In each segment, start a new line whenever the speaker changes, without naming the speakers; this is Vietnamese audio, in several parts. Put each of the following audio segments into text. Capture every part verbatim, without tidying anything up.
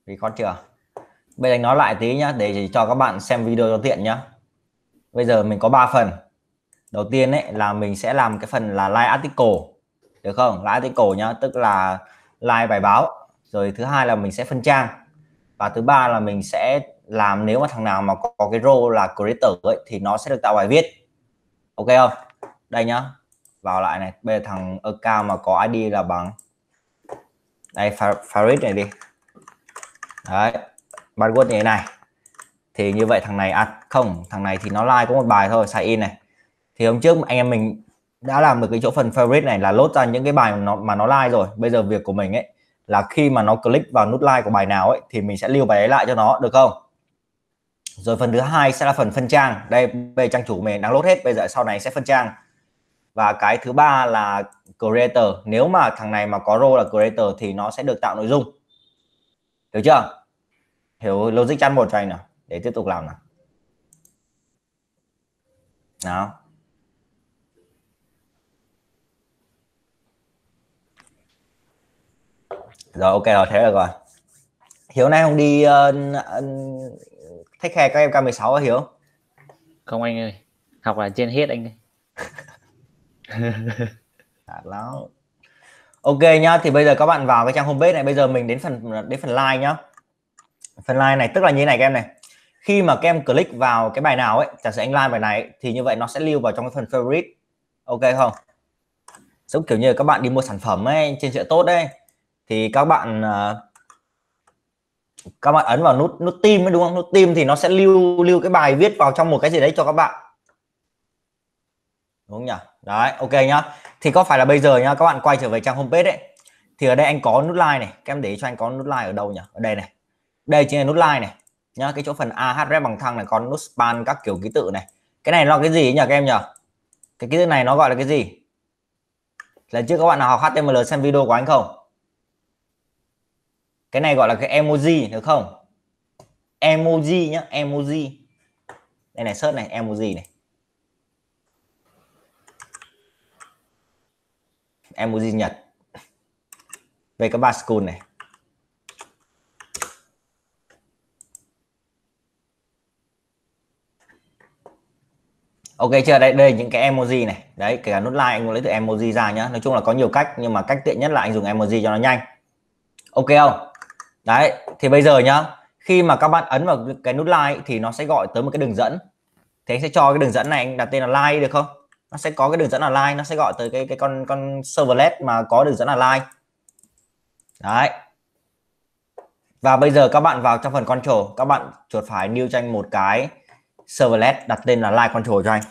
Thì con chưa? Bây giờ anh nói lại tí nhá, để cho các bạn xem video cho tiện nhá. Bây giờ mình có ba phần. Đầu tiên ấy là mình sẽ làm cái phần là like article, được không? Like article nhá, tức là like bài báo. Rồi thứ hai là mình sẽ phân trang. Và thứ ba là mình sẽ làm, nếu mà thằng nào mà có, có cái role là creator ấy thì nó sẽ được tạo bài viết. Ok không? Đây nhá. Vào lại này, bây giờ thằng account mà có i đê là bằng đây, Farid này đi. Đấy, password như thế này. Thì như vậy thằng này à không, thằng này thì nó like có một bài thôi, sign in này. Thì hôm trước anh em mình đã làm được cái chỗ phần favorite này là lốt ra những cái bài mà nó, mà nó like rồi. Bây giờ việc của mình ấy là khi mà nó click vào nút like của bài nào ấy thì mình sẽ lưu bài ấy lại cho nó, được không? Rồi phần thứ hai sẽ là phần phân trang. Đây, bây giờ trang chủ mình đang lốt hết, bây giờ sau này sẽ phân trang. Và cái thứ ba là creator. Nếu mà thằng này mà có role là creator thì nó sẽ được tạo nội dung. Hiểu chưa? Hiểu logic chăn một cho anh nào để tiếp tục làm nào. Nào. Rồi ok rồi, thế được rồi. Hiếu nay không đi uh, uh, take care các em K mười sáu hả Hiếu?
Không anh ơi, học là trên hết anh ơi.
Lắm. Ok nhá, thì bây giờ các bạn vào cái trang homepage này, bây giờ mình đến phần đến phần like nhá. Phần like này tức là như thế này các em này. Khi mà các em click vào cái bài nào ấy, giả sử anh like bài này ấy, thì như vậy nó sẽ lưu vào trong cái phần favorite. Ok không? Giống kiểu như các bạn đi mua sản phẩm ấy trên chợ tốt đấy, thì các bạn uh, các bạn ấn vào nút nút tim ấy, đúng không? Nút tim thì nó sẽ lưu lưu cái bài viết vào trong một cái gì đấy cho các bạn, đúng không nhỉ? Đấy, ok nhá. Thì có phải là bây giờ nhá, các bạn quay trở về trang homepage ấy, thì ở đây anh có nút like này, các em để ý cho anh có nút like ở đâu nhỉ? Ở đây này, đây chính là nút like này nhá. Cái chỗ phần ahref bằng thăng này, có nút span các kiểu ký tự này. Cái này nó là cái gì nhỉ các em nhỉ? Cái ký tự này nó gọi là cái gì? Lần trước các bạn nào học hát tê em lờ xem video của anh không? Cái này gọi là cái emoji, được không? Emoji nhá, emoji. Đây này, search này, emoji này, emoji Nhật về các bạn school này. Ok chưa? Đây đây những cái emoji này. Đấy, kể cả nút like anh cũng lấy từ emoji ra nhá. Nói chung là có nhiều cách nhưng mà cách tiện nhất là anh dùng emoji cho nó nhanh. Ok không? Đấy, thì bây giờ nhá, khi mà các bạn ấn vào cái nút like thì nó sẽ gọi tới một cái đường dẫn. Thế anh sẽ cho cái đường dẫn này anh đặt tên là like được không? Nó sẽ có cái đường dẫn là like, nó sẽ gọi tới cái cái con con servlet mà có đường dẫn là like. Đấy. Và bây giờ các bạn vào trong phần control, các bạn chuột phải new cho anh một cái servlet đặt tên là like control cho anh.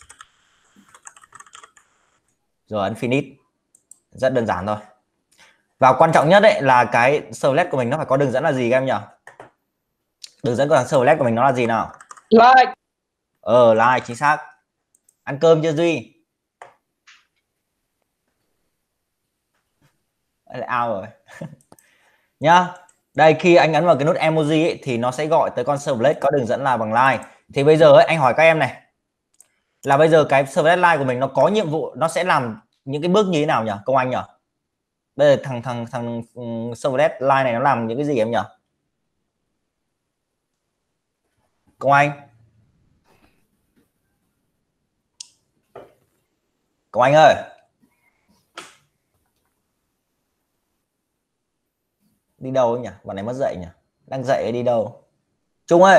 Rồi ấn finish. Rất đơn giản thôi. Và quan trọng nhất đấy là cái servlet của mình nó phải có đường dẫn là gì các em nhỉ? Đường dẫn của thằng servlet của mình nó là gì nào?
Like.
Ờ, like, chính xác. Ăn cơm chưa Duy? Đây là out rồi. Nhá. Đây, khi anh ấn vào cái nút emoji ấy, thì nó sẽ gọi tới con servlet có đường dẫn là bằng like. Thì bây giờ ấy, anh hỏi các em này, là bây giờ cái servlet like của mình nó có nhiệm vụ, nó sẽ làm những cái bước như thế nào nhỉ công anh nhỉ? Bây giờ thằng thằng thằng um, servlet like này nó làm những cái gì em nhỉ công anh? Công anh ơi, đi đâu ấy nhỉ? Bạn này mất dậy nhỉ? Đang dậy đi đâu? Trung ơi,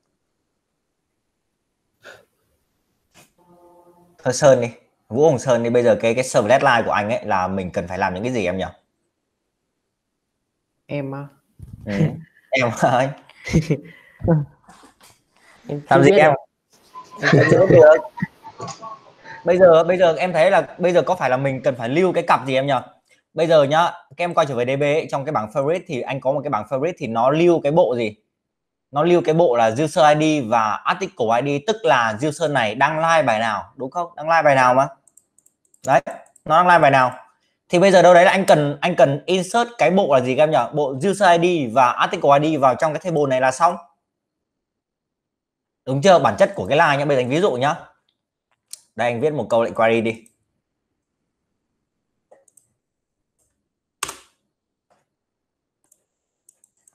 thôi Sơn đi, Vũ Hồng Sơn đi. Bây giờ cái cái servlet like của anh ấy là mình cần phải làm những cái gì em nhỉ?
Em á?
Ừ. Em ơi.
Em
Làm
chưa
gì
biết
em?
em
Em chưa biết được. Bây giờ bây giờ em thấy là bây giờ có phải là mình cần phải lưu cái cặp gì em nhỉ? Bây giờ nhá, các em quay trở về đê bê ấy, trong cái bảng favorite thì anh có một cái bảng favorite thì nó lưu cái bộ gì? Nó lưu cái bộ là user i đê và article i đê, tức là user này đang like bài nào, đúng không? Đang like bài nào mà. Đấy, nó đang like bài nào. Thì bây giờ đâu đấy là anh cần anh cần insert cái bộ là gì các em nhỉ? Bộ user i đê và article i đê vào trong cái table này là xong. Đúng chưa? Bản chất của cái like nhá, bây giờ anh ví dụ nhá. Đây anh viết một câu lệnh query đi.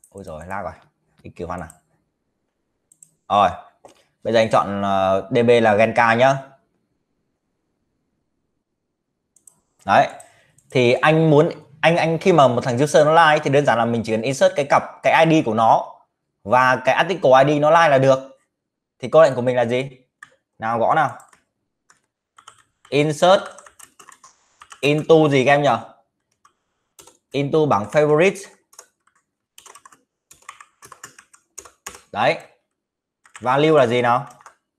Ôi rồi lag rồi, cái kiểu văn à. Rồi bây giờ anh chọn uh, đê bê là Genka nhá. Đấy thì anh muốn anh anh khi mà một thằng user nó like thì đơn giản là mình chỉ cần insert cái cặp cái i đê của nó và cái article i đê nó like là được. Thì câu lệnh của mình là gì? Nào gõ nào. Insert into gì các em nhỉ? Into bảng favorite. Đấy. Value là gì nào?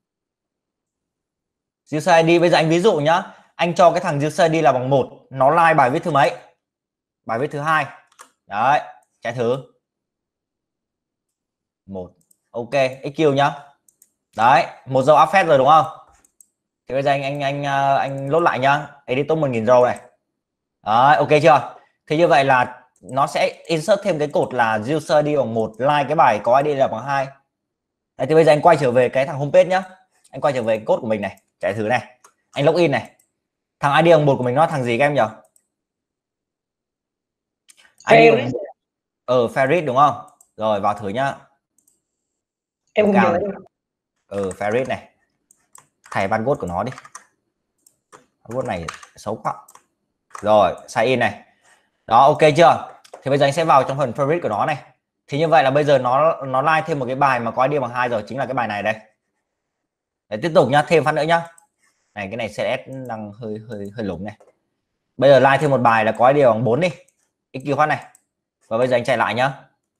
User i đê bây giờ anh ví dụ nhá, anh cho cái thằng user i đê là bằng một, nó like bài viết thứ mấy? Bài viết thứ hai. Đấy, chạy thử. Một. Ok, ích quy nhá. Đấy, một dấu affect rồi đúng không? Thì bây giờ anh anh anh anh lốt lại nhá. Edit top một nghìn row này. Đấy, ok chưa? Thì như vậy là nó sẽ insert thêm cái cột là user i đê bằng một, like cái bài có i đê là bằng hai. Đấy, thì bây giờ anh quay trở về cái thằng homepage nhá. Anh quay trở về code của mình này, chạy thử này. Anh login này. Thằng i đê bằng một của mình nó thằng gì các em nhỉ? i đê bằng... ừ, Farid đúng không? Rồi vào thử nhá.
Em không nhớ.
Ừ, Farid này. Thầy ban code của nó đi. Code này xấu quá. Rồi, sign in này. Đó, ok chưa? Thì bây giờ anh sẽ vào trong phần favorite của nó này. Thì như vậy là bây giờ nó nó like thêm một cái bài mà có i đê bằng hai rồi, chính là cái bài này đây. Để tiếp tục nhá, thêm phát nữa nhá. Này cái này xê ét đang hơi hơi hơi lủng này. Bây giờ like thêm một bài là có i đê bằng bốn đi. ích quy phát này. Và bây giờ anh chạy lại nhá.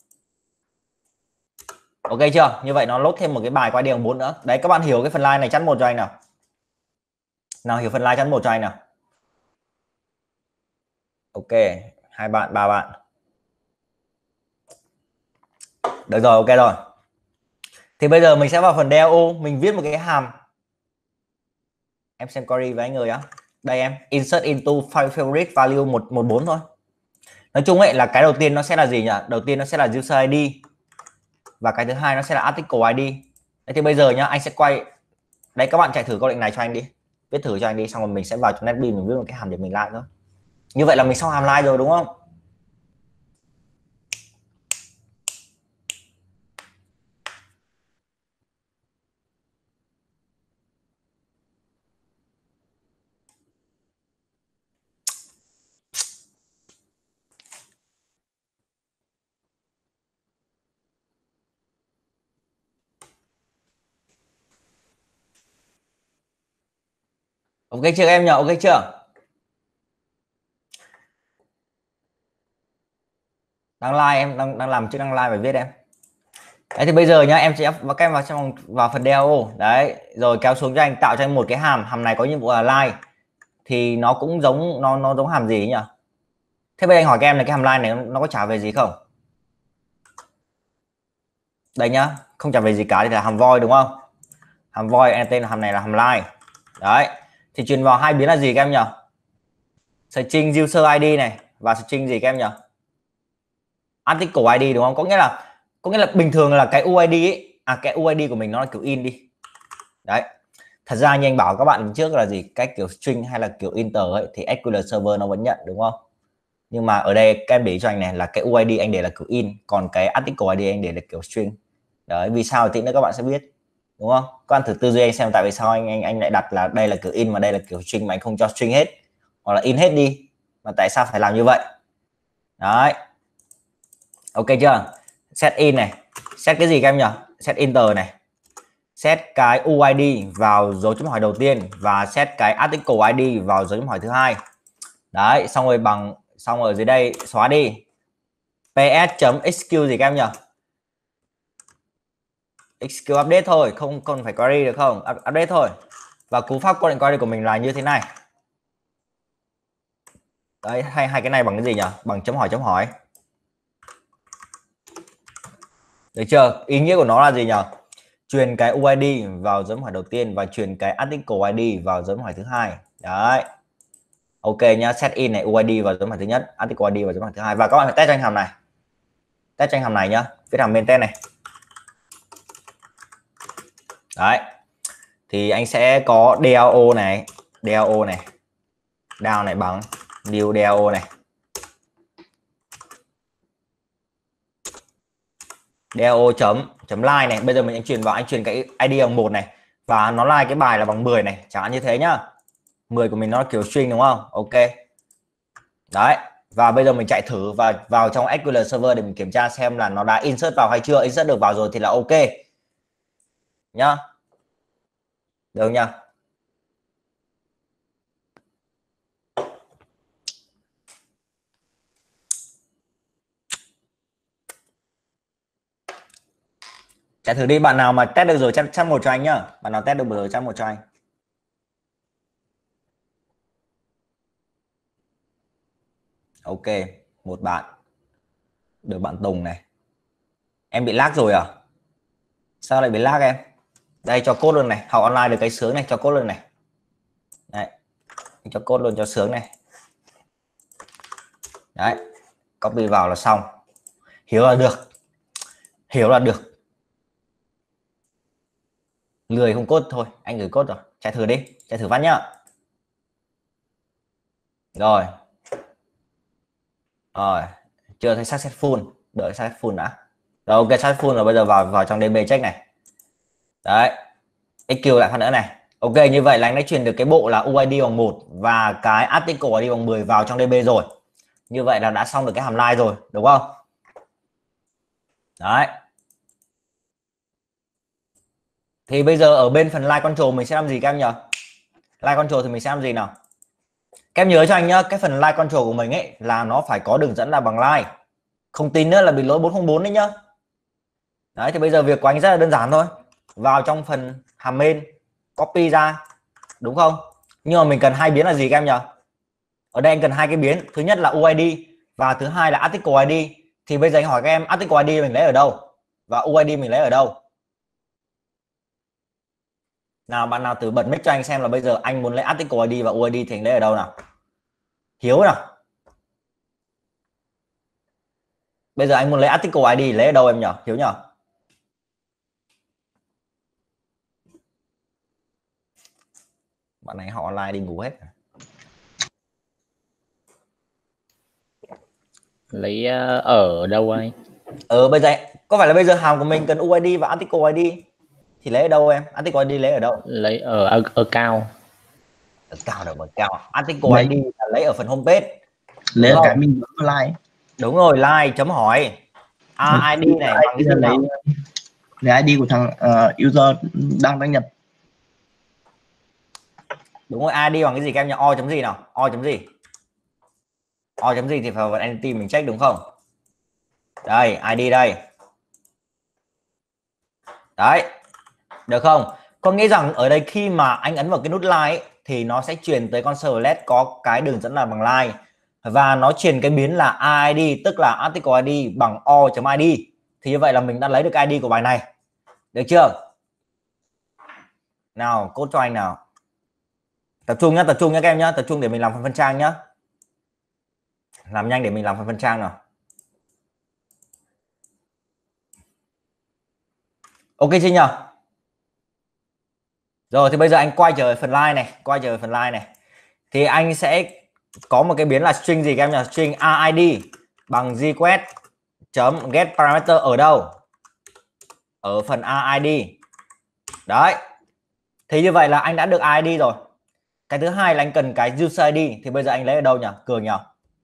Ok chưa? Như vậy nó load thêm một cái bài có i đê bằng bốn nữa. Đấy, các bạn hiểu cái phần like này chắn một cho anh nào. Nào hiểu phần like chắn một cho anh nào. Ok, hai bạn, ba bạn. Được rồi, ok rồi. Thì bây giờ mình sẽ vào phần đê lờ o, mình viết một cái hàm. Em xem query với anh người á. Đây em, insert into file favorite value một một bốn thôi. Nói chung ấy là cái đầu tiên nó sẽ là gì nhỉ? Đầu tiên nó sẽ là user i đê và cái thứ hai nó sẽ là article i đê. Đấy, thì bây giờ nhá, anh sẽ quay. Đấy, các bạn chạy thử câu lệnh này cho anh đi. Viết thử cho anh đi, xong rồi mình sẽ vào trong NetBeans mình viết một cái hàm để mình like thôi. Như vậy là mình xong hàm like rồi đúng không? Ok chưa em nhỉ? Ok chưa? Đang like em đang đang làm chức năng like bài viết em. Đấy thì bây giờ nhá, em sẽ các em vào trong vào phần đê lờ o. Đấy, rồi kéo xuống cho anh, tạo cho anh một cái hàm, hàm này có nhiệm vụ là like. Thì nó cũng giống nó nó giống hàm gì nhỉ? Thế bây giờ anh hỏi các em là cái hàm like này nó có trả về gì không? Đây nhá, không trả về gì cả thì là hàm void đúng không? Hàm void em tên là hàm này là hàm like. Đấy, thì truyền vào hai biến là gì các em nhỉ? String user i đê này và string gì các em nhỉ? Article i đê đúng không? Có nghĩa là có nghĩa là bình thường là cái u i đê ấy, à cái u i đê của mình nó là kiểu in đi. Đấy. Thật ra như anh bảo các bạn trước là gì, cái kiểu string hay là kiểu inter ấy thì ét quy eo server nó vẫn nhận đúng không? Nhưng mà ở đây các em để cho anh này là cái u i đê anh để là kiểu in, còn cái article i đê anh để là kiểu string. Đấy, vì sao thì nữa các bạn sẽ biết đúng không? Các bạn thử tư duy anh xem tại vì sao anh anh anh lại đặt là đây là kiểu in mà đây là kiểu string mà anh không cho string hết hoặc là in hết đi, mà tại sao phải làm như vậy? Đấy, ok chưa? Set in này, set cái gì các em nhỉ? Set inter này, set cái u i đê vào dấu chấm hỏi đầu tiên và set cái article i đê vào dấu chấm hỏi thứ hai. Đấy, xong rồi bằng xong ở dưới đây xóa đi ps.xq gì các em nhỉ? xq update thôi, không không phải query được không? Update thôi. Và cú pháp câu lệnh query của mình là như thế này. Đấy, hai hai cái này bằng cái gì nhỉ? Bằng chấm hỏi chấm hỏi. Được chưa? Ý nghĩa của nó là gì nhỉ? Truyền cái u i đê vào dấu hỏi đầu tiên và truyền cái article i đê vào dấu hỏi thứ hai. Đấy. Ok nhá, set in này u i đê vào dấu hỏi thứ nhất, article i đê vào dấu hỏi thứ hai, và các bạn phải test cho anh hàm này. Test cho anh hàm này nhá. Viết hàm main test này. Đấy. Thì anh sẽ có đê lờ o này, đê lờ o này. Down này bằng new đê lờ o này. do chấm chấm like này. Bây giờ mình anh truyền vào, anh truyền cái i đê bằng một này và nó like cái bài là bằng mười này, chẳng hạn như thế nhá. mười của mình nó kiểu string đúng không? Ok. Đấy. Và bây giờ mình chạy thử và vào trong ét quy eo server để mình kiểm tra xem là nó đã insert vào hay chưa. Insert được vào rồi thì là ok nhá. Được nhá. Chạy thử đi, bạn nào mà test được rồi chắc chắc một cho anh nhá. Bạn nào test được rồi chắc một cho anh. Ok, một bạn. Được bạn Tùng này. Em bị lag rồi à? Sao lại bị lag em? Đây cho code luôn này, học online được cái sướng này, cho code luôn này. Đấy. Cho code luôn cho sướng này. Đấy. Copy vào là xong. Hiểu là được. Hiểu là được. Lười không code thôi, anh gửi code rồi. Chạy thử đi, chạy thử phát nhá. Rồi. Rồi, chưa thấy successful, đợi successful đã. Rồi ok, successful rồi, bây giờ vào vào trong đê bê check này. Đấy. ích quy lại phát nữa này. Ok, như vậy là anh đã truyền được cái bộ là u i đê bằng một và cái article i đê bằng mười vào trong đê bê rồi. Như vậy là đã xong được cái hàm like rồi, đúng không? Đấy. Thì bây giờ ở bên phần like control mình sẽ làm gì các em nhỉ? Like control thì mình sẽ làm gì nào? Các em nhớ cho anh nhá, cái phần like control của mình ấy là nó phải có đường dẫn là bằng like. Không tin nữa là bị lỗi bốn không bốn đấy nhá. Đấy thì bây giờ việc của anh rất là đơn giản thôi. Vào trong phần hàm main, copy ra, đúng không? Nhưng mà mình cần hai biến là gì các em nhỉ? Ở đây anh cần hai cái biến, thứ nhất là u i đê và thứ hai là article i đê. Thì bây giờ anh hỏi các em article i đê mình lấy ở đâu và u i đê mình lấy ở đâu? Nào bạn nào thử bật mic cho anh xem là bây giờ anh muốn lấy article i đê và u i đê thì anh lấy ở đâu nào? Hiếu nào. Bây giờ anh muốn lấy article i đê lấy ở đâu em nhỉ? Hiếu nhỉ? Bạn này họ online đi ngủ hết.
Lấy uh, ở đâu anh?
Ờ bây giờ có phải là bây giờ hàm của mình cần u i đê và article i đê thì lấy ở đâu em? Article i đê lấy ở đâu?
Lấy ở ở, ở cao.
Ở cao được, ở cao. Article i đê là lấy ở phần homepage.
Lấy cái mình bấm like.
Đúng rồi, like chấm hỏi. À, i đê này bằng cái gì
lấy,
nào?
lấy i đê của thằng uh, user đang đăng nhập.
Đúng rồi, i đê bằng cái gì các em nhỉ? O chấm gì nào? O chấm gì? O chấm gì thì phải vào entity mình check đúng không? Đây, i đê đây. Đấy. Được không? Có nghĩa rằng ở đây khi mà anh ấn vào cái nút like ấy, thì nó sẽ truyền tới con servlet có cái đường dẫn là bằng like và nó truyền cái biến là i đê tức là article i đê bằng o.id. Thì như vậy là mình đã lấy được i đê của bài này. Được chưa? Nào, code cho anh nào. Tập trung nhá, tập trung nhá các em nhá, tập trung để mình làm phần phân trang nhá. Làm nhanh để mình làm phần phân trang nào. Ok chưa nhỉ? Rồi thì bây giờ anh quay trở về phần line này, quay trở về phần line này. Thì anh sẽ có một cái biến là string gì các em nhỉ? String id bằng request chấm get parameter ở đâu? Ở phần id. Đấy. Thì như vậy là anh đã được i đê rồi. Cái thứ hai là anh cần cái user i đê thì bây giờ anh lấy ở đâu nhỉ? Cường nhỉ?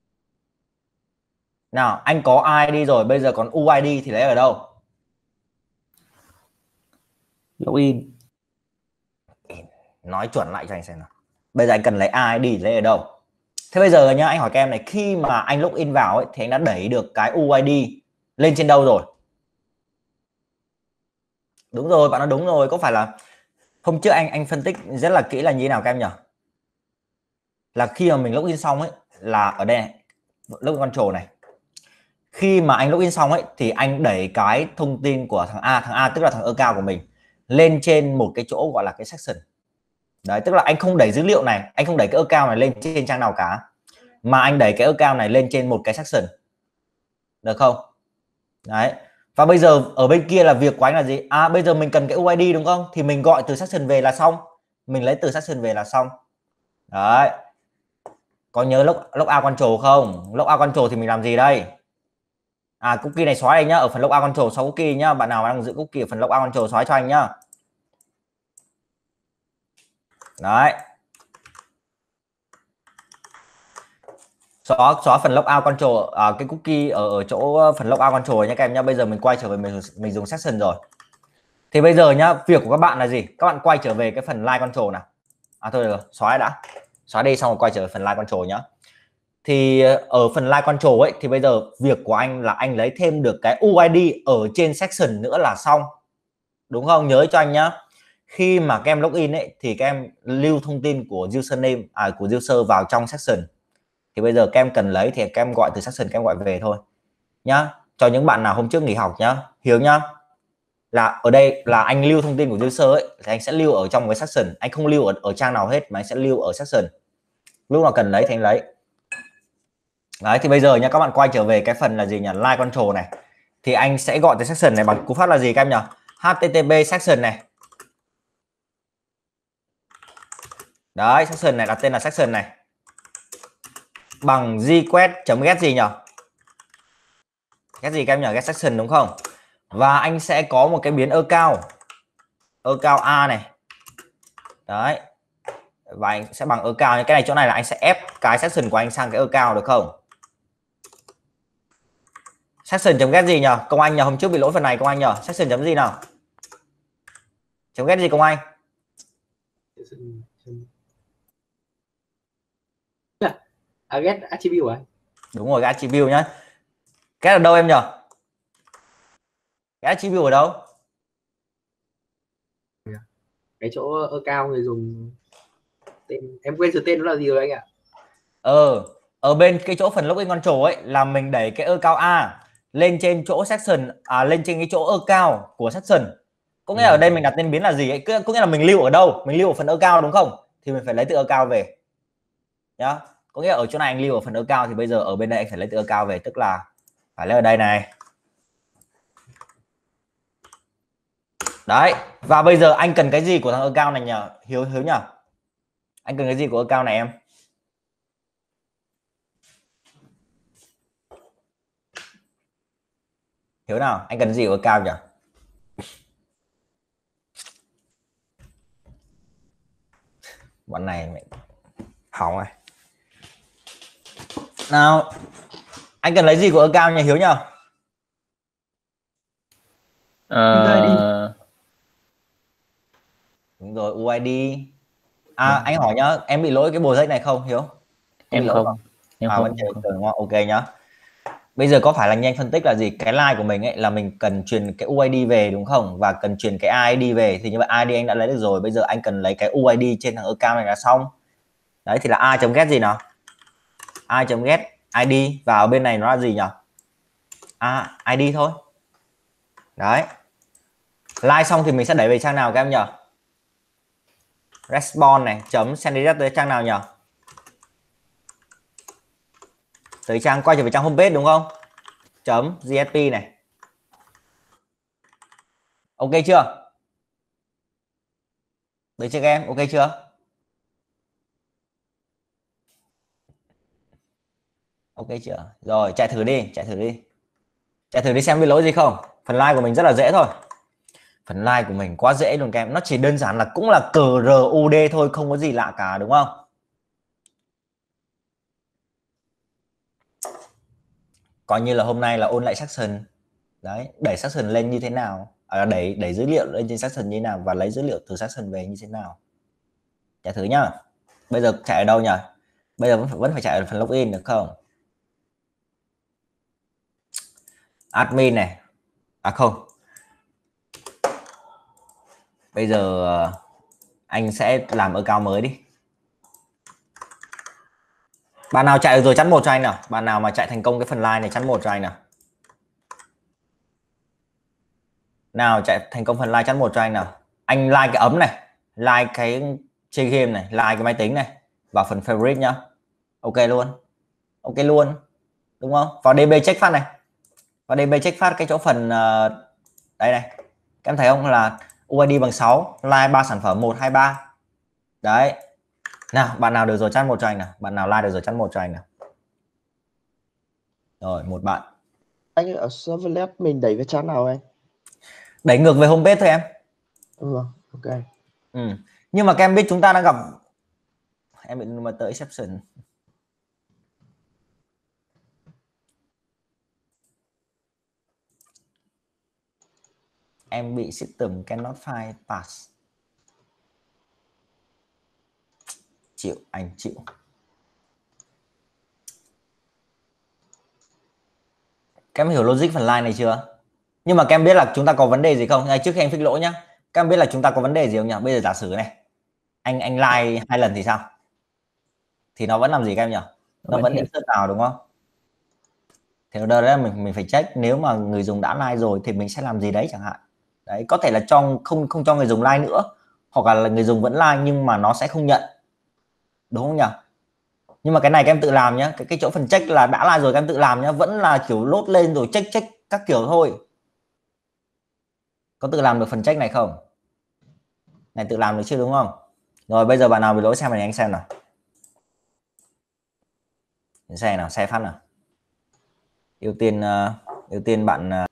Nào, anh có i đê rồi, bây giờ còn u i đê thì lấy ở đâu?
Login.
Nói chuẩn lại cho anh xem nào. Bây giờ anh cần lấy i đê lấy ở đâu? Thế bây giờ nhá, anh hỏi các em này, khi mà anh login vào ấy thì anh đã đẩy được cái u i đê lên trên đâu rồi? Đúng rồi, bạn nói đúng rồi. Có phải là hôm trước anh anh phân tích rất là kỹ là như thế nào các em nhỉ? Là khi mà mình login xong ấy là ở đây này, login control này. Khi mà anh login xong ấy thì anh đẩy cái thông tin của thằng A, thằng A tức là thằng account của mình lên trên một cái chỗ gọi là cái section. Đấy, tức là anh không đẩy dữ liệu này, anh không đẩy cái account này lên trên trang nào cả, mà anh đẩy cái account này lên trên một cái section. Được không? Đấy. Và bây giờ ở bên kia là việc của anh là gì? À bây giờ mình cần cái u i đê đúng không? Thì mình gọi từ section về là xong. Mình lấy từ section về là xong. Đấy. Có nhớ log log out control không? Log out control thì mình làm gì đây? À cookie này xóa đây nhá, ở phần logout control xóa cookie nhá, bạn nào đang giữ cookie ở phần logout control xóa cho anh nhá. Đấy. Xóa xóa phần logout control à, cái cookie ở ở chỗ phần logout control nhá các em nhá. Bây giờ mình quay trở về mình mình dùng section rồi. Thì bây giờ nhá, việc của các bạn là gì? Các bạn quay trở về cái phần line control nào. À thôi được rồi, xóa đã. Xóa đi xong rồi quay trở về phần line control nhá. Thì ở phần line control ấy thì bây giờ việc của anh là anh lấy thêm được cái u i đê ở trên section nữa là xong. Đúng không? Nhớ cho anh nhá. Khi mà các em login ấy thì các em lưu thông tin của username à của user vào trong section. Thì bây giờ các em cần lấy thì các em gọi từ section các em gọi về thôi. Nhá. Cho những bạn nào hôm trước nghỉ học nhá, Hiếu nhá. Là ở đây là anh lưu thông tin của user ấy thì anh sẽ lưu ở trong cái section, anh không lưu ở, ở trang nào hết mà anh sẽ lưu ở section. Lúc nào cần lấy thì anh lấy. Đấy thì bây giờ nha các bạn quay trở về cái phần là gì nhỉ? Line control này. Thì anh sẽ gọi tới section này bằng cú pháp là gì các em nhỉ? hát tê tê pê section này. Đấy, section này đặt tên là section này. Bằng request.get gì nhỉ? Get gì các em nhỉ? Get section đúng không? Và anh sẽ có một cái biến account. Account A này. Đấy. Và anh sẽ bằng account, cái này chỗ này là anh sẽ ép cái section của anh sang cái account được không? Section.get gì nhỉ? Công anh nhờ, hôm trước bị lỗi phần này công anh nhờ. Section chấm gì nào? Chấm get gì công anh?
À, get attribute à?
Đúng rồi, cái attribute nhá. Cái ở đâu em nhỉ? Cái attribute ở đâu?
Cái chỗ account người dùng tên, em quên từ tên nó là gì rồi anh ạ.
Ờ, ở bên cái chỗ phần login control ấy là mình đẩy cái account A lên trên chỗ section à lên trên cái chỗ account của section. Có nghĩa là ở đây mình đặt tên biến là gì ấy, có nghĩa là mình lưu ở đâu? Mình lưu ở phần account đúng không? Thì mình phải lấy từ account về. Nhá. Có nghĩa là ở chỗ này anh lưu ở phần account thì bây giờ ở bên đây anh phải lấy từ account về, tức là phải lấy ở đây này. Đấy, và bây giờ anh cần cái gì của thằng account này nhỉ? Hiếu Hiếu nhỉ? Anh cần cái gì của account này em? Hiếu nào, anh cần gì của account nhỉ? Bọn này mày hỏng rồi. Nào, anh cần lấy gì của account nhỉ Hiếu nhỉ?
Ờ,
Đúng rồi, u i đê. À, anh hỏi nhá, em bị lỗi cái project này không Hiếu?
em
bị lỗi
không. Em
à,
không.
vẫn
em
chơi
không.
đúng không? Ok nhá. Bây giờ có phải là nhanh phân tích là gì? Cái line của mình ấy là mình cần truyền cái u i đê về đúng không? Và cần truyền cái i đê về thì như vậy i đê anh đã lấy được rồi. Bây giờ anh cần lấy cái u i đê trên thằng account này là xong. Đấy thì là a.get gì nào? a.get i đê và ở bên này nó là gì nhỉ? À, i đê thôi. Đấy. Like xong thì mình sẽ đẩy về trang nào các em nhỉ? Response này chấm send direct tới trang nào nhỉ? Tới trang quay trở về trang homepage đúng không? Chấm jsp này. Ok chưa? Được chưa các em? Ok chưa? Ok chưa? Rồi chạy thử đi, chạy thử đi. Chạy thử đi xem bị lỗi gì không. Phần like của mình rất là dễ thôi. Phần like của mình quá dễ luôn các em. Nó chỉ đơn giản là cũng là cờ rờ u đê thôi, không có gì lạ cả đúng không? Coi như là hôm nay là ôn lại section. Đấy, đẩy section lên như thế nào? À, đẩy đẩy dữ liệu lên trên section như thế nào và lấy dữ liệu từ section về như thế nào. Chạy thử nhá. Bây giờ chạy ở đâu nhỉ? Bây giờ vẫn phải, vẫn phải chạy ở phần login được không? Admin này. À không. Bây giờ anh sẽ làm account mới đi. Bạn nào chạy được rồi chắn một cho anh nào. Bạn nào mà chạy thành công cái phần line này chắn một cho anh nào. Nào chạy thành công phần like chắn một cho anh nào. Anh like cái ấm này, like cái chơi game này, like cái máy tính này vào phần favorite nhá. Ok luôn. Ok luôn. Đúng không? Vào đê bê check phát này. Vào đê bê check phát cái chỗ phần uh, đây này. Các em thấy không là u i đê bằng sáu, like ba sản phẩm một hai ba. Đấy. Nào, bạn nào được rồi chắn một cho anh nào. Bạn nào like được rồi chắn một cho anh nào. Rồi, một bạn.
Anh ở servlet mình đẩy về trang nào anh?
Đẩy ngược về homepage thôi em.
Ừ, ok.
Ừ. Nhưng mà các em biết chúng ta đang gặp em bị mà tới exception. Em bị system cannot find pass. Chịu, anh chịu. Các em hiểu logic phần line này chưa? Nhưng mà các em biết là chúng ta có vấn đề gì không? Ngay trước khi anh fix lỗi nhá. Các em biết là chúng ta có vấn đề gì không nhỉ? Bây giờ giả sử này. Anh anh like hai lần thì sao? Thì nó vẫn làm gì các em nhỉ? Nó vẫn insert vào đúng không? Thì ở đây là mình mình phải check, nếu mà người dùng đã like rồi thì mình sẽ làm gì đấy chẳng hạn. Đấy, có thể là trong không không cho người dùng like nữa, hoặc là người dùng vẫn like nhưng mà nó sẽ không nhận. Đúng không nhỉ? Nhưng mà cái này các em tự làm nhé. Cái cái chỗ phần check là đã like rồi các em tự làm nhé, vẫn là kiểu lốt lên rồi check check các kiểu thôi. Có tự làm được phần check này không? Này tự làm được chưa đúng không? Rồi bây giờ bạn nào bị lỗi xem này anh xem nào. Xe nào, xe phát nào. Ưu tiên uh, ưu tiên bạn uh,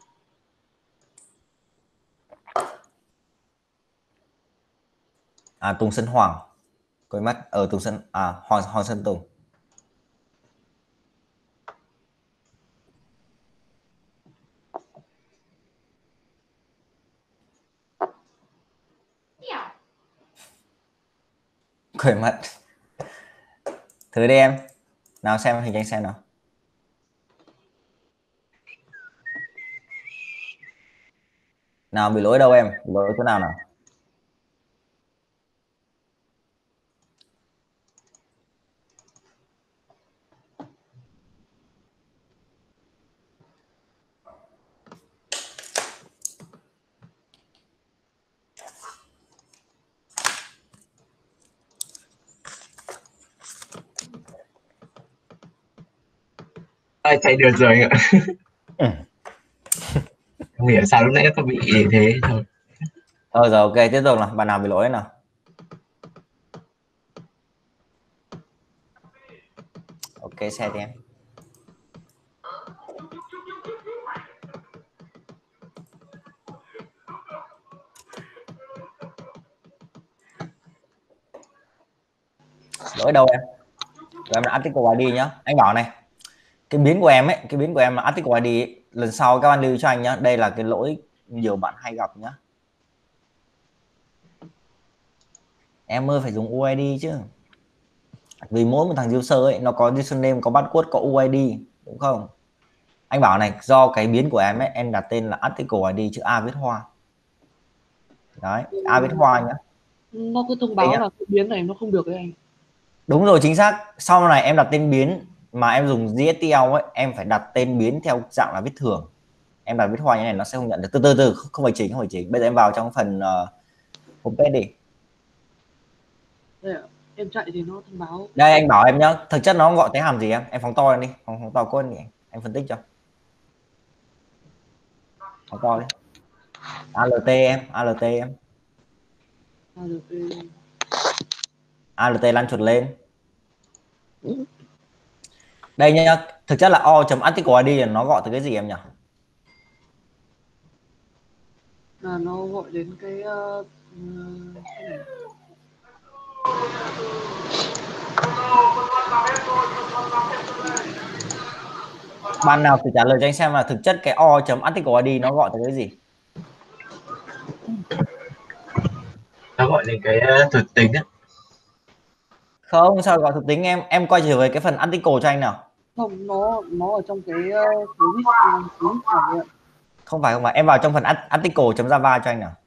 à Tùng Sơn Hoàng. Quên mất ở Tùng Sơn à Hoàng Hoàng Sơn Tùng. Quên mất. Thử đi em. Nào xem hình anh xem nào. Nào bị lỗi đâu em? Bị lỗi chỗ nào nào?
Ai chạy được rồi anh ạ.
Ừ.
Không hiểu sao lúc nãy có bị thế thôi.
Thôi rồi ok, tiếp tục nào. Bạn nào bị lỗi nào? Ok xe đi em. Lỗi đâu em? Của em là article i đê nhá. Anh bảo này, cái biến của em ấy, cái biến của em là article i đê ấy. Lần sau các bạn lưu cho anh nhá. Đây là cái lỗi nhiều bạn hay gặp nhá. Em ơi phải dùng u i đê chứ. Vì mỗi một thằng user ấy nó có username, có password, có u i đê đúng không? Anh bảo này, do cái biến của em ấy, em đặt tên là article i đê chữ A viết hoa. Đấy, A viết hoa nhá.
Nó cứ thông báo là cái biến này nó không được đấy anh.
Đúng rồi, chính xác. Sau này em đặt tên biến mà em dùng giê ét tê lờ ấy, em phải đặt tên biến theo dạng là viết thường. Em đặt viết hoa như này nó sẽ không nhận được. Từ từ từ, không phải chỉnh, không phải chỉnh. Bây giờ em vào trong phần uh, homepage đi.
Đây ạ, em chạy thì nó thông báo.
Đây anh bảo em nhá, thực chất nó gọi tới hàm gì em? Em phóng to lên đi, phóng, phóng to code đi. Em phân tích cho. Phóng to đi. alt em, alt em. alt lăn chuột lên. Đây nhá, thực chất là o.article i đê là nó gọi từ cái gì em nhỉ?
Là nó gọi đến cái uh,
Bạn nào thử trả lời cho anh xem là thực chất cái o.article i đê nó gọi từ cái gì?
Nó gọi đến cái uh, thuật tính á.
Không, sao gọi thuộc tính em? Em quay trở về cái phần article cho anh nào.
Không, nó nó ở trong cái uh, cái list này ạ.
Không phải không phải, em vào trong phần article.java cho anh nào.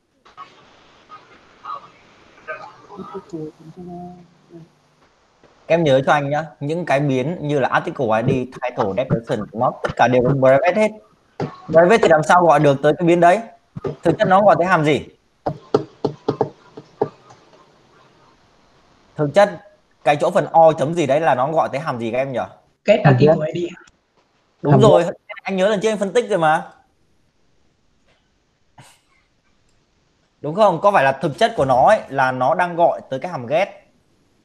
Các em nhớ cho anh nhá, những cái biến như là article i đê, title, description, nó tất cả đều có private hết. Private thì làm sao gọi được tới cái biến đấy? Thực chất nó gọi tới hàm gì? Thực chất cái chỗ phần o chấm gì đấy là nó gọi tới hàm gì các em nhỉ?
Get article i đê.
Đúng hàm rồi, get. Anh nhớ lần trước anh phân tích rồi mà. Đúng không? Có phải là thực chất của nó ấy, là nó đang gọi tới cái hàm get.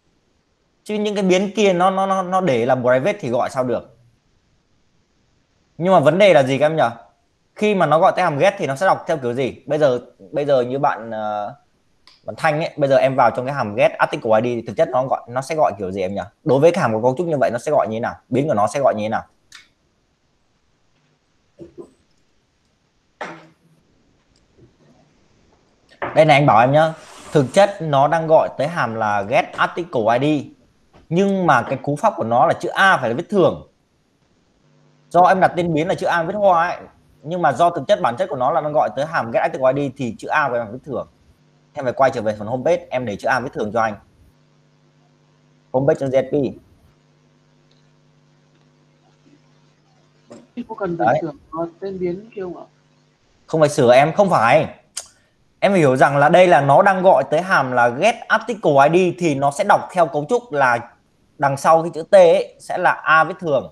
Chứ những cái biến kia nó nó nó nó để là private thì gọi sao được? Nhưng mà vấn đề là gì các em nhỉ? Khi mà nó gọi tới hàm get thì nó sẽ đọc theo kiểu gì? Bây giờ bây giờ như bạn uh, bạn Thanh ấy, bây giờ em vào trong cái hàm get article i đê thì thực chất nó gọi nó sẽ gọi kiểu gì em nhỉ? Đối với cái hàm có cấu trúc như vậy nó sẽ gọi như thế nào? Biến của nó sẽ gọi như thế nào? Đây này anh bảo em nhá, thực chất nó đang gọi tới hàm là get article i đê, nhưng mà cái cú pháp của nó là chữ A phải là viết thường. Do em đặt tên biến là chữ A viết hoa ấy, nhưng mà do thực chất bản chất của nó là nó gọi tới hàm get article i đê thì chữ A phải là viết thường. Em phải quay trở về phần homepage, em để chữ A viết thường cho anh. homepage.jp.
Có cần phải sửa tên biến kia không ạ?
Không phải sửa em, không phải. Em phải hiểu rằng là đây là nó đang gọi tới hàm là get article i đê thì nó sẽ đọc theo cấu trúc là đằng sau cái chữ T ấy sẽ là A viết thường.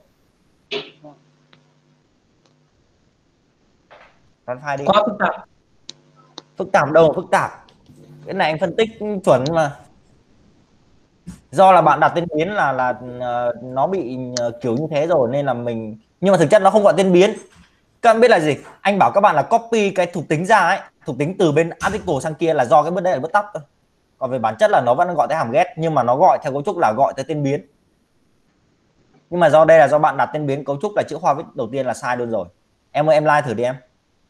Run file đi.
Quá phức tạp.
Phức tạp đâu mà phức tạp. Cái này anh phân tích chuẩn mà. Do là bạn đặt tên biến là là uh, nó bị uh, kiểu như thế rồi nên là mình, nhưng mà thực chất nó không gọi tên biến. Các bạn biết là gì? Anh bảo các bạn là copy cái thuộc tính ra ấy, thuộc tính từ bên article sang kia là do cái bước đây là bước tắt thôi. Còn về bản chất là nó vẫn gọi tới hàm get nhưng mà nó gọi theo cấu trúc là gọi tới tên biến. Nhưng mà do đây là do bạn đặt tên biến cấu trúc là chữ hoa viết đầu tiên là sai luôn rồi. Em ơi em like thử đi em.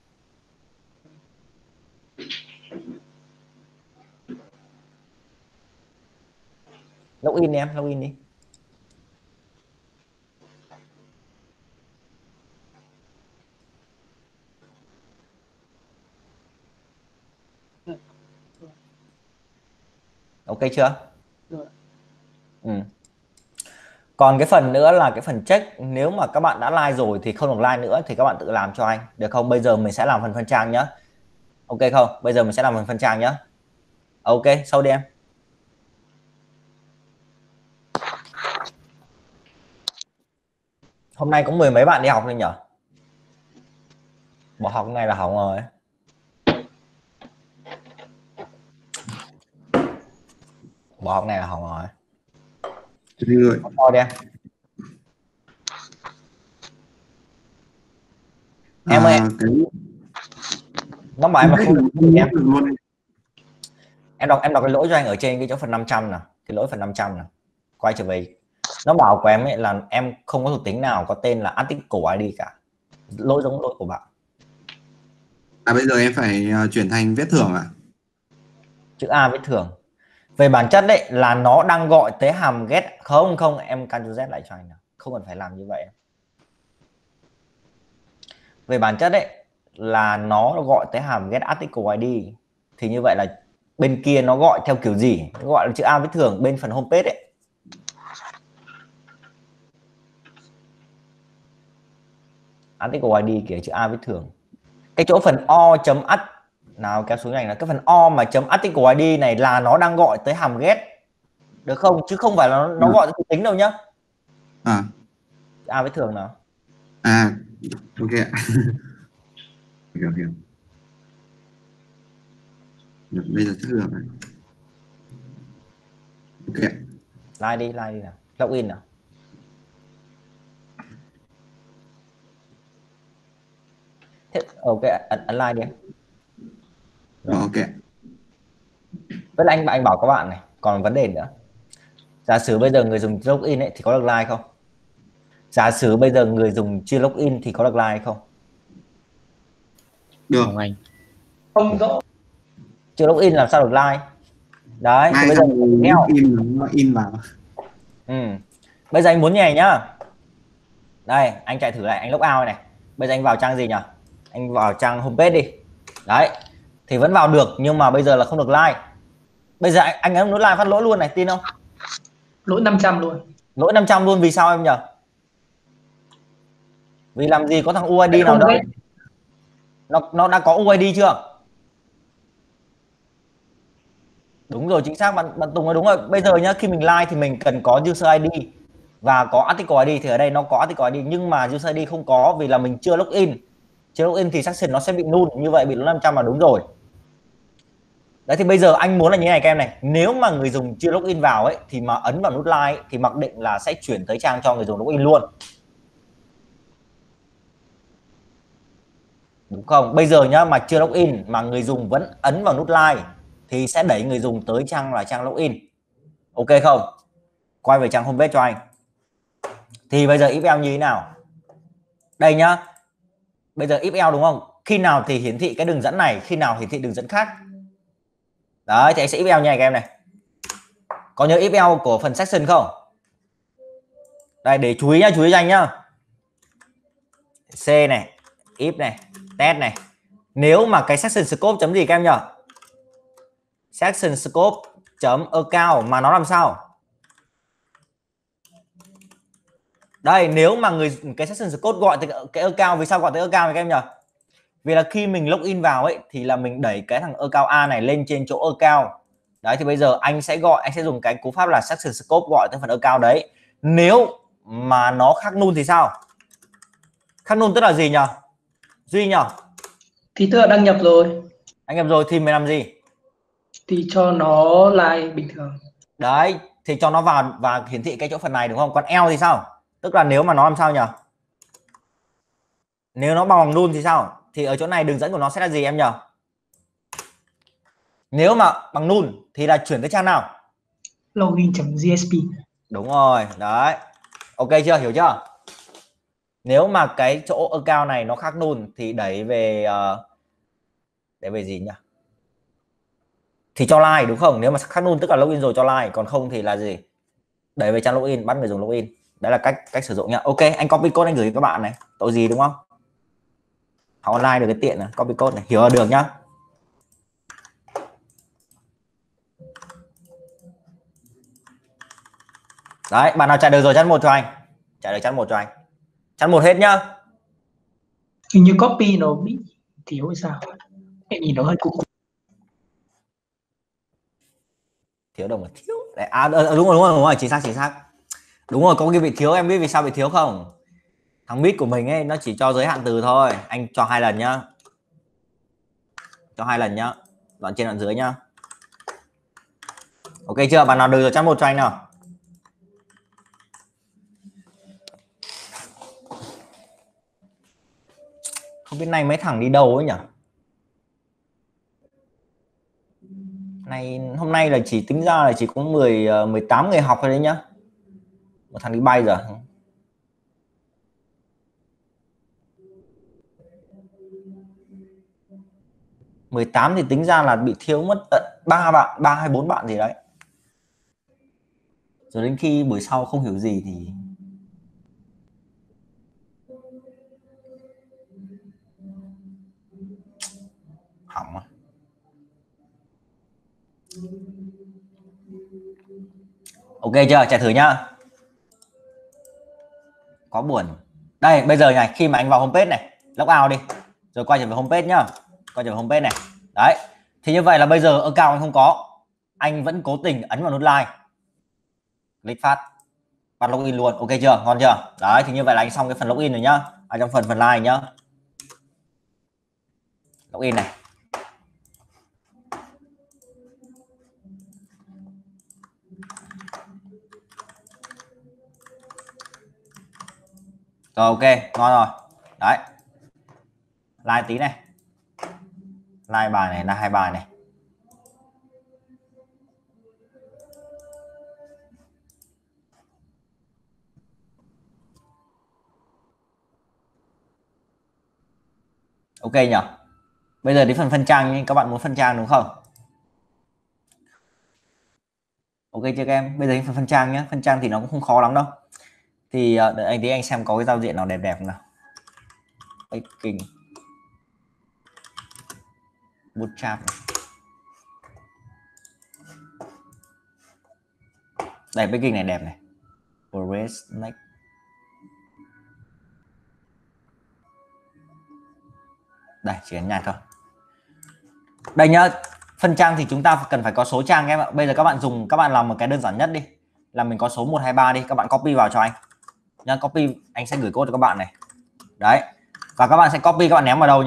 Login đi em, login đi. Ok chưa?
Được.
Ừ. Còn cái phần nữa là cái phần check, nếu mà các bạn đã like rồi thì không được like nữa thì các bạn tự làm cho anh được không? Bây giờ mình sẽ làm phần phân trang nhá. Ok không? Bây giờ mình sẽ làm phần phân trang nhá. Ok, sau đi em. Hôm nay có mười mấy bạn đi học nên nhở? Bỏ học này là hỏng rồi. Bỏ học này là hỏng rồi.
Người.
Thôi đi em. Em ơi,
À, cái
nó bảo em mà không được em.
luôn.
Em đọc em đọc cái lỗi cho anh ở trên cái chỗ phần năm trăm nè, cái lỗi phần năm trăm nè. Quay trở về. Nó bảo của em ấy là em không có thuộc tính nào có tên là article i đê cả. Lỗi giống lỗi của bạn.
À bây giờ em phải uh, chuyển thành viết thưởng à?
Chữ A viết thường. Về bản chất đấy là nó đang gọi tới hàm get. Không không em Ctrl Z lại cho anh nào. Không cần phải làm như vậy. Về bản chất đấy là nó gọi tới hàm get article i đê thì như vậy là bên kia nó gọi theo kiểu gì? Nó gọi là chữ A viết thường bên phần homepage ấy. Article i đê kìa, chữ A viết thường. Cái chỗ phần o chấm at nào kéo xuống này là cái phần o mà chấm article i đê này là nó đang gọi tới hàm get được không, chứ không phải là nó, nó gọi tới thuộc tính đâu nhá.
À.
A viết thường nào.
À ok. Hiểu hiểu. Được, bây giờ chắc được rồi. Ok.
Like đi, like đi nào. Login nào. Thế, ok, ấn, ấn like đi.
Rồi, ok.
Với lại anh anh bảo các bạn này, còn vấn đề nữa. Giả sử bây giờ người dùng login ấy thì có được like không? Giả sử bây giờ người dùng chưa login thì có được like không?
Được.
Không anh.
Không rõ.
Chưa login làm sao được like? Đấy, thì bây giờ
in nó in vào.
Ừ. Bây giờ anh muốn như này nhá. Đây, anh chạy thử lại, anh log out này. Bây giờ anh vào trang gì nhỉ? Anh vào trang homepage đi. Đấy. Thì vẫn vào được nhưng mà bây giờ là không được like. Bây giờ anh anh ấn nút like phát lỗi luôn này, tin không?
Lỗi năm trăm luôn.
Lỗi năm trăm luôn, vì sao em nhỉ? Vì làm gì có thằng u i đê nào đâu. Nó nó đã có u i đê chưa? Đúng rồi, chính xác, bạn bạn Tùng nói đúng rồi. Bây giờ nhá, khi mình like thì mình cần có user i đê và có article i đê, thì ở đây nó có article i đê nhưng mà user i đê không có vì là mình chưa login. Chưa login thì section nó sẽ bị null, như vậy bị lỗi năm trăm là đúng rồi. Đấy, thì bây giờ anh muốn là như này các em này, nếu mà người dùng chưa login vào ấy thì mà ấn vào nút like ấy, thì mặc định là sẽ chuyển tới trang cho người dùng login luôn. đúng không? Bây giờ nhá, mà chưa login mà người dùng vẫn ấn vào nút like thì sẽ đẩy người dùng tới trang là trang login. Ok không? Quay về trang homepage cho anh. Thì bây giờ if else như thế nào? Đây nhá. Bây giờ if else đúng không? Khi nào thì hiển thị cái đường dẫn này, khi nào hiển thị đường dẫn khác. Đấy, thì anh sẽ if else nha các em này. Có nhớ if else của phần section không? Đây, để chú ý nhá, chú ý cho anh nhá. C này, if này, test này. Nếu mà cái section scope chấm gì các em nhỉ? Section scope chấm account mà nó làm sao? Đây, nếu mà người cái section scope gọi từ cái account, vì sao gọi tới account các em nhỉ? Vì là khi mình login vào ấy thì là mình đẩy cái thằng account A này lên trên chỗ account. Đấy, thì bây giờ anh sẽ gọi, anh sẽ dùng cái cú pháp là section scope gọi tới phần account đấy. Nếu mà nó khác null thì sao? Khác null tức là gì nhỉ? Duy nhỉ?
Thì tức là đăng nhập rồi.
Anh nhập rồi thì mình làm gì?
Thì cho nó like bình thường.
Đấy, thì cho nó vào và hiển thị cái chỗ phần này đúng không? Còn else thì sao? Tức là nếu mà nó làm sao nhỉ? Nếu nó bằng null thì sao? Thì ở chỗ này đường dẫn của nó sẽ là gì em nhỉ? Nếu mà bằng null thì là chuyển tới trang nào?
Login.jsp.
Đúng rồi, đấy. Ok chưa? Hiểu chưa? Nếu mà cái chỗ account này nó khác null thì đẩy về uh, đẩy về gì nhỉ? Thì cho like đúng không? Nếu mà khác null tức là login rồi cho like, còn không thì là gì? Đẩy về trang login, bắt người dùng login. Đấy là cách cách sử dụng nhá. Ok, anh copy code anh gửi cho các bạn này. Tội gì đúng không? Học online được cái tiện này, copy code này, hiểu được nhá. Đấy, bạn nào trả lời rồi chat một cho anh. Trả lời chat một cho anh. Chat một hết nhá.
Hình như copy nó bị thiếu hay sao? Em nhìn nó hơi cục cục.
Thiếu đồng là thiếu. Đấy, à đúng rồi, đúng rồi, đúng rồi, chính xác chính xác. Đúng rồi, có cái bị thiếu, em biết vì sao bị thiếu không? Thằng mid của mình ấy nó chỉ cho giới hạn từ thôi. Anh cho hai lần nhá. Cho hai lần nhá. Đoạn trên đoạn dưới nhá. Ok chưa? Bạn nào được rồi chat một cho anh nào. Không biết nay mấy thằng đi đâu ấy nhỉ? Này hôm nay là chỉ tính ra là chỉ có mười mười tám người học thôi đấy nhá. Một thằng đi bay rồi. mười tám thì tính ra là bị thiếu mất tận ba bạn, ba hay bốn bạn gì đấy. Rồi đến khi buổi sau không hiểu gì thì hỏng. Ok chưa? Chạy thử nhá. Có buồn. Đây, bây giờ này, khi mà anh vào homepage này, log out đi. Rồi quay trở về homepage nhá. Quay trở về homepage này. Đấy. Thì như vậy là bây giờ account anh không có. Anh vẫn cố tình ấn vào nút like. Click phát. Bắt login luôn. Ok chưa? Ngon chưa? Đấy, thì như vậy là anh xong cái phần login rồi nhá. Ở trong phần phần like nhá. Login này. Rồi ok, ngon rồi. Đấy. Like tí này. Like bài này là hai bài này. Ok nhỉ? Bây giờ đến phần phân trang, các bạn muốn phân trang đúng không? Ok chưa các em? Bây giờ đến phần phân trang nhé. Phân trang thì nó cũng không khó lắm đâu. Thì đợi anh tí anh xem có cái giao diện nào đẹp đẹp nào. Kinh. Bootstrap. Đây cái kinh này đẹp này. Progress next. Đây chỉ ấn nhạc thôi. Đây nhá, phân trang thì chúng ta cần phải có số trang em ạ. Bây giờ các bạn dùng, các bạn làm một cái đơn giản nhất đi. Là mình có số một hai ba đi, các bạn copy vào cho anh. Nhá, copy anh sẽ gửi code cho các bạn này. Đấy. Và các bạn sẽ copy, các bạn ném vào đâu nhỉ?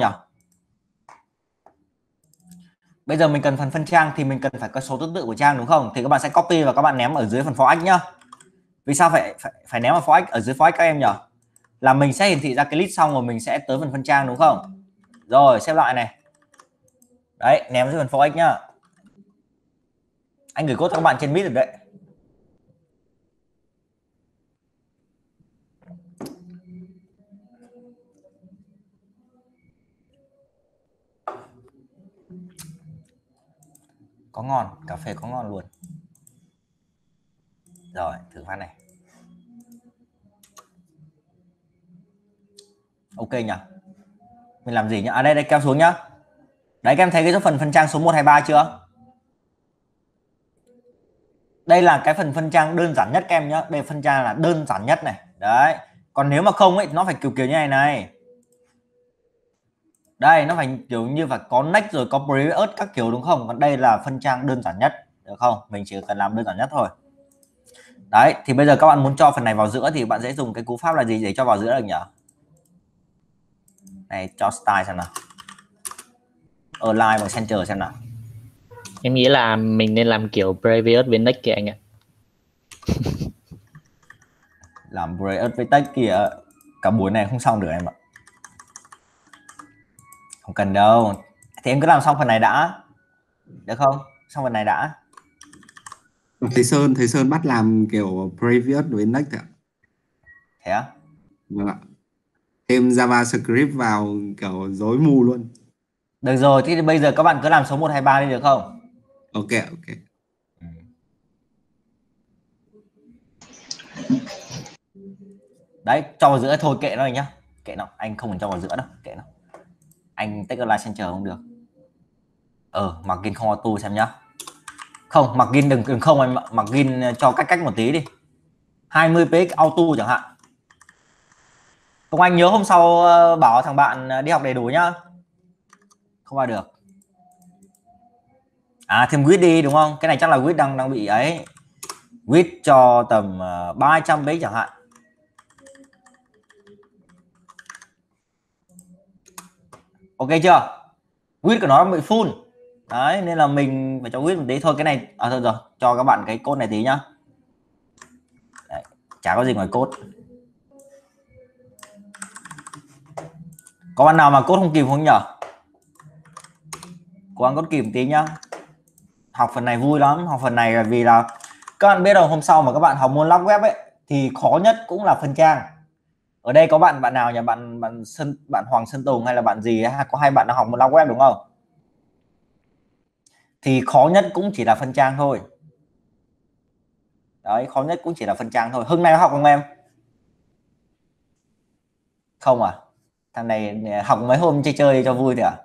Bây giờ mình cần phần phân trang thì mình cần phải có số thứ tự của trang đúng không? Thì các bạn sẽ copy và các bạn ném ở dưới phần for x nhá. Vì sao phải phải, phải ném vào for x ở dưới for x các em nhỉ? Là mình sẽ hiển thị ra cái list xong rồi mình sẽ tới phần phân trang đúng không? Rồi xếp lại này. Đấy, ném dưới phần forex nhá. Anh gửi code cho các bạn trên Meet rồi đấy. Có ngon, cà phê có ngon luôn. Rồi, thử phát này. Ok nhỉ. Mình làm gì nhá? À đây đây kéo xuống nhá. Đấy các em thấy cái số phần phân trang số một hai ba chưa? Đây là cái phần phân trang đơn giản nhất các em nhá. Đây phân trang là đơn giản nhất này. Đấy. Còn nếu mà không ấy nó phải kiểu kiểu như này này. Đây nó phải kiểu như phải có next rồi có previous các kiểu đúng không? Còn đây là phân trang đơn giản nhất, được không? Mình chỉ cần làm đơn giản nhất thôi. Đấy, thì bây giờ các bạn muốn cho phần này vào giữa thì bạn sẽ dùng cái cú pháp là gì để cho vào giữa được nhỉ? Này cho style xem nào. Align và center xem nào.
Em nghĩ là mình nên làm kiểu previous với next kìa anh ạ.
Làm previous với text kìa. Cả buổi này không xong được em ạ. Không cần đâu. Thì em cứ làm xong phần này đã. Được không? Xong phần này đã.
Thầy Sơn, thầy Sơn bắt làm kiểu previous với next ạ.
Thế á?
Vâng ạ. Thêm JavaScript vào kiểu rối mù luôn.
Được rồi, thì bây giờ các bạn cứ làm số một hai ba đi được không?
Ok, ok.
Ừ. Đấy, cho vào giữa thôi kệ nó nhá. Kệ nó, anh không cần cho vào giữa đâu, kệ nó. Anh take align center không được. Ờ, margin không auto xem nhá. Không, margin đừng đừng không, anh margin cho cách cách một tí đi. hai mươi px auto chẳng hạn. Công anh nhớ hôm sau bảo thằng bạn đi học đầy đủ nhá. Không vào được. À thêm width đi đúng không? Cái này chắc là width đang đang bị ấy. Width cho tầm ba trăm px chẳng hạn. Ok chưa? Width của nó bị full. Đấy nên là mình phải cho width một tí thôi. Cái này à, thôi rồi, cho các bạn cái code này tí nhá. Đấy, chả có gì ngoài code. Có bạn nào mà code không kịp không nhở? Cố gắng code kịp tí nhá. Học phần này vui lắm. Học phần này là vì là các bạn biết rồi, hôm sau mà các bạn học môn log web ấy thì khó nhất cũng là phân trang. Ở đây có bạn bạn nào nhỉ? Bạn bạn Sơn, bạn Hoàng Sơn Tùng hay là bạn gì ấy? Có hai bạn đang học môn log web đúng không? Thì khó nhất cũng chỉ là phân trang thôi. Đấy, khó nhất cũng chỉ là phân trang thôi. Hưng này học không em? Không à? Thằng này học mấy hôm chơi chơi cho vui thôi à?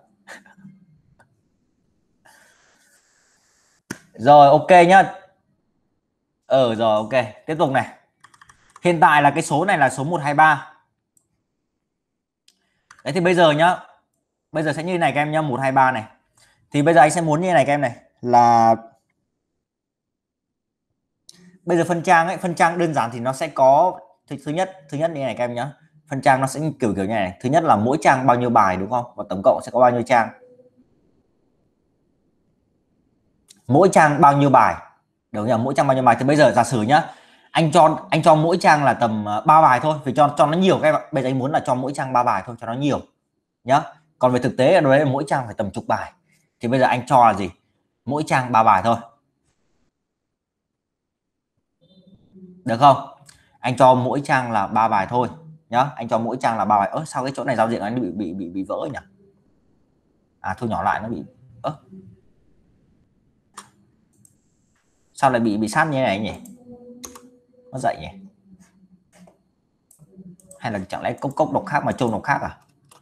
Rồi ok nhá. Ờ rồi ok, tiếp tục này. Hiện tại là cái số này là số một hai ba. Đấy thì bây giờ nhá. Bây giờ sẽ như này các em nhá, một hai ba này. Thì bây giờ anh sẽ muốn như này các em này là bây giờ phân trang ấy, phân trang đơn giản thì nó sẽ có thứ, thứ nhất, thứ nhất như này các em nhá. Phân trang nó sẽ kiểu kiểu như này. Thứ nhất là mỗi trang bao nhiêu bài đúng không? Và tổng cộng sẽ có bao nhiêu trang. Mỗi trang bao nhiêu bài. Đúng nhỉ, mỗi trang bao nhiêu bài. Thì bây giờ giả sử nhá, anh cho anh cho mỗi trang là tầm ba bài thôi, vì cho cho nó nhiều các em ạ. Bây giờ anh muốn là cho mỗi trang ba bài thôi cho nó nhiều nhá. Còn về thực tế ở đây mỗi trang phải tầm chục bài. Thì bây giờ anh cho là gì? Mỗi trang ba bài thôi. Được không? Anh cho mỗi trang là ba bài thôi nhá. Anh cho mỗi trang là ba bài. Ơ sao cái chỗ này giao diện anh bị bị bị bị vỡ nhỉ? À thu nhỏ lại nó bị ơ. Sao lại bị bị sát như thế này nhỉ? Nó dậy nhỉ? Hay là chẳng lẽ cốc cốc độc khác mà chôn độc khác à?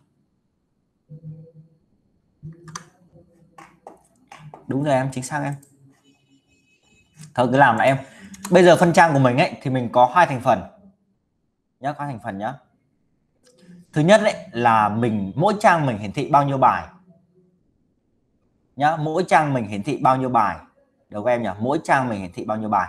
Đúng rồi em, chính xác em. Thôi cứ làm là em. Bây giờ phân trang của mình ấy thì mình có hai thành phần nhá, có thành phần nhá. Thứ nhất đấy là mình mỗi trang mình hiển thị bao nhiêu bài nhá, mỗi trang mình hiển thị bao nhiêu bài. Được em nhỉ? Mỗi trang mình hiển thị bao nhiêu bài.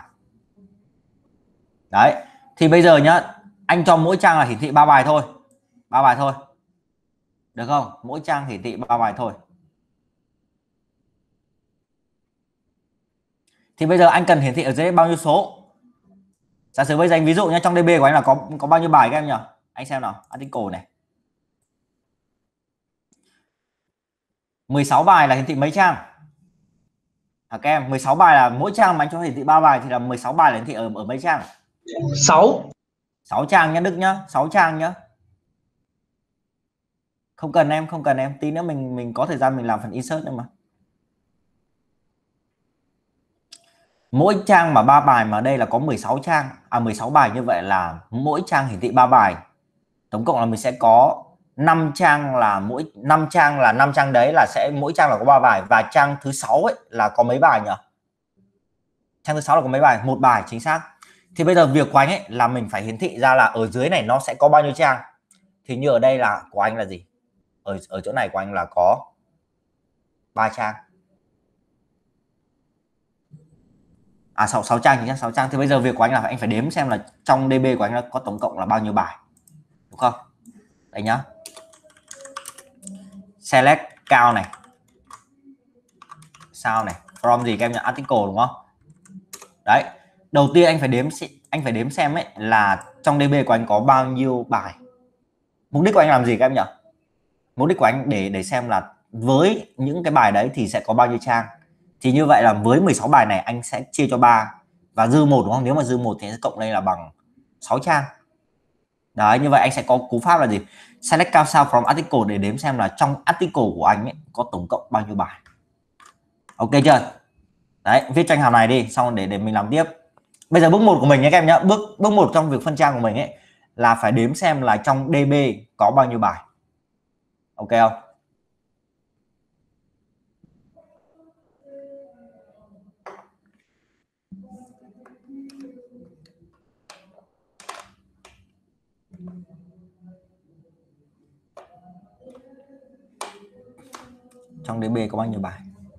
Đấy. Thì bây giờ nhá, anh cho mỗi trang là hiển thị ba bài thôi. ba bài thôi. Được không? Mỗi trang hiển thị ba bài thôi. Thì bây giờ anh cần hiển thị ở dưới bao nhiêu số? Giả sử bây giờ anh ví dụ nhá, trong đê bê của anh là có có bao nhiêu bài các em nhỉ? Anh xem nào, article này. mười sáu bài là hiển thị mấy trang? À, các em mười sáu bài là mỗi trang mà anh cho hiển thị ba bài thì là mười sáu bài là hiển thị ở ở mấy trang?
sáu.
sáu trang nhá Đức nhá, sáu trang nhá. Không cần em, không cần em, tí nữa mình mình có thời gian mình làm phần insert nữa mà. Mỗi trang mà ba bài mà đây là có mười sáu trang, à mười sáu bài, như vậy là mỗi trang hiển thị ba bài. Tổng cộng là mình sẽ có năm trang, là mỗi năm trang là năm trang đấy là sẽ mỗi trang là có ba bài, và trang thứ sáu ấy là có mấy bài nhỉ? Trang thứ sáu là có mấy bài? Một bài, chính xác. Thì bây giờ việc của anh ấy là mình phải hiển thị ra là ở dưới này nó sẽ có bao nhiêu trang. Thì như ở đây là của anh là gì? Ở ở chỗ này của anh là có ba trang. À sáu sáu trang, chính xác, sáu trang. Thì bây giờ việc của anh là anh phải đếm xem là trong đê bê của anh là có tổng cộng là bao nhiêu bài. Đúng không? Đây nhá. Select cao này. Sao này? From gì các em nhỉ? Article đúng không? Đấy. Đầu tiên anh phải đếm anh phải đếm xem ấy là trong đê bê của anh có bao nhiêu bài. Mục đích của anh làm gì các em nhỉ? Mục đích của anh để để xem là với những cái bài đấy thì sẽ có bao nhiêu trang. Thì như vậy là với mười sáu bài này anh sẽ chia cho ba và dư một đúng không? Nếu mà dư một thì sẽ cộng đây là bằng sáu trang. Đấy, như vậy anh sẽ có cú pháp là gì? Select cao sao from article để đếm xem là trong article của anh ấy có tổng cộng bao nhiêu bài. Ok chưa? Đấy, viết cho anh hàm này đi, xong để để mình làm tiếp. Bây giờ bước một của mình nhé các em nhé. Bước bước một trong việc phân trang của mình ấy là phải đếm xem là trong đê bê có bao nhiêu bài. Ok không? Trong đê bê có bao nhiêu bài?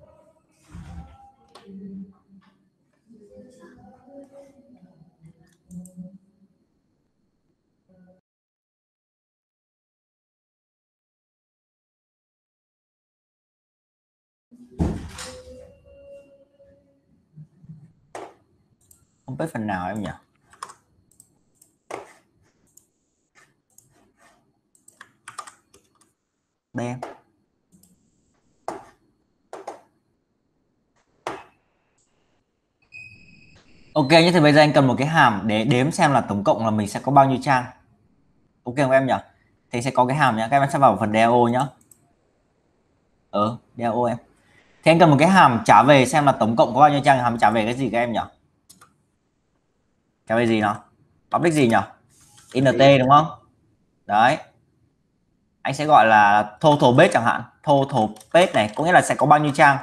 Không biết phần nào em nhỉ? Đây em. Ok nhé, thì bây giờ anh cần một cái hàm để đếm xem là tổng cộng là mình sẽ có bao nhiêu trang. Ok không em nhỉ? Thì sẽ có cái hàm nhé, các em sẽ vào phần deo nhá. Ừ, deo em. Thì anh cần một cái hàm trả về xem là tổng cộng có bao nhiêu trang. Hàm trả về cái gì các em nhỉ? Trả về gì nào? Public gì nhỉ? int đúng không? Đấy. Anh sẽ gọi là total page chẳng hạn. Total page này có nghĩa là sẽ có bao nhiêu trang.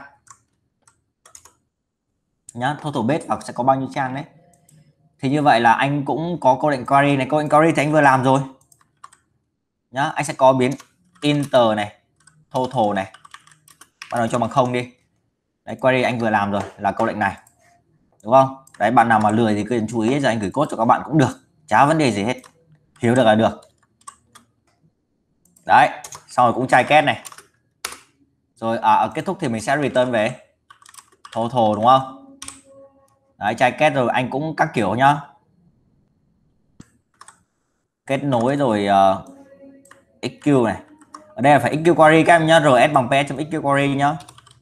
Nhá, total page và sẽ có bao nhiêu trang đấy. Thì như vậy là anh cũng có câu lệnh query này. Câu lệnh query thì anh vừa làm rồi. Nhá, anh sẽ có biến enter này, total này. Bắt đầu cho bằng không đi. Đấy, query anh vừa làm rồi là câu lệnh này. Đúng không? Đấy, bạn nào mà lười thì cứ chú ý giờ anh gửi code cho các bạn cũng được. Chả vấn đề gì hết. Hiểu được là được. Đấy, xong rồi cũng try kết này. Rồi à, ở kết thúc thì mình sẽ return về total đúng không? Đấy, try kết rồi anh cũng các kiểu nhá. Kết nối rồi uh, ích quy này. Ở đây là phải ích quy query các em nhá, rs bằng ps.xq query nhá.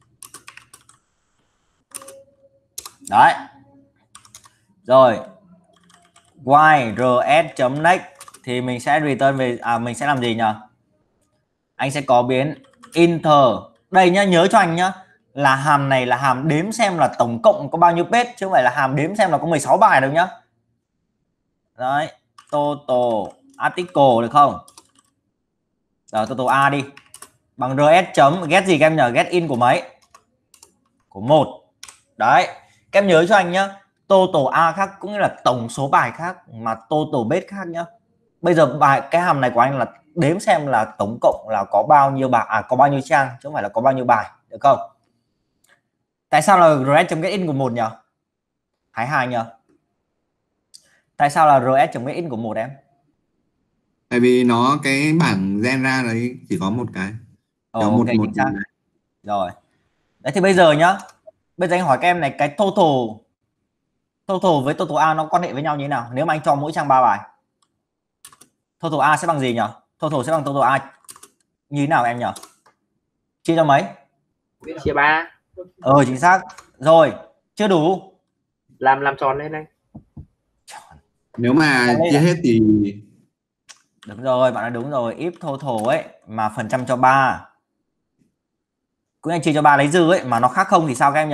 Đấy. Rồi. While rs.next thì mình sẽ return về à mình sẽ làm gì nhỉ? Anh sẽ có biến enter. Đây nhá, nhớ cho anh nhá, là hàm này là hàm đếm xem là tổng cộng có bao nhiêu page chứ không phải là hàm đếm xem là có mười sáu bài đâu nhá. Đấy, total article được không? Rồi total A đi. Bằng rs chấm get gì các em nhỉ? Get in của mấy? Của một. Đấy, các em nhớ cho anh nhá. Total A khác cũng như là tổng số bài khác, mà total page khác nhá. Bây giờ bài cái hàm này của anh là đếm xem là tổng cộng là có bao nhiêu bài, à có bao nhiêu trang chứ không phải là có bao nhiêu bài, được không? Tại sao là rs.getIn của một nhỉ? Hay hai nhỉ? Tại sao là rs.getIn của một em?
Tại vì nó cái bảng gen ra đấy chỉ có một cái.
Ồ,
Có một
okay,
một
chính xác. Rồi. Đấy thì bây giờ nhá. Bây giờ anh hỏi các em này, cái total total với total A nó quan hệ với nhau như thế nào? Nếu mà anh cho mỗi trang ba bài, total A sẽ bằng gì nhỉ? Total sẽ bằng total A như thế nào em nhỉ? Chia cho mấy?
chia ba.
Ờ chính xác. Rồi, chưa đủ.
Làm làm tròn lên anh.
Nếu mà
Đây
chia
à?
hết thì
Đúng rồi, bạn nói đúng rồi. If total ấy mà phần trăm cho ba. Cứ anh chia cho ba lấy dư ấy mà nó khác không thì sao các em nhỉ?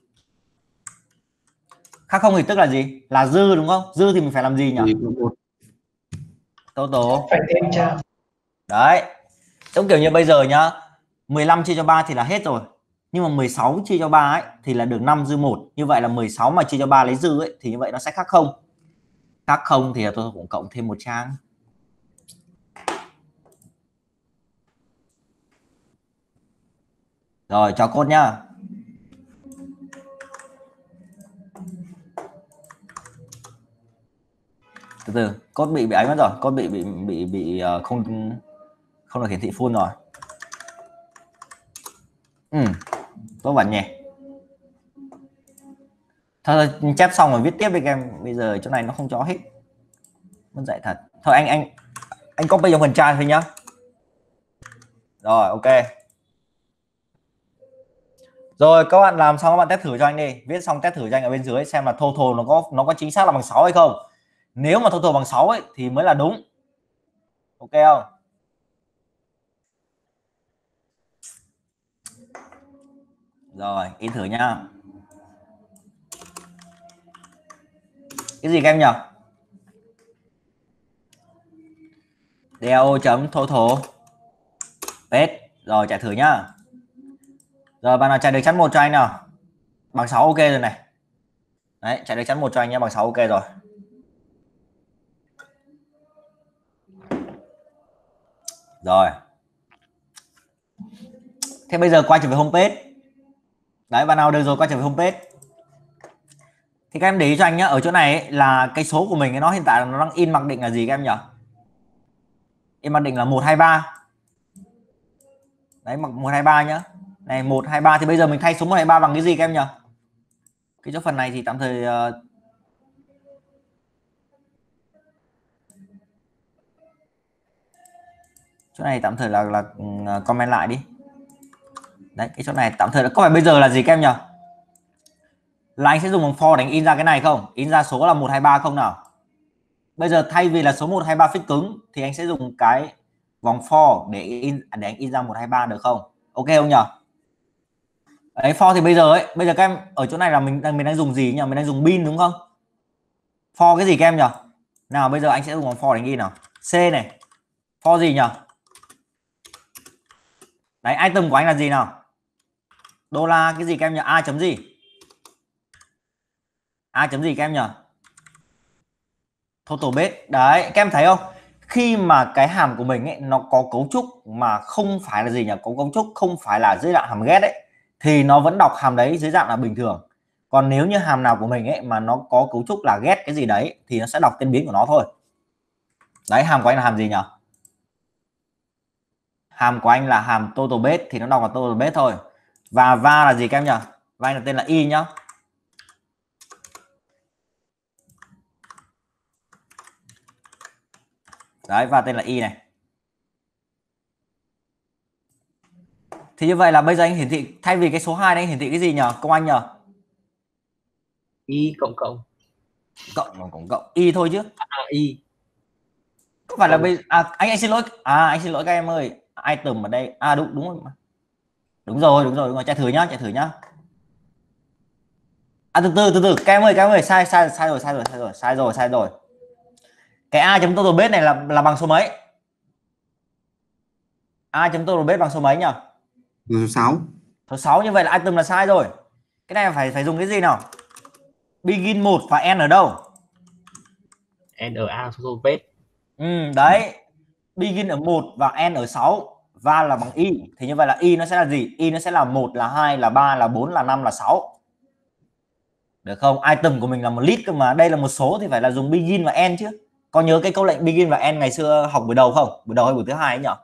Khác không thì tức là gì? Là dư đúng không? Dư thì mình phải làm gì nhỉ?
thì có một
Total.
Phải thêm cho.
Đấy. Giống kiểu như bây giờ nhá, mười lăm chia cho ba thì là hết rồi. Nhưng mà mười sáu chia cho ba ấy thì là được năm dư một. Như vậy là mười sáu mà chia cho ba lấy dư ấy thì như vậy nó sẽ khác không. Khác không thì tôi cũng cộng thêm một trang. Rồi cho code nhá. Từ từ, code bị bị ấy mất rồi, code bị bị bị bị uh, không không được hiển thị full rồi. Ừ, tốt bạn nhỉ. Thôi, thôi chép xong rồi viết tiếp đi các em. Bây giờ chỗ này nó không cho hết. Mất dạy thật. Thôi anh anh anh copy trong phần trai thôi nhá. Rồi ok. Rồi các bạn làm xong các bạn test thử cho anh đi, viết xong test thử cho anh ở bên dưới xem là total nó có nó có chính xác là bằng sáu hay không. Nếu mà total bằng sáu ấy thì mới là đúng. Ok không? Rồi, in thử nhá. Cái gì các em nhỉ? Deo chấm total paste. Rồi chạy thử nhá. Rồi bạn nào chạy được chắn một cho anh nào. Bằng sáu ok rồi này. Đấy, chạy được chắn một cho anh nhé, bằng sáu ok rồi. Rồi. Thế bây giờ quay trở về homepage. Đấy, bạn nào được rồi quay trở về homepage. Thì các em để ý cho anh nhá, ở chỗ này ấy, là cái số của mình ấy, nó hiện tại là nó đang in mặc định là gì các em nhỉ? In mặc định là một hai ba. Đấy, mặc một hai ba nhá. Này một hai ba thì bây giờ mình thay số một hai ba bằng cái gì các em nhỉ? Cái chỗ phần này thì tạm thời uh... chỗ này tạm thời là là uh, comment lại đi. Đấy, cái chỗ này tạm thời là có phải bây giờ là gì các em nhỉ? Là anh sẽ dùng bằng for đánh in ra cái này không? In ra số là một hai ba không nào? Bây giờ thay vì là số một hai ba fix cứng thì anh sẽ dùng cái vòng for để in để anh in ra một hai ba được không? Ok không nhỉ? Đấy, for thì bây giờ ấy, bây giờ các em ở chỗ này là mình đang mình đang dùng gì nhỉ? Mình đang dùng bin đúng không? For cái gì các em nhỉ? Nào bây giờ anh sẽ dùng vòng for đánh in nào. C này. For gì nhỉ? Đấy, item của anh là gì nào? Đô la cái gì các em nhỉ? A chấm gì? A chấm gì các em nhỉ? Total base. Đấy, các em thấy không? Khi mà cái hàm của mình ấy nó có cấu trúc mà không phải là gì nhỉ? Có cấu trúc không phải là dưới dạng hàm get ấy thì nó vẫn đọc hàm đấy dưới dạng là bình thường. Còn nếu như hàm nào của mình ấy mà nó có cấu trúc là get cái gì đấy thì nó sẽ đọc tên biến của nó thôi. Đấy, hàm của anh là hàm gì nhỉ? Hàm của anh là hàm total base thì nó đọc là total base thôi. Và va là gì các em nhỉ? Va anh là tên là y nhá. Đấy, và tên là y này. Thì như vậy là bây giờ anh hiển thị thay vì cái số hai này anh hiển thị cái gì nhỉ? Công anh nhỉ?
Y cộng cộng.
Cộng cộng cộng y thôi chứ.
À, y.
Có phải là bây à, anh anh xin lỗi. À anh xin lỗi các em ơi. Item ở đây. À đúng đúng rồi. Đúng rồi, đúng rồi, đúng rồi. Chạy thử nhá, chạy thử nhá. À từ từ từ từ các em ơi, các em ơi, sai sai sai rồi, sai rồi, sai rồi, sai rồi, sai rồi. Cái a chấm total base này là là bằng số mấy? A chấm total base bằng số mấy nhỉ?
số sáu.
Số sáu, như vậy là item là sai rồi. Cái này phải phải dùng cái gì nào? Begin một và n ở đâu?
N ở A total base.
Ừ, đấy. Begin ở một và n ở sáu. Va là bằng y. Thì như vậy là y nó sẽ là gì? Y nó sẽ là một, là hai, là ba, là bốn, là năm, là sáu. Được không? Item của mình là một list cơ mà. Đây là một số thì phải là dùng begin và end chứ. Có nhớ cái câu lệnh begin và end ngày xưa học buổi đầu không? Buổi đầu hay buổi thứ hai ấy nhỉ?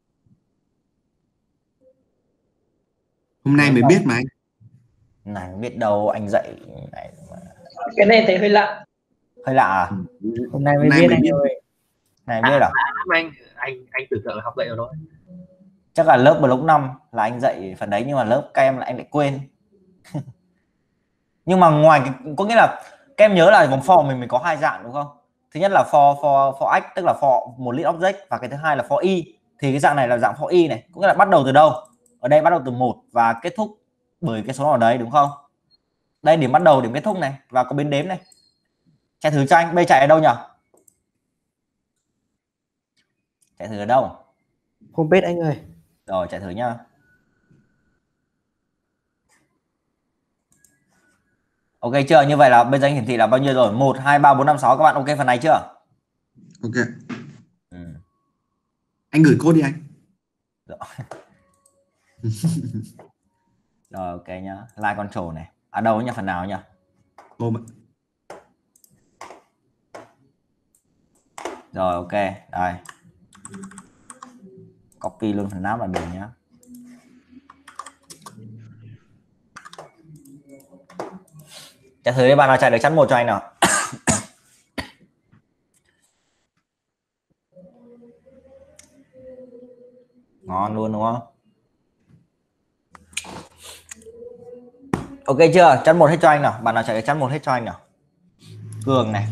Hôm nay mới biết mà anh.
Này biết đâu anh dạy này mà.
Cái này thấy hơi lạ.
Hơi lạ à?
Hôm nay mới
Hôm nay
biết
mới
anh
biết.
ơi.
Này biết à?
Anh anh anh tưởng tượng là học dạy rồi thôi.
Chắc là lớp block năm là anh dạy phần đấy, nhưng mà lớp các em lại anh lại quên. Nhưng mà ngoài cái, có nghĩa là các em nhớ là vòng for mình mình có hai dạng đúng không? Thứ nhất là for for for x tức là for một list object, và cái thứ hai là for y. Thì cái dạng này là dạng for y này, có nghĩa là bắt đầu từ đâu? Ở đây bắt đầu từ một và kết thúc bởi cái số nào đấy đúng không? Đây điểm bắt đầu, điểm kết thúc này, và có biến đếm này. Chạy thử cho anh, bây chạy ở đâu nhỉ? Chạy thử ở đâu?
Homepage anh ơi.
Rồi chạy thử nhá. Ok chưa? Như vậy là bây giờ anh hiển thị là bao nhiêu rồi? một, hai, ba, bốn, năm, sáu. Các bạn ok phần này chưa?
Ok.
Ừ.
Anh gửi code đi anh.
Rồi. Rồi ok nhá. Like control này. Ở đâu nhá, phần nào nhá?
Ôm ạ.
Rồi ok. Đây. Copy luôn phần nắp là được nhá. Chạy thử đi, bạn nào chạy được chắn một cho anh nào. Ngon luôn đúng không? Ok chưa? Chắn một hết cho anh nào. Bạn nào chạy được chắn một hết cho anh nào. Cường này.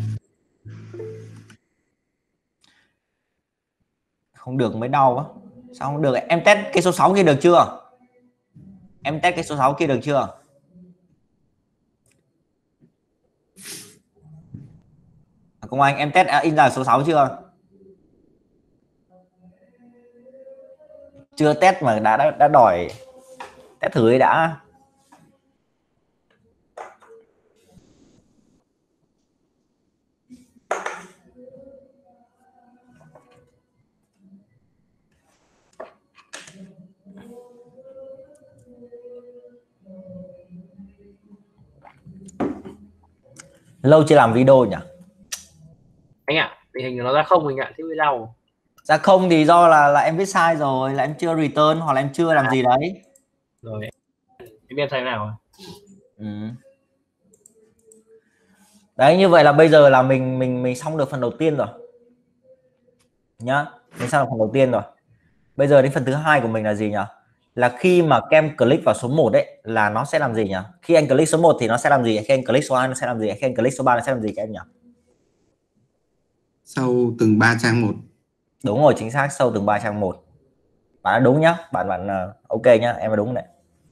Không được mới đau á. Sao không được? Em test cái số sáu kia được chưa? Em test cái số sáu kia được chưa? Công anh em test in ra số sáu chưa? Chưa test mà đã đã, đã đòi test thử ấy đã. Lâu chưa làm video nhỉ?
Anh ạ, tình hình nó ra không anh ạ, thế mới đau.
Ra không thì do là là em viết sai rồi, là em chưa return hoặc là em chưa làm gì đấy.
Rồi em biết thế nào?
Ừ. Đấy, như vậy là bây giờ là mình mình mình xong được phần đầu tiên rồi nhá. Mình xong được phần đầu tiên rồi. Bây giờ đến phần thứ hai của mình là gì nhỉ? Là khi mà các em click vào số một đấy là nó sẽ làm gì nhỉ? Khi anh click số một thì nó sẽ làm gì? Khi anh click số hai nó sẽ làm gì? Khi anh click số ba nó sẽ làm gì các em nhỉ?
Sau từng ba trang một.
Đúng rồi, chính xác, sau từng ba trang một. Bạn đã đúng nhá, bạn bạn uh, ok nhá, em đã đúng đấy.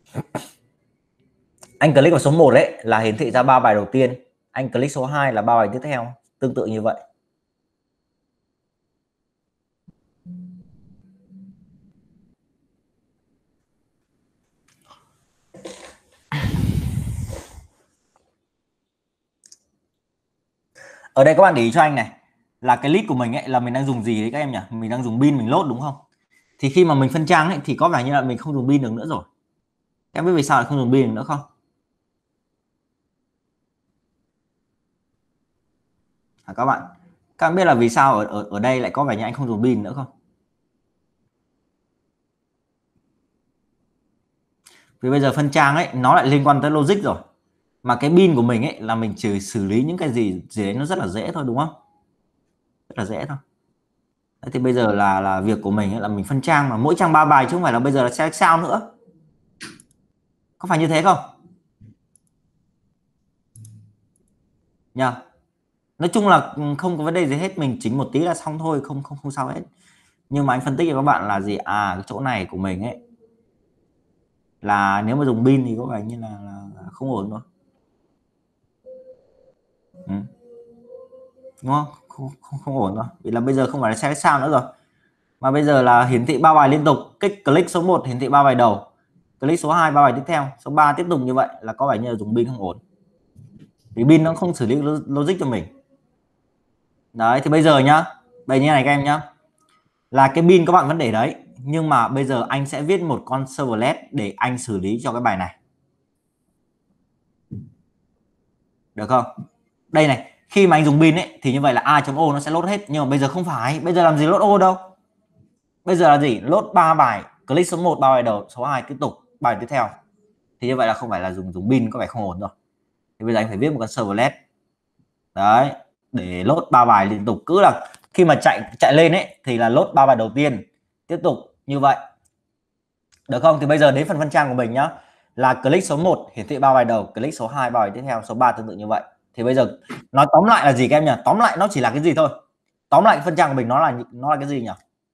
Anh click vào số một đấy là hiển thị ra ba bài đầu tiên, anh click số hai là ba bài tiếp theo, tương tự như vậy. Ở đây các bạn để ý cho anh này, là cái list của mình ấy là mình đang dùng gì đấy các em nhỉ? Mình đang dùng bin mình load đúng không? Thì khi mà mình phân trang ấy thì có vẻ như là mình không dùng bin được nữa rồi. Em biết vì sao lại không dùng bin nữa không? À, các bạn các bạn biết là vì sao ở, ở ở đây lại có vẻ như anh không dùng bin nữa không? Vì bây giờ phân trang ấy nó lại liên quan tới logic rồi, mà cái bin của mình ấy là mình chỉ xử lý những cái gì gì đấy nó rất là dễ thôi đúng không? Rất là dễ thôi. Đấy, thì bây giờ là là việc của mình ấy là mình phân trang, mà mỗi trang ba bài chứ không phải là bây giờ là select sao nữa. Có phải như thế không? Nha. Nói chung là không có vấn đề gì hết, mình chỉnh một tí là xong thôi, không không không sao hết. Nhưng mà anh phân tích cho các bạn là gì? À, cái chỗ này của mình ấy là nếu mà dùng pin thì có vẻ như là, là không ổn rồi. Ừ. Đúng không? Không, không, không ổn rồi. Vì là bây giờ không phải là select sao nữa rồi, mà bây giờ là hiển thị ba bài liên tục. Kích click số một hiển thị ba bài đầu, click số hai ba bài tiếp theo, số ba tiếp tục như vậy, là có vẻ như là dùng pin không ổn. Vì pin nó không xử lý logic cho mình. Đấy, thì bây giờ nhá, đây như này các em nhá, là cái pin các bạn vẫn để đấy, nhưng mà bây giờ anh sẽ viết một con servlet để anh xử lý cho cái bài này, được không? Đây này, khi mà anh dùng pin ấy thì như vậy là a.o nó sẽ load hết, nhưng mà bây giờ không phải, bây giờ làm gì load ô đâu, bây giờ là gì? Load ba bài, click số một ba bài đầu, số hai tiếp tục bài tiếp theo, thì như vậy là không phải là dùng dùng pin, có vẻ không ổn rồi. Thì bây giờ anh phải viết một con servlet đấy để load ba bài liên tục, cứ là khi mà chạy chạy lên ấy thì là load ba bài đầu tiên, tiếp tục như vậy, Được không? Thì bây giờ đến phần phân trang của mình nhá, là click số một hiển thị ba bài đầu, click số hai ba bài tiếp theo, số ba tương tự như vậy. Thì bây giờ nói tóm lại là gì các em nhỉ? Tóm lại nó chỉ là cái gì thôi? Tóm lại phân trang của mình nó là nó là cái gì nhỉ?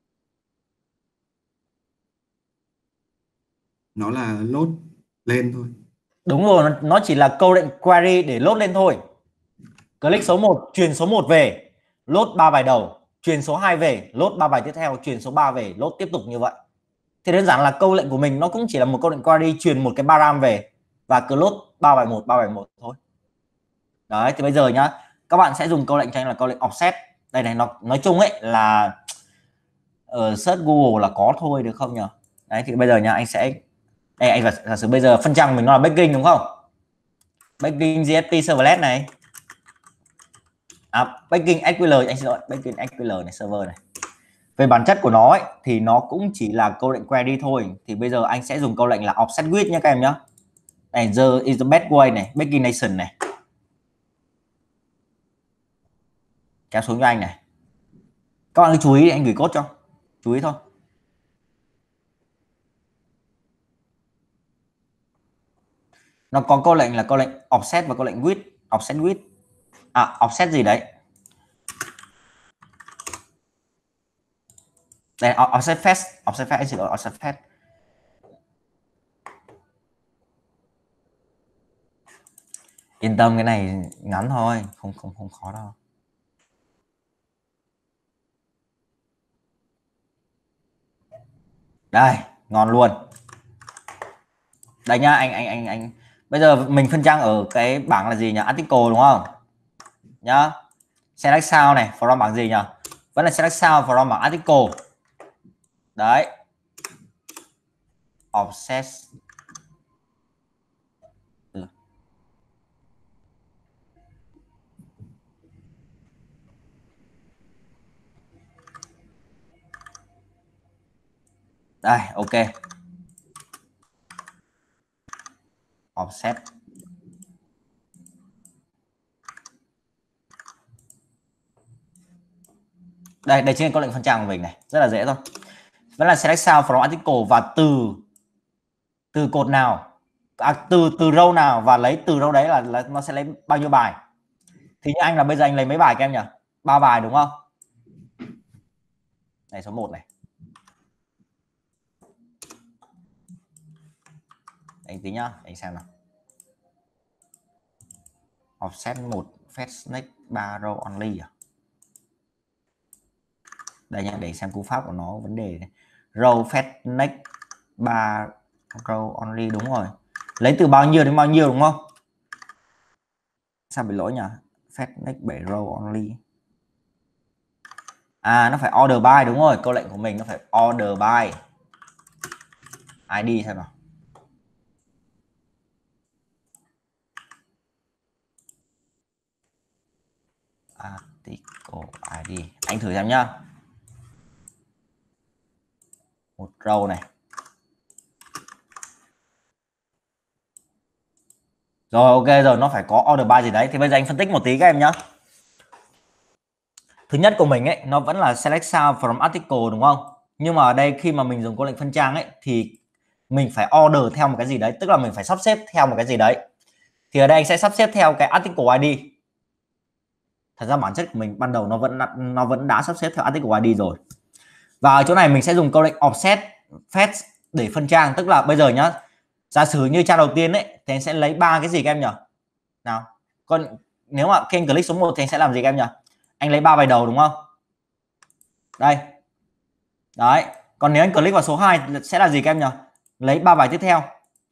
Nó là load lên thôi.
Đúng rồi, nó chỉ là câu lệnh query để load lên thôi. Click số một truyền số một về, load ba bài đầu, truyền số hai về, load ba bài tiếp theo, truyền số ba về, load tiếp tục như vậy. Thì đơn giản là câu lệnh của mình nó cũng chỉ là một câu lệnh query truyền một cái param về và cứ load ba bài một ba bài một thôi. Đấy, thì bây giờ nhá, các bạn sẽ dùng câu lệnh cho anh là câu lệnh offset. Đây này, nó nói chung ấy là ở search Google là có thôi được không nhỉ? Đấy, thì bây giờ nhá, anh sẽ đây, anh giả sử bây giờ phân trang mình nó là backing đúng không? Backing giê ép pê servlet này. À, backing ét quy eo, anh xin lỗi, backing ét quy eo này, server này. Về bản chất của nó ấy, thì nó cũng chỉ là câu lệnh query thôi. Thì bây giờ anh sẽ dùng câu lệnh là offset with nhé các em nhé. Này, the is the best way này, backing nation này. Kéo xuống cho anh này. Các bạn cứ chú ý, anh gửi code cho. Chú ý thôi. Nó có câu lệnh là câu lệnh offset và câu lệnh with, offset with. À, offset gì đấy. Đây, offset fetch, offset fetch, anh xin lỗi, offset fetch. Yên tâm, cái này ngắn thôi, không không không khó đâu. Đây, ngon luôn. Đây nhá, anh anh anh anh. Bây giờ mình phân trang ở cái bảng là gì nhỉ? Article đúng không? Nhá. Select sound này, from bảng gì nhỉ? Vẫn là select sound from bảng article. Đấy. Offset. Ừ. Đây, ok. Offset. Đây, đây chính là câu lệnh phân trang của mình này, rất là dễ thôi. Vẫn là select sound from article và từ từ cột nào, à, từ từ row nào và lấy từ row đấy là, là nó sẽ lấy bao nhiêu bài. Thì như anh là bây giờ anh lấy mấy bài các em nhỉ? Ba bài đúng không? Này số một này. Anh tí nhá, anh xem nào. Offset một, fetch next ba row only à? Đây nhá, để xem cú pháp của nó vấn đề này. Row fetch next ba row only, đúng rồi. Lấy từ bao nhiêu đến bao nhiêu đúng không? Sao bị lỗi nhỉ? Fetch next bảy row only. À, nó phải order by, đúng rồi, câu lệnh của mình nó phải order by i đê xem nào. Article i đê. Anh thử xem nhá. Một row này. Rồi, ok rồi, nó phải có order by gì đấy. Thì bây giờ anh phân tích một tí các em nhá. Thứ nhất của mình ấy, nó vẫn là select sound from article đúng không? Nhưng mà ở đây khi mà mình dùng câu lệnh phân trang ấy thì mình phải order theo một cái gì đấy, tức là mình phải sắp xếp theo một cái gì đấy. Thì ở đây anh sẽ sắp xếp theo cái article i đê. Thật ra bản chất của mình ban đầu nó vẫn nó vẫn đã sắp xếp theo article i đê rồi. Và ở chỗ này mình sẽ dùng câu lệnh offset fetch để phân trang, tức là bây giờ nhá, giả sử như trang đầu tiên ấy thì anh sẽ lấy ba cái gì các em nhỉ? Nào, còn nếu mà khi anh click số một thì anh sẽ làm gì các em nhỉ? Anh lấy ba bài đầu đúng không? Đây. Đấy, còn nếu anh click vào số hai sẽ là gì các em nhỉ? Lấy ba bài tiếp theo.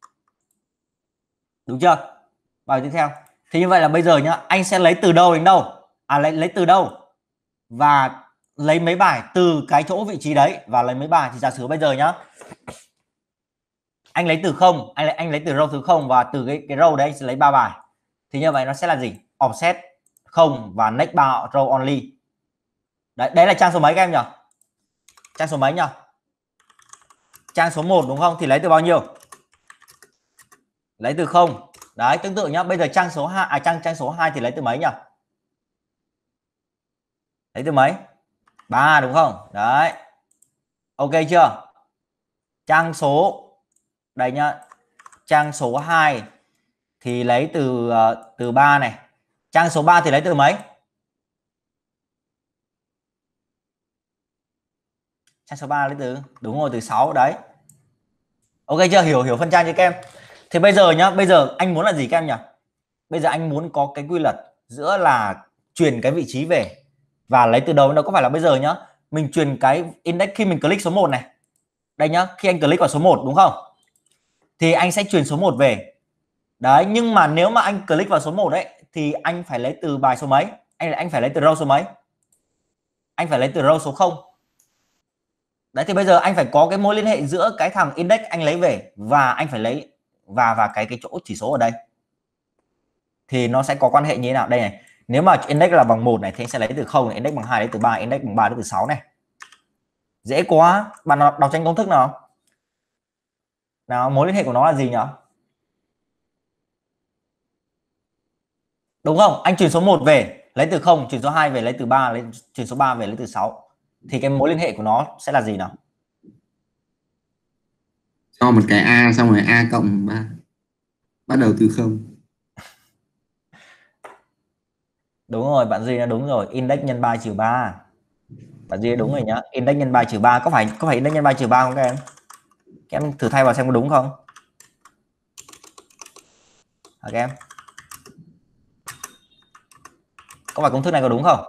Đúng chưa? Bài tiếp theo. Thì như vậy là bây giờ nhá, anh sẽ lấy từ đâu đến đâu? À, lấy lấy từ đâu? Và lấy mấy bài từ cái chỗ vị trí đấy và lấy mấy bài. Thì giả sử bây giờ nhá, anh lấy từ không, anh lấy anh lấy từ row thứ không và từ cái cái row đấy anh sẽ lấy ba bài. Thì như vậy nó sẽ là gì? Offset không và next ba row only. Đấy, đấy là trang số mấy các em nhỉ? Trang số mấy nhỉ? Trang số một đúng không? Thì lấy từ bao nhiêu? Lấy từ không. Đấy, tương tự nhá. Bây giờ trang số hai, à trang trang số hai thì lấy từ mấy nhỉ? Lấy từ mấy? ba đúng không? Đấy. Ok chưa? Trang số Đây nhá, trang số hai thì lấy từ uh, từ ba này, trang số ba thì lấy từ mấy? Trang số ba lấy từ, đúng rồi, từ sáu đấy. Ok chưa? Hiểu hiểu phân trang chưa các em? Thì bây giờ nhá, bây giờ anh muốn là gì các em nhỉ? Bây giờ anh muốn có cái quy luật giữa là truyền cái vị trí về và lấy từ đầu. Nó có phải là bây giờ nhá, mình truyền cái index khi mình click số một này. Đây nhá, khi anh click vào số một đúng không? Thì anh sẽ truyền số một về. Đấy, nhưng mà nếu mà anh click vào số một đấy thì anh phải lấy từ bài số mấy? Anh anh phải lấy từ row số mấy? Anh phải lấy từ row số không. Đấy thì bây giờ anh phải có cái mối liên hệ giữa cái thằng index anh lấy về và anh phải lấy và và cái cái chỗ chỉ số ở đây. Thì nó sẽ có quan hệ như thế nào? Đây này. Nếu mà index là bằng một này thì anh sẽ lấy từ không này, index bằng hai lấy từ ba, index bằng ba lấy từ sáu này. Dễ quá. Bạn đọc, đọc tranh công thức nào. Nào, mối liên hệ của nó là gì nhỉ? Đúng không? Anh truyền số một về lấy từ không, truyền số hai về lấy từ ba, lấy truyền số ba về lấy từ sáu. Thì cái mối liên hệ của nó sẽ là gì nào?
Cho một cái A xong rồi A cộng ba. Bắt đầu từ không.
Đúng rồi, bạn Duy là đúng rồi, index nhân ba trừ ba. Bạn Duy đúng rồi nhá, index nhân ba trừ ba có phải có phải index nhân ba trừ ba không các em? Các em thử thay vào xem có đúng không? Hả các em? Có phải công thức này có đúng không?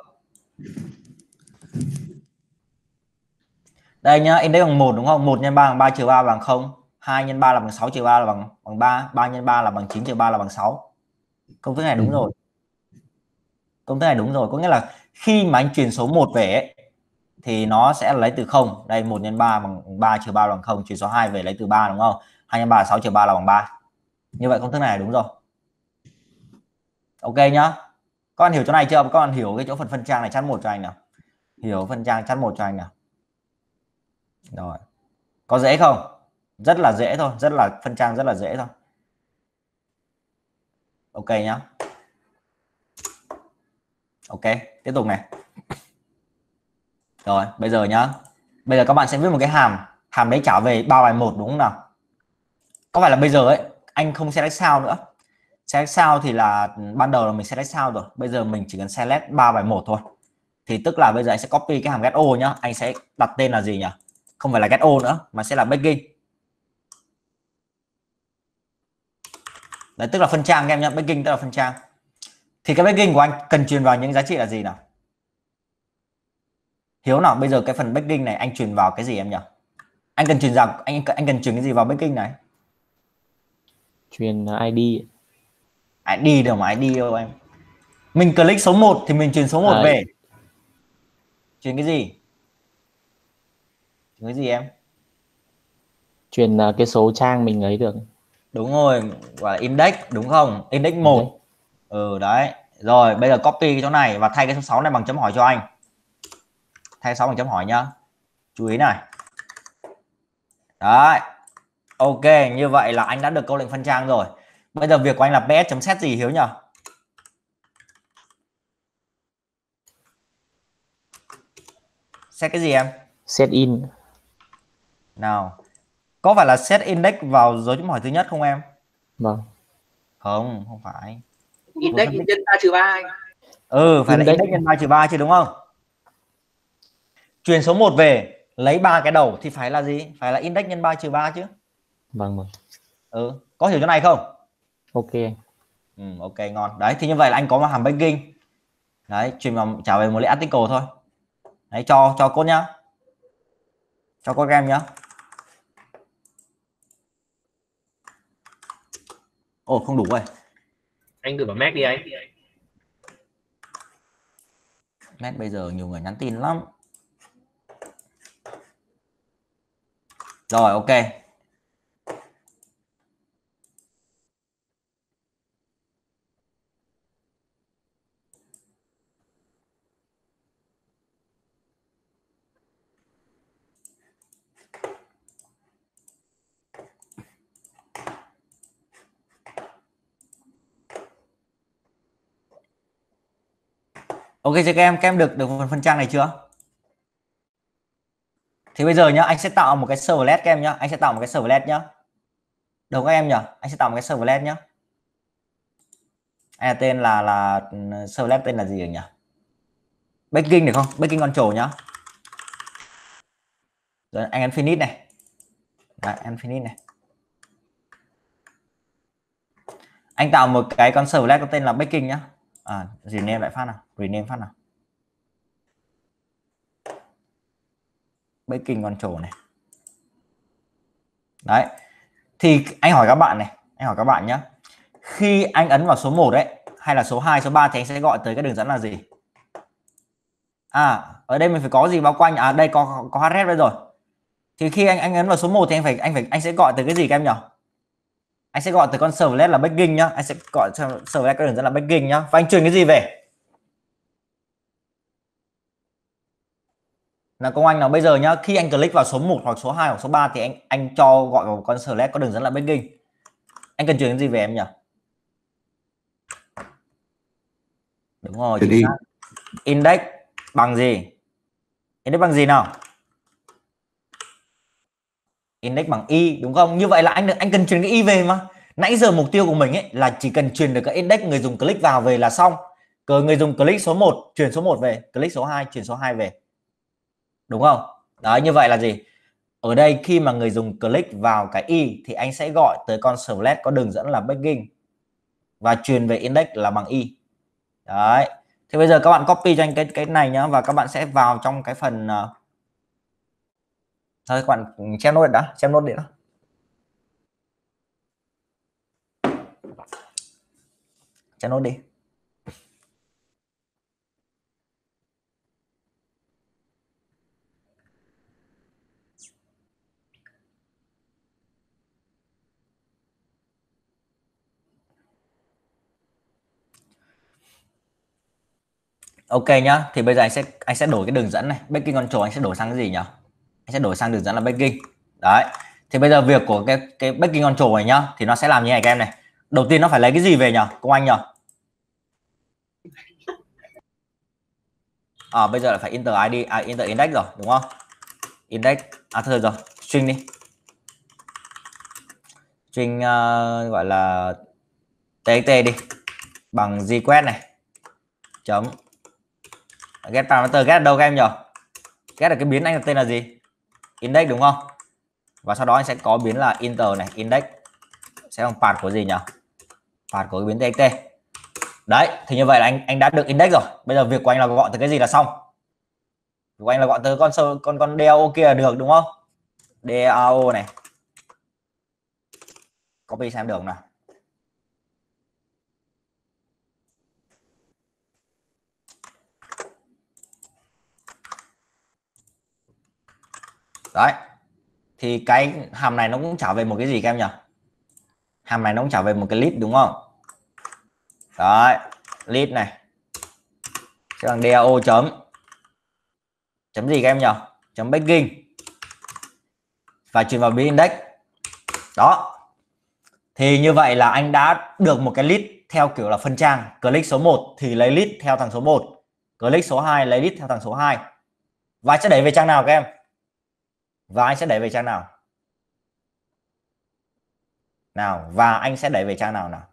Đây nhá, index bằng một đúng không? một nhân ba bằng ba trừ ba bằng không. hai nhân ba là bằng sáu trừ ba là bằng bằng ba, ba nhân ba là bằng chín trừ ba là bằng sáu. Công thức này đúng rồi. Công thức này đúng rồi, có nghĩa là khi mà anh truyền số một về ấy, thì nó sẽ lấy từ không. Đây một nhân ba bằng ba trừ ba bằng không, truyền số hai về lấy từ ba đúng không? hai nhân ba là sáu trừ ba là bằng ba. Như vậy công thức này đúng rồi. Ok nhá. Các bạn hiểu chỗ này chưa? Các bạn hiểu cái chỗ phần phân trang này, chắt một cho anh nào. Hiểu phân trang chắt một cho anh nào. Rồi. Có dễ không? Rất là dễ thôi, rất là phân trang rất là dễ thôi. Ok nhá. Ok, tiếp tục này. Rồi, bây giờ nhá. Bây giờ các bạn sẽ viết một cái hàm, hàm đấy trả về ba bài một đúng không nào? Có phải là bây giờ ấy anh không select sao nữa. Select sao thì là ban đầu là mình select sao rồi. Bây giờ mình chỉ cần select ba bài một thôi. Thì tức là bây giờ anh sẽ copy cái hàm get o nhá, anh sẽ đặt tên là gì nhỉ? Không phải là get o nữa mà sẽ là begin. Đấy tức là phân trang các em nhá, begin tức là phân trang. Thì cái begin của anh cần truyền vào những giá trị là gì nào? Hiếu nào, bây giờ cái phần begin này anh truyền vào cái gì em nhỉ? Anh cần truyền vào anh anh cần truyền cái gì vào begin này?
Truyền i đê.
i đê đâu mà i đê đâu em. Mình click số một thì mình truyền số một à, về. Truyền cái gì? Truyền cái gì em?
Truyền uh, cái số trang mình lấy được.
Đúng rồi, gọi là index đúng không? Index một. Index. Ừ đấy. Rồi, bây giờ copy cái chỗ này và thay cái số sáu này bằng chấm hỏi cho anh. Thay sáu bằng chấm hỏi nhá. Chú ý này. Đấy. Ok, như vậy là anh đã được câu lệnh phân trang rồi. Bây giờ việc của anh là ps.set gì Hiếu nhỉ? Set cái gì em?
Set in.
Nào. Có phải là set index vào dấu chấm hỏi thứ nhất không em?
Vâng.
Không, không phải.
Index nhân ba trừ ba anh.
Ừ, phải index. Là index nhân ba trừ ba chứ đúng không? Truyền số một về, lấy ba cái đầu thì phải là gì? Phải là index nhân ba trừ ba chứ.
Vâng vâng.
Ừ, có hiểu chỗ này không?
Ok.
Ừ, ok ngon. Đấy thì như vậy là anh có một hàm begin. Đấy, truyền vào trả về một list article thôi. Đấy cho cho code nhá. Cho code game nhá. Ồ không đủ rồi.
Anh gửi vào Mac đi anh.
Mac bây giờ nhiều người nhắn tin lắm. Rồi ok. Ok chưa các em, các em được được phần phân trang này chưa? Thì bây giờ nhá, anh sẽ tạo một cái servlet các em nhá, anh sẽ tạo một cái servlet nhá. Đâu các em nhỉ? Anh sẽ tạo một cái servlet nhé. Anh tên là là servlet tên là gì nhỉ? Baking được không? Baking control nhá. Rồi anh ấn finish này. Đấy, anh finish này. Anh tạo một cái con servlet có tên là baking nhá. À, rename lại phát nào, rename phát nào. Baking control này. Đấy. Thì anh hỏi các bạn này, anh hỏi các bạn nhé. Khi anh ấn vào số một đấy, hay là số hai, số ba thì anh sẽ gọi tới cái đường dẫn là gì? À, ở đây mình phải có gì bao quanh? À, đây có có href đây rồi. Thì khi anh anh ấn vào số một thì anh phải anh phải anh sẽ gọi tới cái gì các em nhỉ? Anh sẽ gọi tới con servlet là baking nhá, anh sẽ gọi servlet cái đường dẫn là baking nhá. Và anh truyền cái gì về? Là công anh nào bây giờ nhá, khi anh click vào số một hoặc số hai hoặc số ba thì anh anh cho gọi vào con servlet có đường dẫn là baking. Anh cần truyền cái gì về em nhỉ? Đúng rồi, chính xác. Index bằng gì? Index bằng gì nào? Index bằng y, đúng không? Như vậy là anh được anh cần truyền cái y về mà. Nãy giờ mục tiêu của mình ấy là chỉ cần truyền được cái index người dùng click vào về là xong. Cờ người dùng click số một truyền số một về, click số hai truyền số hai về. Đúng không? Đấy, như vậy là gì? Ở đây khi mà người dùng click vào cái y thì anh sẽ gọi tới con servlet có đường dẫn là baking và truyền về index là bằng y. Đấy. Thì bây giờ các bạn copy cho anh cái cái này nhá, và các bạn sẽ vào trong cái phần uh... thôi các bạn xem nốt đã, xem nốt đi đó. Xem nốt đi. Ok nhá, thì bây giờ anh sẽ anh sẽ đổi cái đường dẫn này, baking control anh sẽ đổi sang cái gì nhỉ? Anh sẽ đổi sang đường dẫn là baking. Đấy. Thì bây giờ việc của cái cái baking control này nhá, thì nó sẽ làm như này các em này. Đầu tiên nó phải lấy cái gì về nhỉ? Công anh nhỉ? À, bây giờ là phải enter i đê, à, enter index rồi, đúng không? Index, à thôi rồi, string đi. String uh, gọi là txt đi, bằng request này, chấm get parameter, get ở đâu các em nhỉ? Get là cái biến anh tên là gì? Index đúng không? Và sau đó anh sẽ có biến là enter này, index sẽ bằng path của gì nhỉ? Path của cái biến txt. Đấy, thì như vậy là anh anh đã được index rồi. Bây giờ việc của anh là gọi từ cái gì là xong. Việc của anh là gọi từ con con con dao kia là được đúng không? Dao này. Copy xem được nào. Đấy. Thì cái hàm này nó cũng trả về một cái gì các em nhỉ? Hàm này nó cũng trả về một cái list đúng không? Đấy, list này. Sẽ bằng dao chấm chấm gì các em nhỉ? Chấm baking. Và truyền vào biến index. Đó. Thì như vậy là anh đã được một cái list theo kiểu là phân trang. Click số một thì lấy list theo thằng số một. Click số hai lấy list theo thằng số hai. Và anh sẽ đẩy về trang nào các em? Và anh sẽ đẩy về trang nào? Nào, và anh sẽ đẩy về trang nào nào?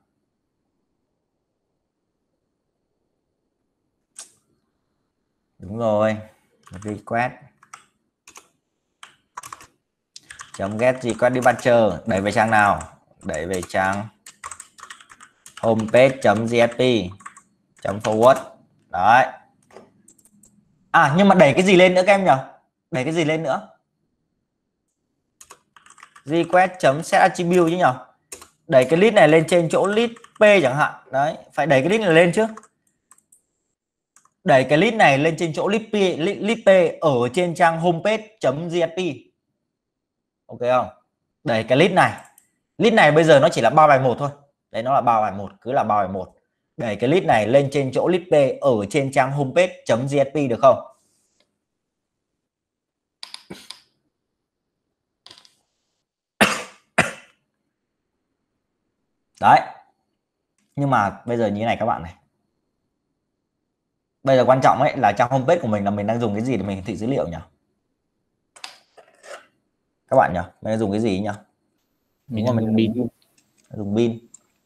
Đúng rồi. Request. Chấm get request departure, đẩy về trang nào? Đẩy về trang homepage.jsp chấm forward. Đấy. À, nhưng mà đẩy cái gì lên nữa các em nhỉ? Đẩy cái gì lên nữa? Request.set attribute chứ nhỉ? Đẩy cái list này lên trên chỗ list P chẳng hạn. Đấy, phải đẩy cái list này lên chứ. Đẩy cái list này lên trên chỗ list P, list P ở trên trang homepage.jsp. Ok không? Đẩy cái list này. List này bây giờ nó chỉ là ba bài một thôi. Đấy, nó là ba bài một, cứ là ba bài một. Đẩy cái list này lên trên chỗ list P ở trên trang homepage.jsp được không? Đấy. Nhưng mà bây giờ như thế này các bạn này. Bây giờ quan trọng ấy là trang homepage của mình là mình đang dùng cái gì để mình hiển thị dữ liệu nhỉ? Các bạn nhỉ? Mình đang dùng cái gì nhỉ?
Mình
Đúng rồi,
đang
mình
dùng pin.
dùng pin.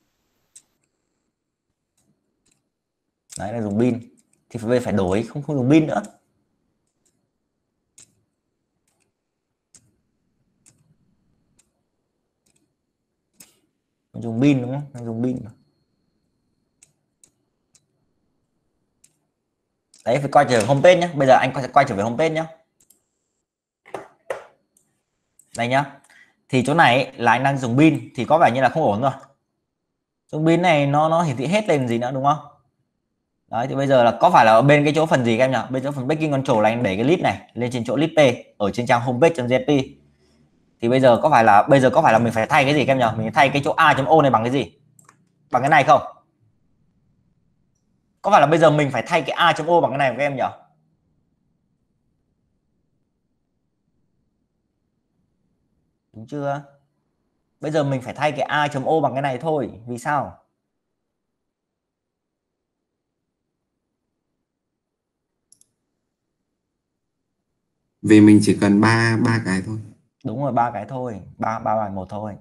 Đấy là dùng pin thì phải phải đổi, không không dùng pin nữa. Mình dùng pin đúng không? Mình dùng pin. Đấy, phải quay trở về homepage nhé. Bây giờ anh sẽ quay trở về homepage nhé. Đây nhá. Thì chỗ này ấy, là anh đang dùng pin thì có vẻ như là không ổn rồi. Dùng pin này nó nó hiển thị hết lên gì nữa đúng không? Đấy thì bây giờ là có phải là ở bên cái chỗ phần gì các em nhỉ? Bên chỗ phần backing control là anh để cái list này lên trên chỗ list P ở trên trang homepage.jp. Thì bây giờ có phải là bây giờ có phải là mình phải thay cái gì các em nhỉ? Mình thay cái chỗ a.o này bằng cái gì? Bằng cái này không? Có phải là bây giờ mình phải thay cái a.o bằng cái này của các em nhỉ? Đúng chưa? Bây giờ mình phải thay cái a.o bằng cái này thôi. Vì sao?
Vì mình chỉ cần ba ba cái thôi.
Đúng rồi, ba cái thôi, ba ba bài một thôi.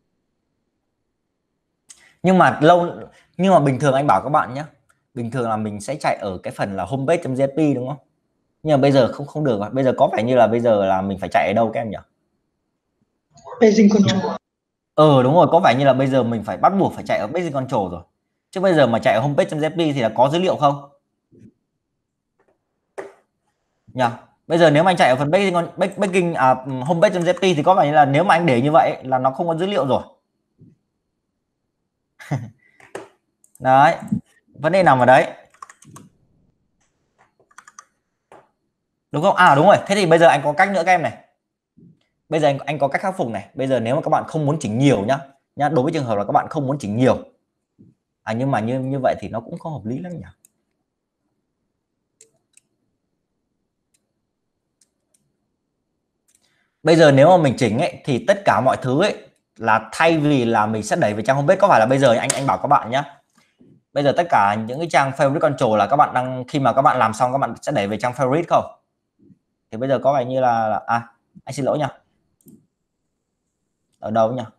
Nhưng mà lâu nhưng mà bình thường anh bảo các bạn nhé, bình thường là mình sẽ chạy ở cái phần là homepage.jp đúng không? Nhưng mà bây giờ không không được, bây giờ có phải như là bây giờ là mình phải chạy ở đâu các em nhỉ?
Paging control.
Ừ đúng rồi, có vẻ như là bây giờ mình phải bắt buộc phải chạy ở paging control rồi. Chứ bây giờ mà chạy ở homepage.jp thì là có dữ liệu không? Nhỉ? Bây giờ nếu mà anh chạy ở phần backing backing à, homepage.jp thì có vẻ như là nếu mà anh để như vậy là nó không có dữ liệu rồi. Đấy, vấn đề nằm ở đấy, đúng không? À đúng rồi, thế thì bây giờ anh có cách nữa các em này. Bây giờ anh, anh có cách khắc phục này. Bây giờ nếu mà các bạn không muốn chỉnh nhiều nhá, nhá đối với trường hợp là các bạn không muốn chỉnh nhiều, à nhưng mà như như vậy thì nó cũng không hợp lý lắm nhỉ. Bây giờ nếu mà mình chỉnh ấy thì tất cả mọi thứ ấy là thay vì là mình sẽ đẩy về trang homepage, có phải là bây giờ anh anh bảo các bạn nhá, bây giờ tất cả những cái trang favorite control là các bạn đang khi mà các bạn làm xong các bạn sẽ đẩy về trang favorite không? Thì bây giờ có vẻ như là, là à anh xin lỗi nha, ở đâu nhỉ?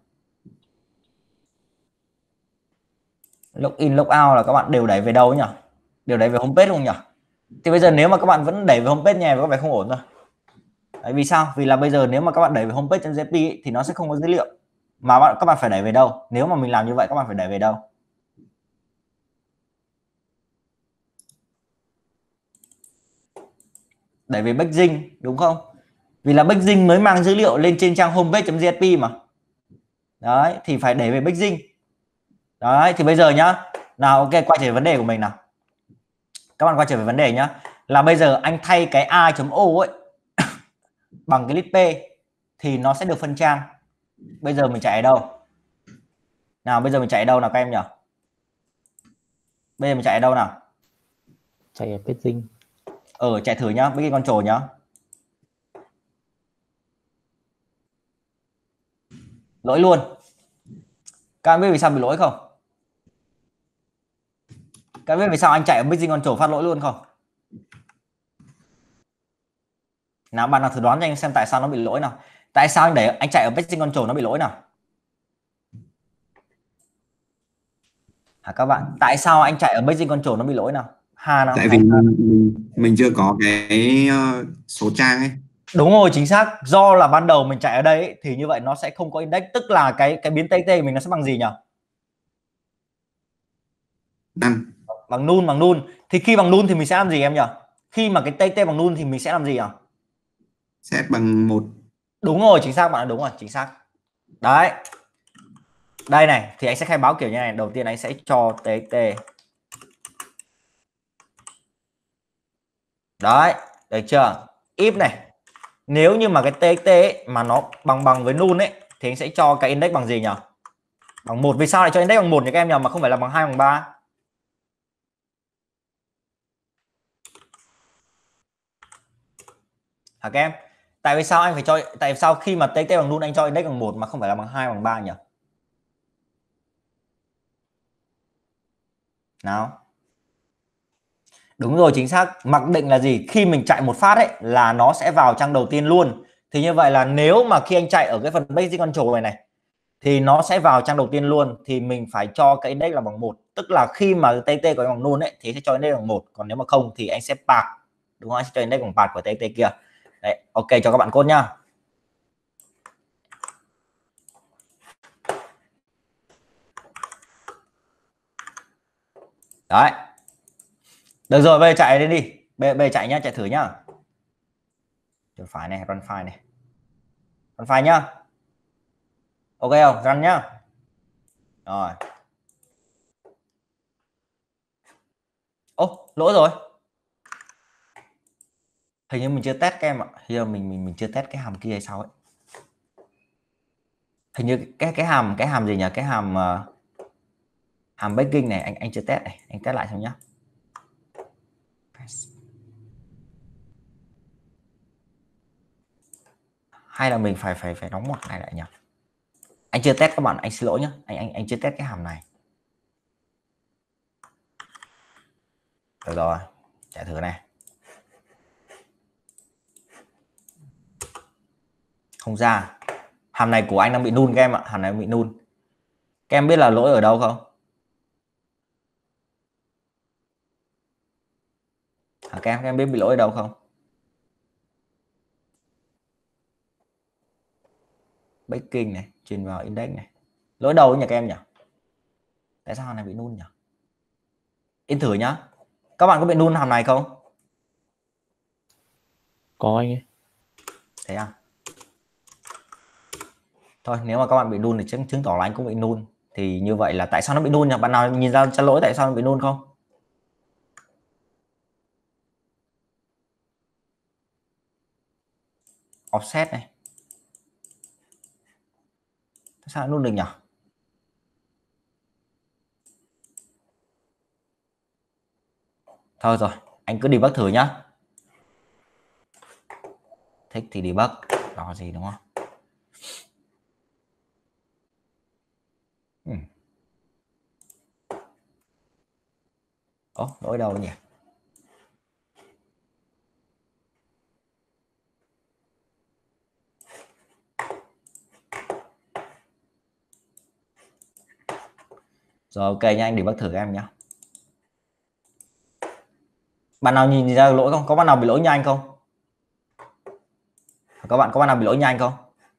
Login logout là các bạn đều đẩy về đâu nhỉ? Đều đẩy về homepage không nhỉ? Thì bây giờ nếu mà các bạn vẫn đẩy về homepage nhà có vẻ không ổn rồi. Đấy, vì sao? Vì là bây giờ nếu mà các bạn đẩy về homepage.jp thì nó sẽ không có dữ liệu. Mà bạn, các bạn phải đẩy về đâu? Nếu mà mình làm như vậy các bạn phải đẩy về đâu? Đẩy về backlink đúng không? Vì là backlink mới mang dữ liệu lên trên trang homepage.jp mà. Đấy, thì phải đẩy về backlink. Đấy, thì bây giờ nhá. Nào ok, quay trở về vấn đề của mình nào. Các bạn quay trở về vấn đề nhá. Là bây giờ anh thay cái a.o ấy bằng cái list P thì nó sẽ được phân trang. Bây giờ mình chạy ở đâu? Nào bây giờ mình chạy ở đâu nào các em nhỉ? Bây giờ mình chạy ở đâu nào?
Chạy ở paging.
Ờ chạy thử nhá, với cái control nhá. Lỗi luôn. Các bạn biết vì sao bị lỗi không? Các bạn biết vì sao anh chạy ở paging control phát lỗi luôn không? Nào bạn nào thử đoán cho anh xem tại sao nó bị lỗi nào. Tại sao anh để anh chạy ở paging control nó bị lỗi nào? Hả các bạn? Tại sao anh chạy ở paging control nó bị lỗi nào? Hà nào?
Tại vì mình, mình, mình chưa có cái uh, số trang ấy.
Đúng rồi, chính xác. Do là ban đầu mình chạy ở đây ấy, thì như vậy nó sẽ không có index, tức là cái cái biến txt mình nó sẽ bằng gì nhỉ?
Đăng.
Bằng null, bằng null. Thì khi bằng null thì mình sẽ làm gì em nhỉ? Khi mà cái txt bằng null thì mình sẽ làm gì nhỉ?
Set bằng một.
Đúng rồi, chính xác bạn, đúng rồi, chính xác. Đấy. Đây này, thì anh sẽ khai báo kiểu như này. Đầu tiên anh sẽ cho txt. Đấy, được chưa? If này. Nếu như mà cái txt ấy, mà nó bằng bằng với null ấy thì anh sẽ cho cái index bằng gì nhỉ? Bằng một. Vì sao lại cho index bằng một nhỉ các em nhỉ, mà không phải là bằng hai bằng ba? Hả các em? Tại vì sao anh phải cho, tại vì sao khi mà txt bằng null anh cho index bằng một mà không phải là bằng hai bằng ba nhỉ? Nào. Đúng rồi, chính xác. Mặc định là gì? Khi mình chạy một phát ấy là nó sẽ vào trang đầu tiên luôn. Thì như vậy là nếu mà khi anh chạy ở cái phần basic control này này thì nó sẽ vào trang đầu tiên luôn, thì mình phải cho cái index là bằng một, tức là khi mà tê tê có bằng null ấy thì sẽ cho index bằng một, còn nếu mà không thì anh sẽ path, đúng không, anh sẽ cho index bằng path của tê tê kia. Đấy, ok, cho các bạn code nhá. Đấy, được rồi, bây giờ chạy đi đi, bây giờ chạy nhá, chạy thử nhá. Chuột phải này, run file này, run file nhá. Ok không, run nhá. Rồi. Ô, lỗi rồi. Hình như mình chưa test các em ạ. Hình như mình mình mình chưa test cái hàm kia hay sao ấy. Hình như cái cái hàm cái hàm gì nhỉ? Cái hàm uh, hàm baking này anh anh chưa test này, anh test lại xem nhá. Hay là mình phải phải phải đóng ngoặc này lại nhỉ? Anh chưa test các bạn, anh xin lỗi nhá. Anh anh anh chưa test cái hàm này. Được rồi, chạy thử này. Không ra. Hàm này của anh đang bị null các em ạ, hàm này bị null. Các em biết là lỗi ở đâu không? À, các em các em biết bị lỗi ở đâu không? Baking này, truyền vào index này. Lỗi đâu nhỉ các em nhỉ? Tại sao hàm này bị null nhỉ? In thử nhá. Các bạn có bị null hàm này không?
Có anh ấy.
Thế à? Thôi nếu mà các bạn bị null thì chứng, chứng tỏ là anh cũng bị null. Thì như vậy là tại sao nó bị null nhỉ? Bạn nào nhìn ra cho lỗi tại sao nó bị null không? Offset này. Tại sao null được nhỉ? Thôi rồi, anh cứ debug thử nhá. Thích thì debug, đó gì đúng không? Hmm. Ồ, lỗi đâu nhỉ? Rồi ok nha, anh debug thử các em nhé. Bạn nào nhìn ra lỗi không? Có bạn nào bị lỗi như anh không? Các bạn có bạn nào bị lỗi như anh không?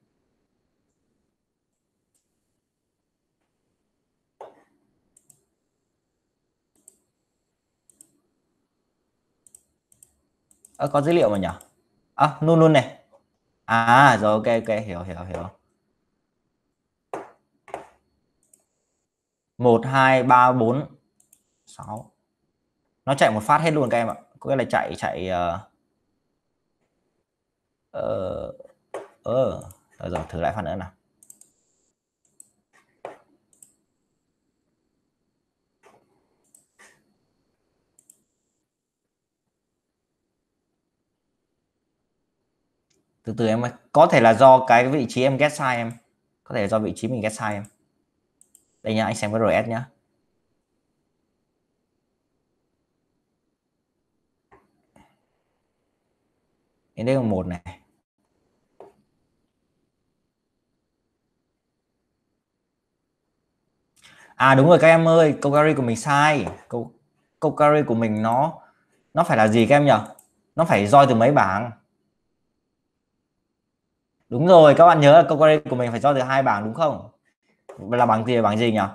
À, có dữ liệu mà nhỉ? À, null luôn này. À rồi ok ok, hiểu hiểu hiểu. một hai ba bốn sáu. Nó chạy một phát hết luôn các em ạ. Có nghĩa là chạy chạy ờ ờ ờ rồi, rồi thử lại phát nữa nào. Từ từ em ơi, có thể là do cái vị trí em get sai em. Có thể là do vị trí mình get sai em. Đây nhá, anh xem cái rờ ét nhá. Index bằng một này. À đúng rồi các em ơi, câu carry của mình sai. Câu câu carry của mình nó nó phải là gì các em nhỉ? Nó phải roi từ mấy bảng. Đúng rồi, các bạn nhớ là câu carry của mình phải roi từ hai bảng đúng không? Là bảng gì bảng gì nhỉ?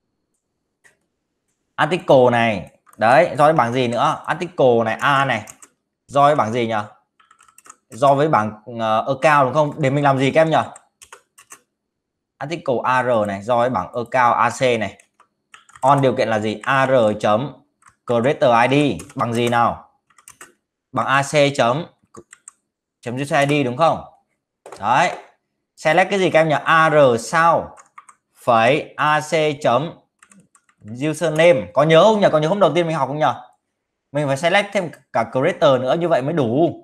Article này. Đấy, roi bảng gì nữa? Article này, A này. Roi bảng gì nhỉ? Do với bảng uh, account đúng không? Để mình làm gì các em nhỉ? Article ar này, do với bảng account ac này. On điều kiện là gì? Ar chấm creator id bằng gì nào? Bằng ac chấm chấm user id đúng không? Đấy. Select cái gì các em nhỉ? Ar sao phẩy ac chấm username. Có nhớ không nhỉ? Có nhớ hôm đầu tiên mình học không nhỉ? Mình phải select thêm cả creator nữa, như vậy mới đủ.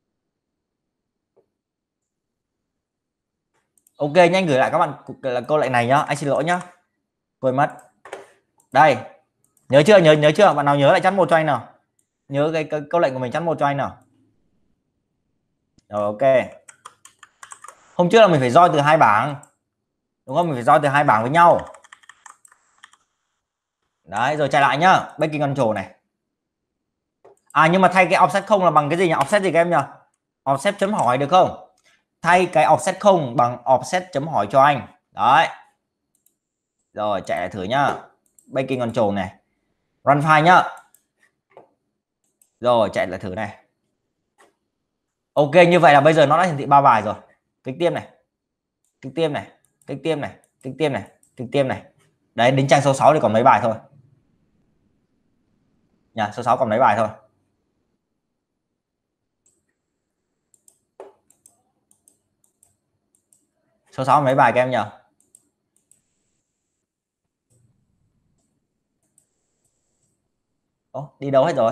Ok, nhanh gửi lại các bạn là câu lệnh này nhá. Anh xin lỗi nhá, quên mất. Đây, nhớ chưa? Nhớ nhớ chưa? Bạn nào nhớ lại chắn một cho anh nào. Nhớ cái, cái câu lệnh của mình chắn một cho anh nào. Rồi ok. Hôm trước là mình phải roi từ hai bảng. đúng không? Mình phải join từ hai bảng với nhau. Đấy, rồi chạy lại nhá, backing control này. À nhưng mà thay cái offset không là bằng cái gì nhỉ? Offset gì các em nhỉ? Offset chấm hỏi được không? Thay cái offset không bằng offset chấm hỏi cho anh. Đấy. Rồi chạy lại thử nhá. Backing control này. Run file nhá. Rồi chạy lại thử này. Ok, như vậy là bây giờ nó đã hiển thị ba bài rồi. Kích tiếp này. Kích tiếp này, kích tiếp này, kích tiếp này, kích tiếp này. Đấy, đến trang số sáu thì còn mấy bài thôi. Nhà số sáu còn mấy bài thôi. Số sáu mấy bài các em nhỉ? Ồ, đi đâu hết rồi?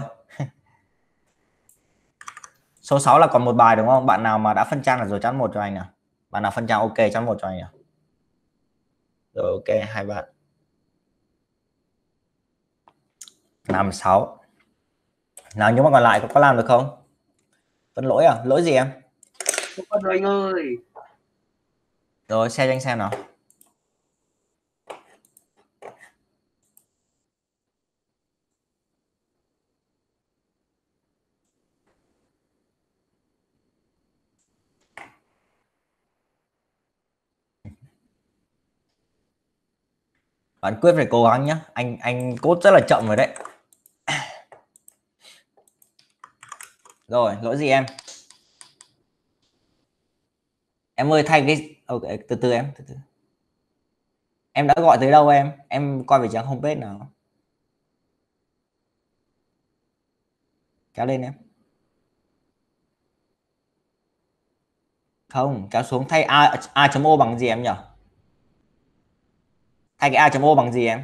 Số sáu là còn một bài đúng không? Bạn nào mà đã phân trang là rồi chắn một cho anh nào. Bạn nào phân trang ok chắn một cho anh nào. Rồi ok, hai bạn. năm sáu. Nào nhưng mà còn lại có, có làm được không? Vẫn lỗi à? Lỗi gì em?
Không có rồi anh ơi.
Rồi share cho anh xem nào. Bạn quyết phải cố gắng nhá. Anh anh code rất là chậm rồi đấy. Rồi, lỗi gì em? Em ơi thay cái ok, từ từ em, từ từ. Em đã gọi tới đâu em? Em coi về trang homepage nào. Kéo lên em. Không, kéo xuống thay a a.o bằng gì em nhỉ? Thay cái a.o bằng gì em?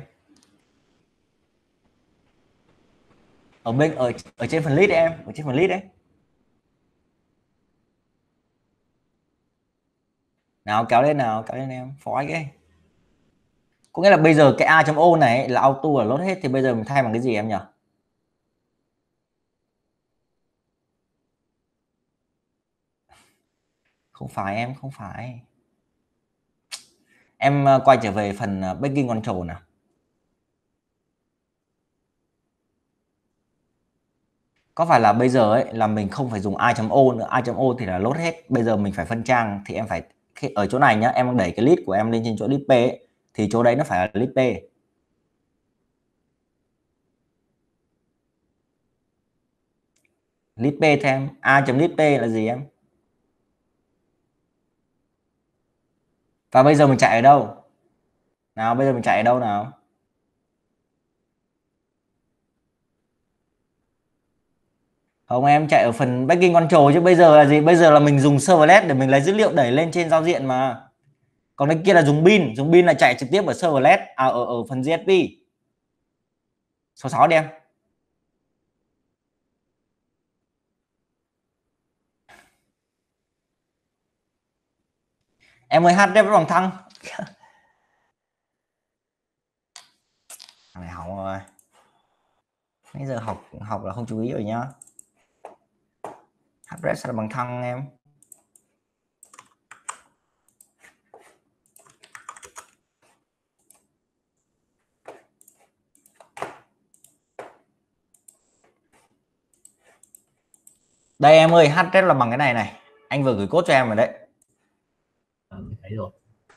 Ở bên ở ở trên phần list em, ở trên phần list đấy. Nào kéo lên nào, kéo lên em, phói cái. Có nghĩa là bây giờ cái a.o này là auto là lốt hết thì bây giờ mình thay bằng cái gì em nhỉ? Không phải em, không phải. Em quay trở về phần backing control nào. Có phải là bây giờ ấy là mình không phải dùng a.o nữa, a.o thì là lốt hết. Bây giờ mình phải phân trang thì em phải ở chỗ này nhá, em đẩy cái list của em lên trên chỗ list P ấy, thì chỗ đấy nó phải là list P. List P thêm a.list P là gì em? Và bây giờ mình chạy ở đâu? Nào bây giờ mình chạy ở đâu nào? Không em chạy ở phần backing control chứ bây giờ là gì? Bây giờ là mình dùng servlet để mình lấy dữ liệu đẩy lên trên giao diện mà. Còn cái kia là dùng bin, dùng bin là chạy trực tiếp ở servlet à ở ở phần giê ét pê. Số sáu đi em. Em ơi hát đê với bằng thăng. Này hỏng rồi. Bây giờ học học là không chú ý rồi nhá. Address là bằng thăng em. Đây em ơi, address là bằng cái này này. Anh vừa gửi code cho em rồi đấy.
Ừ, thấy rồi.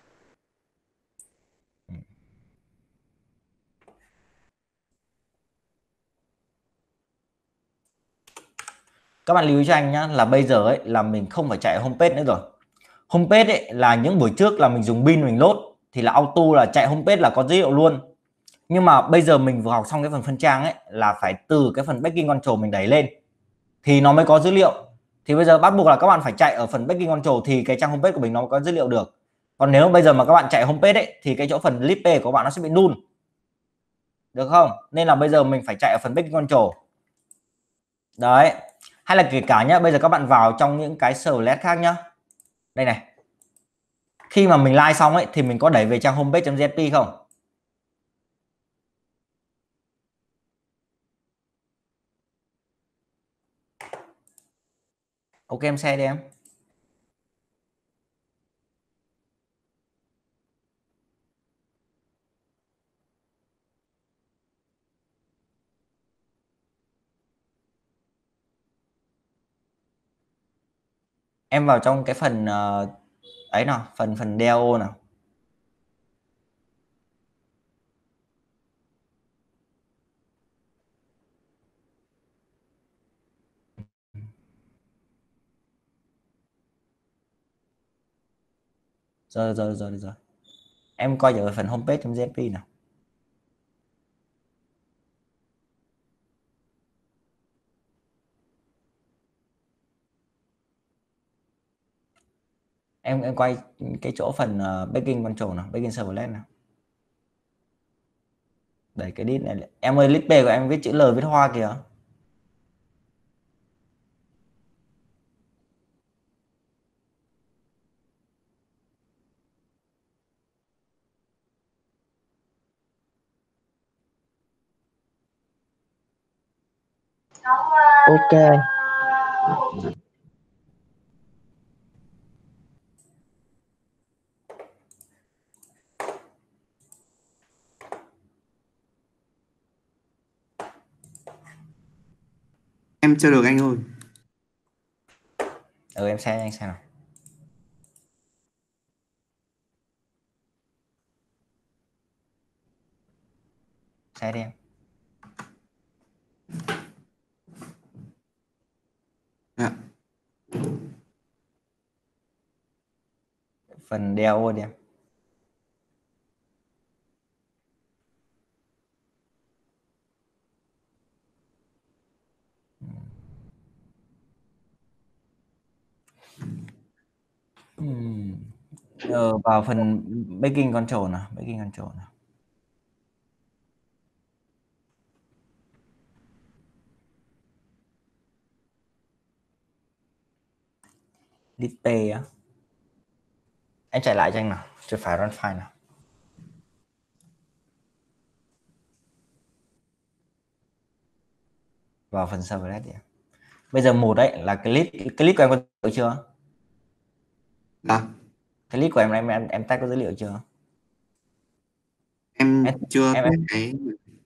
Các bạn lưu ý cho anh nhá là bây giờ ấy là mình không phải chạy homepage nữa rồi. Homepage ấy là những buổi trước là mình dùng bin mình load thì là auto là chạy homepage là có dữ liệu luôn. Nhưng mà bây giờ mình vừa học xong cái phần phân trang ấy là phải từ cái phần backing control mình đẩy lên thì nó mới có dữ liệu. Thì bây giờ bắt buộc là các bạn phải chạy ở phần backing control thì cái trang homepage của mình nó có dữ liệu được. Còn nếu bây giờ mà các bạn chạy homepage ấy thì cái chỗ phần list P của bạn nó sẽ bị null. Được không? Nên là bây giờ mình phải chạy ở phần backing control. Đấy. Hay là kể cả nhá, bây giờ các bạn vào trong những cái servlet khác nhá. Đây này. Khi mà mình like xong ấy thì mình có đẩy về trang homepage.jp không? Ok em share đi em. Em vào trong cái phần uh, ấy nào, phần phần đê a o nào. Rồi rồi rồi rồi. Em coi ở phần homepage.jp nào. Em em quay cái chỗ phần uh, backing control nào, backing servlet nào. Đấy cái list này. Em ơi, list P của em viết chữ L viết hoa kìa.
Ok.
Em chưa được anh ơi.
Ừ em xem anh xem nào. Xem đi em.
Dạ.
Phần đê a o đi em. Hmm. Ờ, vào phần backing control nào, backing control nào. List P á. Anh chạy lại cho anh nào, chưa phải run file nào. Vào phần servlet đi. Bây giờ một đấy là cái list, cái list của em có dữ liệu chưa?
Dạ.
Cái list của em em em em tag có dữ liệu chưa?
Em
Em,
chưa
em,
biết
em.
cái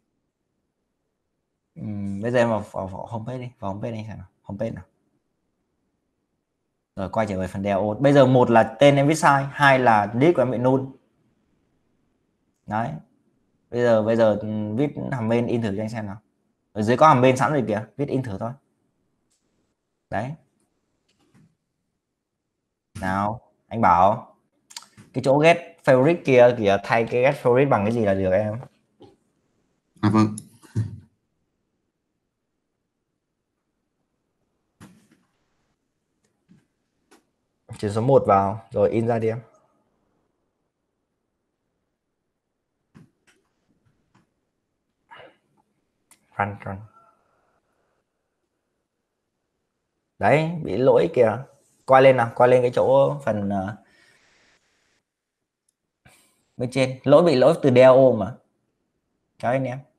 Ừm, bây giờ em vào, vào, vào homepage đi, vào homepage đi xem nào, homepage nào. Rồi quay trở về phần đê a o. Bây giờ một là tên em viết sai, hai là list của em bị null. Đấy. Bây giờ bây giờ viết hàm main in thử cho anh xem nào. Ở dưới có hàm main sẵn rồi kìa, viết in thử thôi. Đấy. Nào, anh bảo cái chỗ get favorite kia kìa, thay cái get favorite bằng cái gì là được em.
À vâng.
Chữ số một vào rồi in ra đi em. Run run. Đấy, bị lỗi kìa. Quay lên nào, quay lên cái chỗ phần uh, bên trên. Lỗi bị lỗi từ đê a o mà. Chào anh em.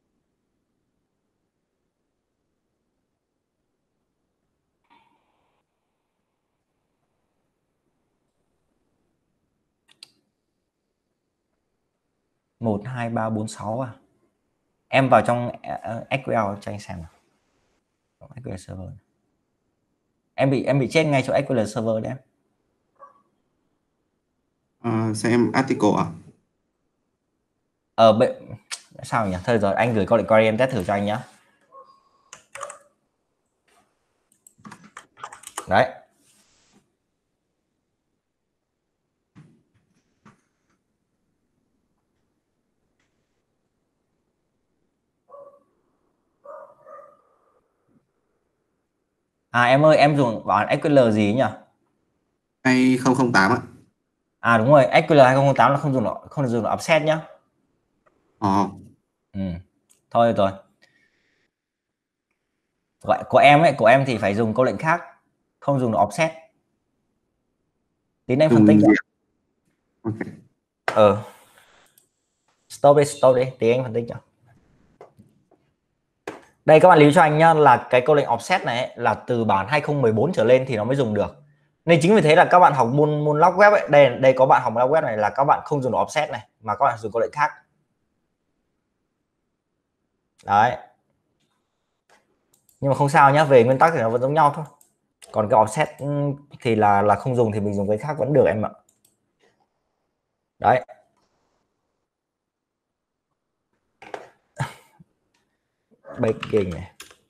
một hai ba bốn sáu à. Em vào trong uh, ét quy lờ cho anh xem nào. ét quy lờ server. Em bị em bị chết ngay chỗ ét quy lờ server đấy em.
Ờ, xem article à?
Ờ bệ... sao nhỉ? Thôi rồi anh gửi câu lệnh query em test thử cho anh nhá. Đấy. À em ơi, em dùng bảo ét quy lờ gì nhỉ?
hai không không tám ạ.
À đúng rồi, ét quy lờ hai không không tám là không dùng được, không được dùng được offset nhá.
Ờ.
Ừ. Thôi rồi. Gọi của em ấy, của em thì phải dùng câu lệnh khác, không dùng được offset. Tí em phân tích.
Ok.
Ờ. Stop đi, stop đi, tí anh phân tích cho. Đây các bạn lưu cho anh nhá, là cái câu lệnh offset này ấy, là từ bản hai không một bốn trở lên thì nó mới dùng được. Nên chính vì thế là các bạn học môn môn log web ấy, đây đây có bạn học log web này là các bạn không dùng được offset này mà các bạn dùng câu lệnh khác. Đấy. Nhưng mà không sao nhá, về nguyên tắc thì nó vẫn giống nhau thôi. Còn cái offset thì là là không dùng thì mình dùng cái khác vẫn được em ạ. Đấy. Baking này.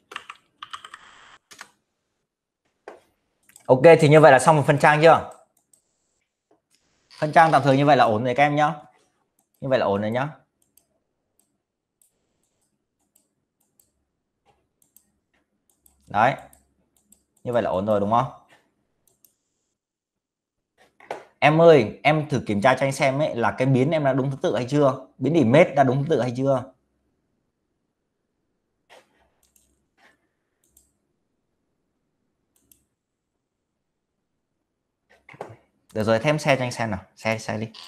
Ok, thì như vậy là xong một phần trang chưa? Phân trang tạm thời như vậy là ổn rồi các em nhá. Như vậy là ổn rồi nhá. Đấy. Như vậy là ổn rồi đúng không? Em ơi, em thử kiểm tra cho anh xem ấy là cái biến em đã đúng thứ tự hay chưa? Biến image đã đúng thứ tự hay chưa? Được rồi, thêm xe cho anh xem nào. Xe xe đi.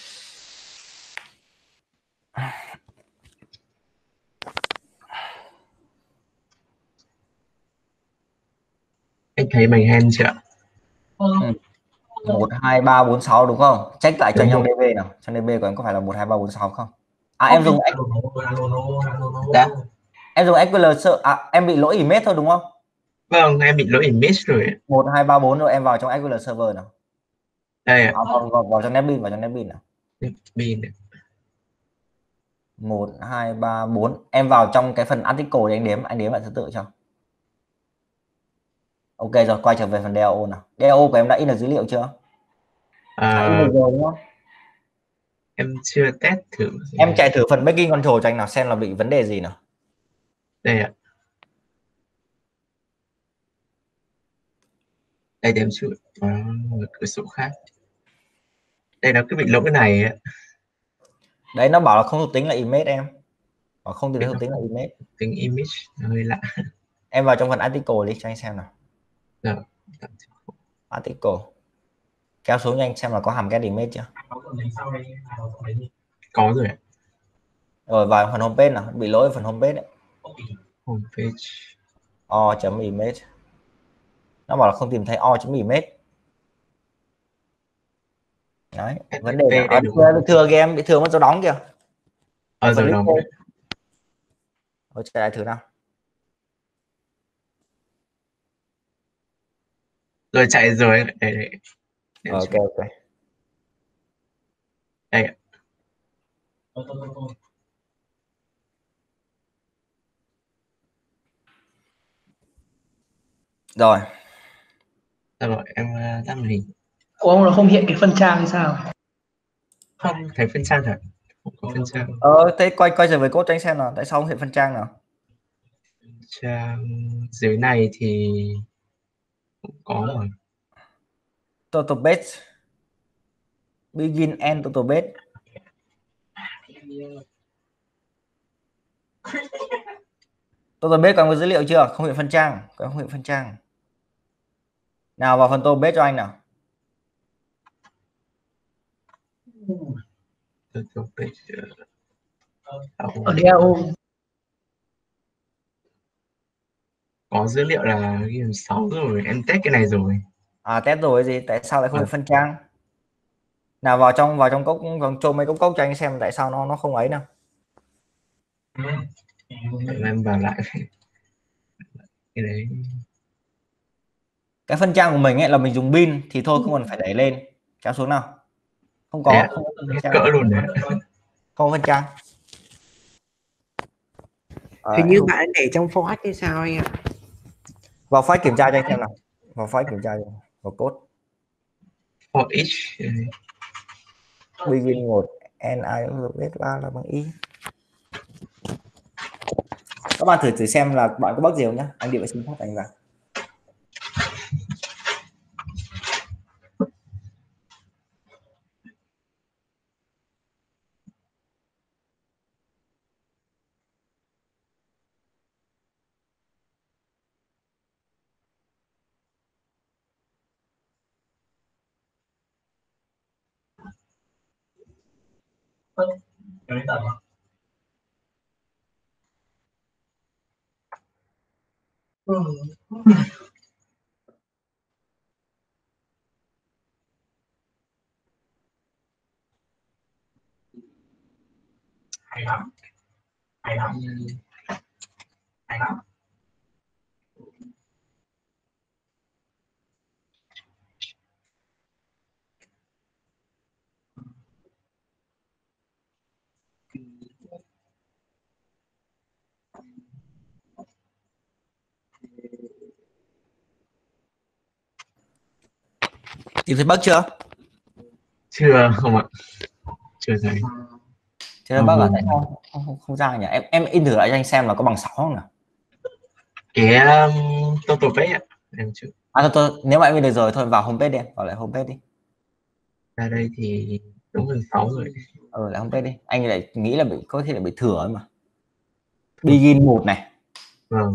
Anh thấy mảnh hand chưa ạ?
Ờ,
Ừ. một hai ba bốn sáu đúng không? Check lại cho anh
Đúng
trong
rồi.
đê bê nào. Trong đê bê của em có phải là một hai ba bốn sáu không? À em dùng
Đã.
em dùng ét quy lờ ser- à em bị lỗi image thôi đúng không?
Vâng, em bị lỗi image rồi ạ.
một hai ba bốn rồi em vào trong ét quy lờ server nào.
Đây ạ.
À, vào, vào, vào trong NetBeans, vào trong NetBeans nào.
Pin ạ.
một hai ba bốn em vào trong cái phần article để anh đếm, anh đếm lại thứ tự cho. Ok rồi, quay trở về phần đê a o nào. đê a o của em đã in được dữ liệu chưa? À, in
À,
được rồi đúng không?
em chưa test thử.
Em chạy thử phần backing control cho anh nào xem là bị vấn đề gì nào.
Đây ạ. Đây để em chịu. À, một cửa sổ khác. Đây nó cứ bị lỗi này ạ.
Đấy nó bảo là không thuộc tính là image em. Và không thuộc tính là image.
Tính image nó hơi lạ.
Em vào trong phần article đi cho anh xem nào.
Rồi.
Article. Kéo xuống cho anh xem là có hàm get image chưa.
Có rồi ạ.
Rồi vào phần homepage nào, bị lỗi ở phần homepage đấy.
Homepage.
o.image. Nó bảo là không tìm thấy o.image. Đấy, vấn đề là à, bị thừa kìa em, bị thừa mất dấu đóng kìa.
Ờ rồi đóng.
Rồi chạy lại thử nào.
Rồi chạy rồi. Đây, đây.
Ờ, ok ok.
Đây ạ.
Rồi.
Rồi em tắt màn hình.
Ủa nó không hiện cái phân trang hay sao?
Không thấy phân trang thật. Không có phân trang.
Ờ thế quay quay trở về code cho anh xem nào, tại sao không hiện phân trang nào?
Trang dưới này thì cũng có rồi.
Total base. Begin end total base. Total base có dữ liệu chưa? Không hiện phân trang, có không hiện phân trang. Nào vào phần total base cho anh nào.
Total base.
Ở đê a o
Có dữ liệu là ghi sáu rồi, em test cái này rồi.
À test rồi gì? Tại sao lại không hiện phân trang? Nào vào trong vào trong cốc vào trộm mấy cốc cốc cho anh xem tại sao nó nó không ấy nào.
Em vào lại cái đấy.
Cái phân trang của mình ấy là mình dùng pin thì thôi không cần phải đẩy lên. Kéo xuống nào. Không có, không có phân trang.
Cỡ luôn đấy.
Không phân trang.
Hình như bạn để trong format hay sao anh ạ?
Vào file kiểm tra cho anh xem nào. Vào file kiểm tra cho. Vào code.
For each.
Begin một N I biết ba là bằng y. Các bạn thử thử xem là bạn có bug gì không nhá. Anh đi vệ sinh phát anh vào.
Hay lắm. Hay lắm. Hay lắm.
Tìm thấy bug chưa?
Chưa không ạ, chưa thấy.
Chưa thấy bug à? Tại sao không, không, không ra nhỉ? Em em in thử lại cho anh xem là có bằng sáu không nào.
Cái um, total page ạ, em chưa.
À thôi, thôi, nếu mà em in được rồi thôi vào homepage đi, em. Vào lại homepage đi.
Ra đây thì đúng gần sáu rồi.
Ừ, lại homepage đi. Anh lại nghĩ là bị có thể là bị thừa ấy mà. Begin một này.
Vâng.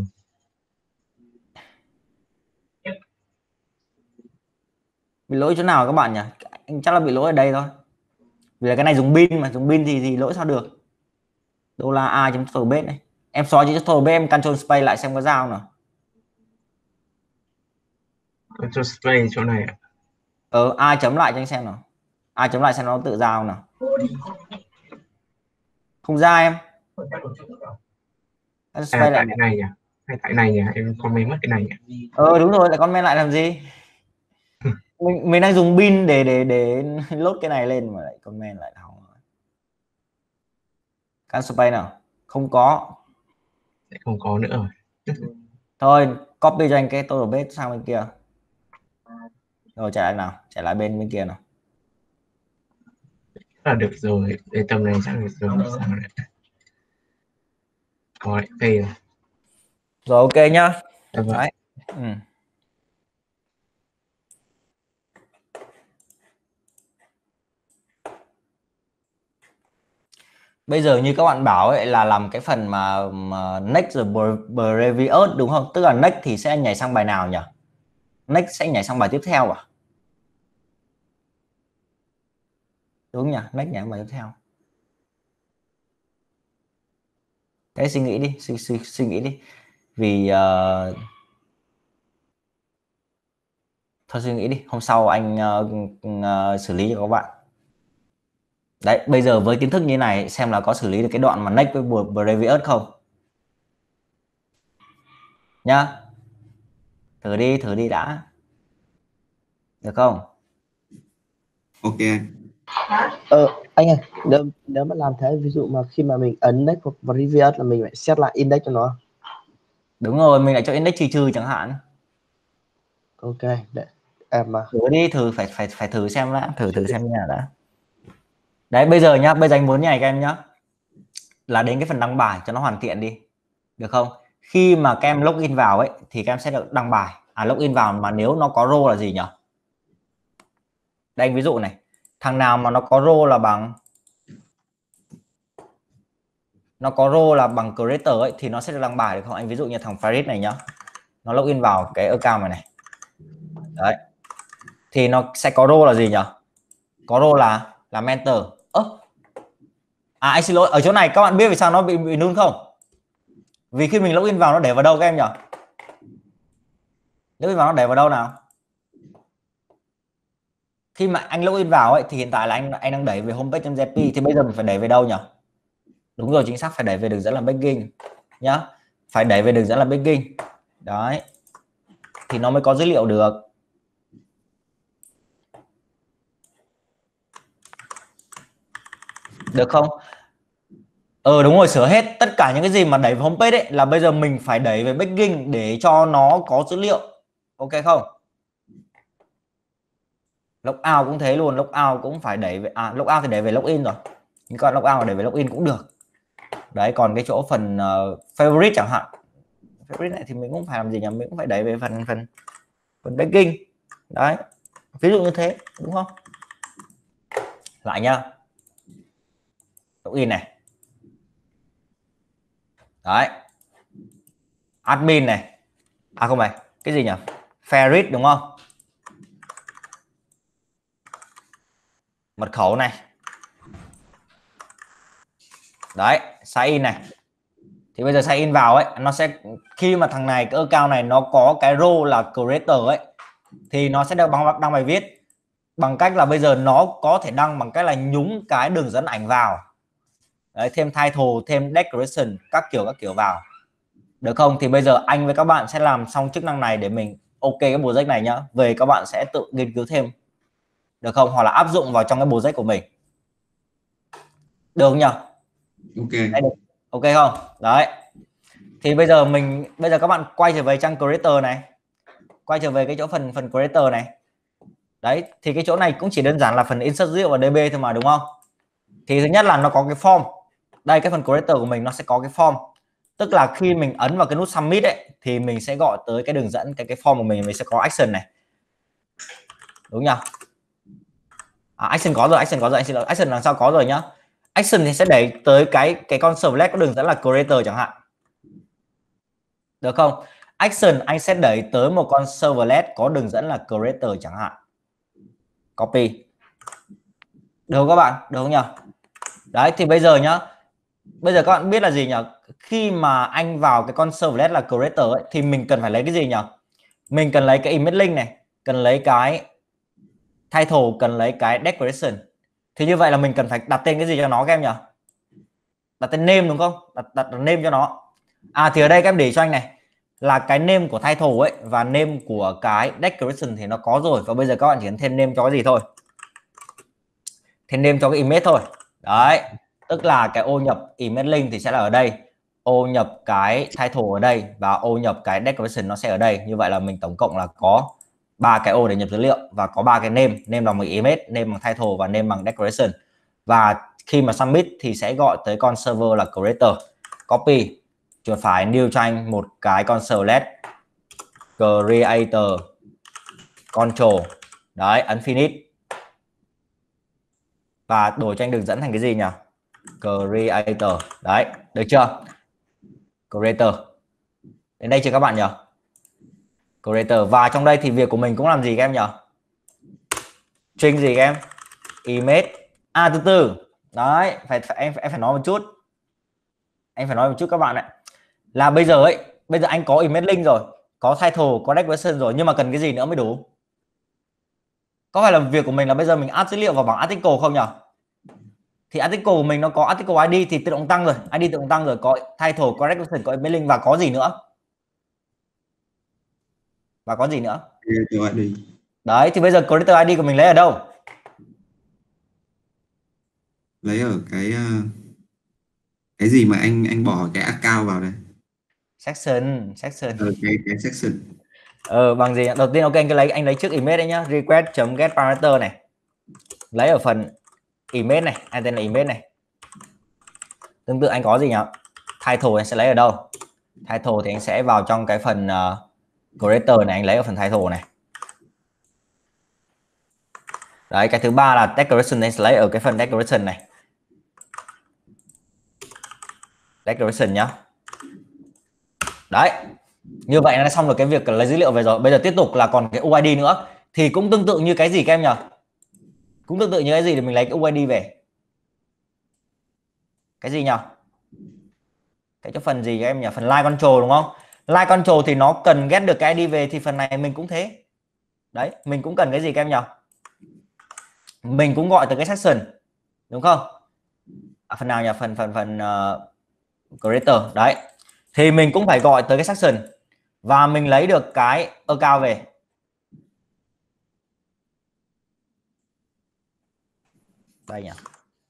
Bị lỗi chỗ nào các bạn nhỉ? Anh chắc là bị lỗi ở đây thôi. Vì là cái này dùng bin mà, dùng bin thì thì lỗi sao được. Đô la a chấm total base này. Em xóa chữ total base, em control space lại xem có ra không nào.
Control space chỗ này ạ.
Ờ, a chấm lại cho anh xem nào. A chấm lại xem nó tự ra không nào. Không ra em.
À, tại lại này nhỉ? Hay tại này nhỉ? Em comment mất cái này nhỉ?
Ờ đúng rồi, lại comment lại làm gì? mình mình đang dùng bin để để để load cái này lên mà lại comment lại hỏng. Cancel space nào? Không có.
Sẽ không có nữa rồi.
Thôi copy cho anh cái total base sang bên kia. Rồi chạy lại nào, chạy lại bên bên kia nào.
Là được rồi, để tầm này chắc được rồi. Sao đấy? Có đấy, phê rồi.
Rồi ok nhá.
Dạ vâng.
Đấy. Ừ. Bây giờ như các bạn bảo ấy là làm cái phần mà, mà next rồi previous đúng không? Tức là next thì sẽ nhảy sang bài nào nhỉ? Next sẽ nhảy sang bài tiếp theo à? Đúng nhỉ? Next nhảy sang bài tiếp theo. Thế suy nghĩ đi, suy, suy, suy nghĩ đi. Vì uh... thôi suy nghĩ đi, hôm sau anh uh, uh, xử lý cho các bạn. Đấy, bây giờ với kiến thức như này xem là có xử lý được cái đoạn mà next với previous không nhá. Thử đi, thử đi đã. Được không?
Ok.
Ờ anh ơi, nếu, nếu mà làm thế, ví dụ mà khi mà mình ấn next hoặc previous là mình phải set lại index cho nó.
Đúng rồi, mình lại cho index trừ trừ chẳng hạn.
Ok, để em mà
Thử đi, thử phải phải phải thử xem đã, thử thử xem như nào đã. Đấy bây giờ nhá, bây giờ anh muốn như này các em nhá. Là đến cái phần đăng bài cho nó hoàn thiện đi. Được không? Khi mà các em login vào ấy thì các em sẽ được đăng bài. À login vào mà nếu nó có role là gì nhỉ? Đây anh ví dụ này. Thằng nào mà nó có role là bằng nó có role là bằng creator ấy thì nó sẽ được đăng bài được không? Anh ví dụ như thằng Farid này nhá. Nó login vào cái account này này. Đấy. Thì nó sẽ có role là gì nhỉ? Có role là là mentor. Ơ. À anh xin lỗi, ở chỗ này các bạn biết vì sao nó bị bị null không? Vì khi mình login vào nó để vào đâu các em nhỉ? Login vào nó để vào đâu nào? Khi mà anh login vào ấy thì hiện tại là anh anh đang đẩy về homepage.jp thì bây giờ mình phải đẩy về đâu nhỉ? Đúng rồi, chính xác, phải đẩy về đường dẫn là begging nhá. Phải đẩy về đường dẫn là begging. Đấy. Thì nó mới có dữ liệu được. Được không? Ờ đúng rồi, sửa hết tất cả những cái gì mà đẩy về homepage ấy là bây giờ mình phải đẩy về begging để cho nó có dữ liệu. Ok không? Logout cũng thế luôn, logout cũng phải đẩy về à logout thì đẩy về login rồi. Nhưng còn logout mà đẩy về login cũng được. Đấy, còn cái chỗ phần uh, favorite chẳng hạn. Favorite này thì mình cũng phải làm gì nhỉ? Mình cũng phải đẩy về phần phần phần begging. Đấy. Ví dụ như thế, đúng không? Lại nhá. Login này. Đấy. Admin này. À không phải, cái gì nhỉ? Favorite đúng không? Mật khẩu này. Đấy, sign in này. Thì bây giờ sign in vào ấy, nó sẽ khi mà thằng này cái account này nó có cái role là creator ấy thì nó sẽ được đăng, đăng bài viết bằng cách là bây giờ nó có thể đăng bằng cách là nhúng cái đường dẫn ảnh vào. Đấy, thêm title, thêm decoration, các kiểu các kiểu vào. Được không? Thì bây giờ anh với các bạn sẽ làm xong chức năng này để mình ok cái project này nhá. Về các bạn sẽ tự nghiên cứu thêm. Được không? Hoặc là áp dụng vào trong cái project của mình. Được không nhỉ?
Ok.
Đấy, được. Ok không? Đấy. Thì bây giờ mình bây giờ các bạn quay trở về trang creator này. Quay trở về cái chỗ phần phần creator này. Đấy thì cái chỗ này cũng chỉ đơn giản là phần insert dữ liệu vào đê bê thôi mà, đúng không? Thì thứ nhất là nó có cái form. Đây cái phần creator của mình nó sẽ có cái form. Tức là khi mình ấn vào cái nút submit ấy thì mình sẽ gọi tới cái đường dẫn, cái cái form của mình mình sẽ có action này. Đúng nhỉ? À, action có rồi, action có rồi, action, action đằng sau có rồi nhá. Action thì sẽ đẩy tới cái cái con servlet có đường dẫn là creator chẳng hạn. Được không? Action anh sẽ đẩy tới một con servlet có đường dẫn là creator chẳng hạn. Copy. Được không các bạn? Được không nhỉ? Đấy thì bây giờ nhá. Bây giờ các bạn biết là gì nhỉ? Khi mà anh vào cái con servlet là creator ấy, thì mình cần phải lấy cái gì nhỉ? Mình cần lấy cái image link này, cần lấy cái title, cần lấy cái decoration. Thì như vậy là mình cần phải đặt tên cái gì cho nó các em nhỉ? Đặt tên name đúng không? Đặt, đặt, đặt name cho nó. À thì ở đây các em để cho anh này là cái name của title ấy và name của cái decoration thì nó có rồi, và bây giờ các bạn chỉ cần thêm name cho cái gì thôi, thêm name cho cái image thôi. Đấy, tức là cái ô nhập image link thì sẽ là ở đây, ô nhập cái title ở đây và ô nhập cái decoration nó sẽ ở đây. Như vậy là mình tổng cộng là có ba cái ô để nhập dữ liệu và có ba cái name, name bằng image, name bằng title và name bằng decoration. Và khi mà submit thì sẽ gọi tới con server là creator. Copy, chuột phải new cho anh một cái con servlet creator control. Đấy, ấn finish và đổi cho anh đường dẫn thành cái gì nhỉ? Creator. Đấy, được chưa? Creator. Đến đây chưa các bạn nhỉ? Creator. Và trong đây thì việc của mình cũng làm gì các em nhỉ? String gì các em? Image. À từ từ. Đấy, phải, phải em em phải nói một chút. Anh phải nói một chút các bạn ạ. Là bây giờ ấy, bây giờ anh có image link rồi, có title, có decoration rồi, nhưng mà cần cái gì nữa mới đủ? Có phải là việc của mình là bây giờ mình add dữ liệu vào bảng article không nhỉ? Thì article của mình nó có article i đê thì tự động tăng rồi, i đê tự động tăng rồi, có title, có decoration, có image link và có gì nữa? Và có gì nữa? Đấy thì bây giờ creator i đê của mình lấy ở đâu?
Lấy ở cái cái gì mà anh anh bỏ cái account vào đây?
Section, section.
Ờ, cái cái section.
Ờ bằng gì? Đầu tiên ok anh cứ lấy anh lấy trước image đấy nhá, request.get parameter này. Lấy ở phần image này, anh tên là image này. Tương tự anh có gì nhỉ? Title anh sẽ lấy ở đâu? Title thì anh sẽ vào trong cái phần uh, creator này, anh lấy ở phần title này. Đấy, cái thứ ba là decoration, anh sẽ lấy ở cái phần decoration này. Decoration nhá. Đấy. Như vậy nó xong được cái việc lấy dữ liệu về rồi. Bây giờ tiếp tục là còn cái u i đê nữa. Thì cũng tương tự như cái gì các em nhỉ? Cũng tương tự như cái gì để mình lấy cái u i đê về? Cái gì nhỉ? Cái chỗ phần gì các em nhỉ? Phần line control đúng không? Line control thì nó cần get được cái i đê về, thì phần này mình cũng thế. Đấy, mình cũng cần cái gì các em nhỉ? Mình cũng gọi từ cái section đúng không? À, phần nào nhỉ? Phần phần phần uh, creator. Đấy. Thì mình cũng phải gọi tới cái section và mình lấy được cái account về. Đây nhỉ.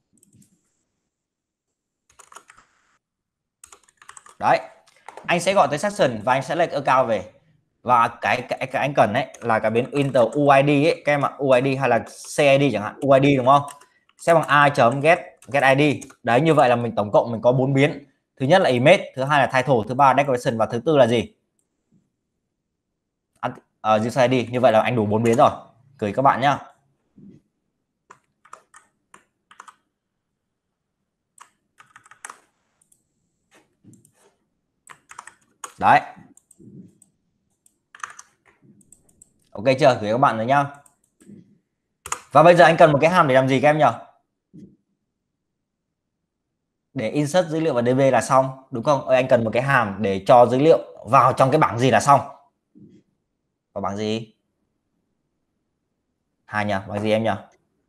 Đấy. Anh sẽ gọi tới section và anh sẽ lấy account về. Và cái cái, cái anh cần đấy là cái biến enter u i đê ấy, các em ạ, u i đê hay là xê i đê chẳng hạn, u i đê đúng không? Sẽ bằng i.get get i đê. Đấy, như vậy là mình tổng cộng mình có bốn biến. Thứ nhất là image, thứ hai là title, thứ ba là decoration và thứ tư là gì? Uh, user i đê. Như vậy là anh đủ bốn biến rồi. Gửi các bạn nhá. Đấy. Ok chưa? Gửi các bạn rồi nhá. Và bây giờ anh cần một cái hàm để làm gì các em nhỉ? Để insert dữ liệu vào đê bê là xong, đúng không? Ôi, anh cần một cái hàm để cho dữ liệu vào trong cái bảng gì là xong. Vào bảng gì? Hai nhỉ? Bảng gì em nhỉ?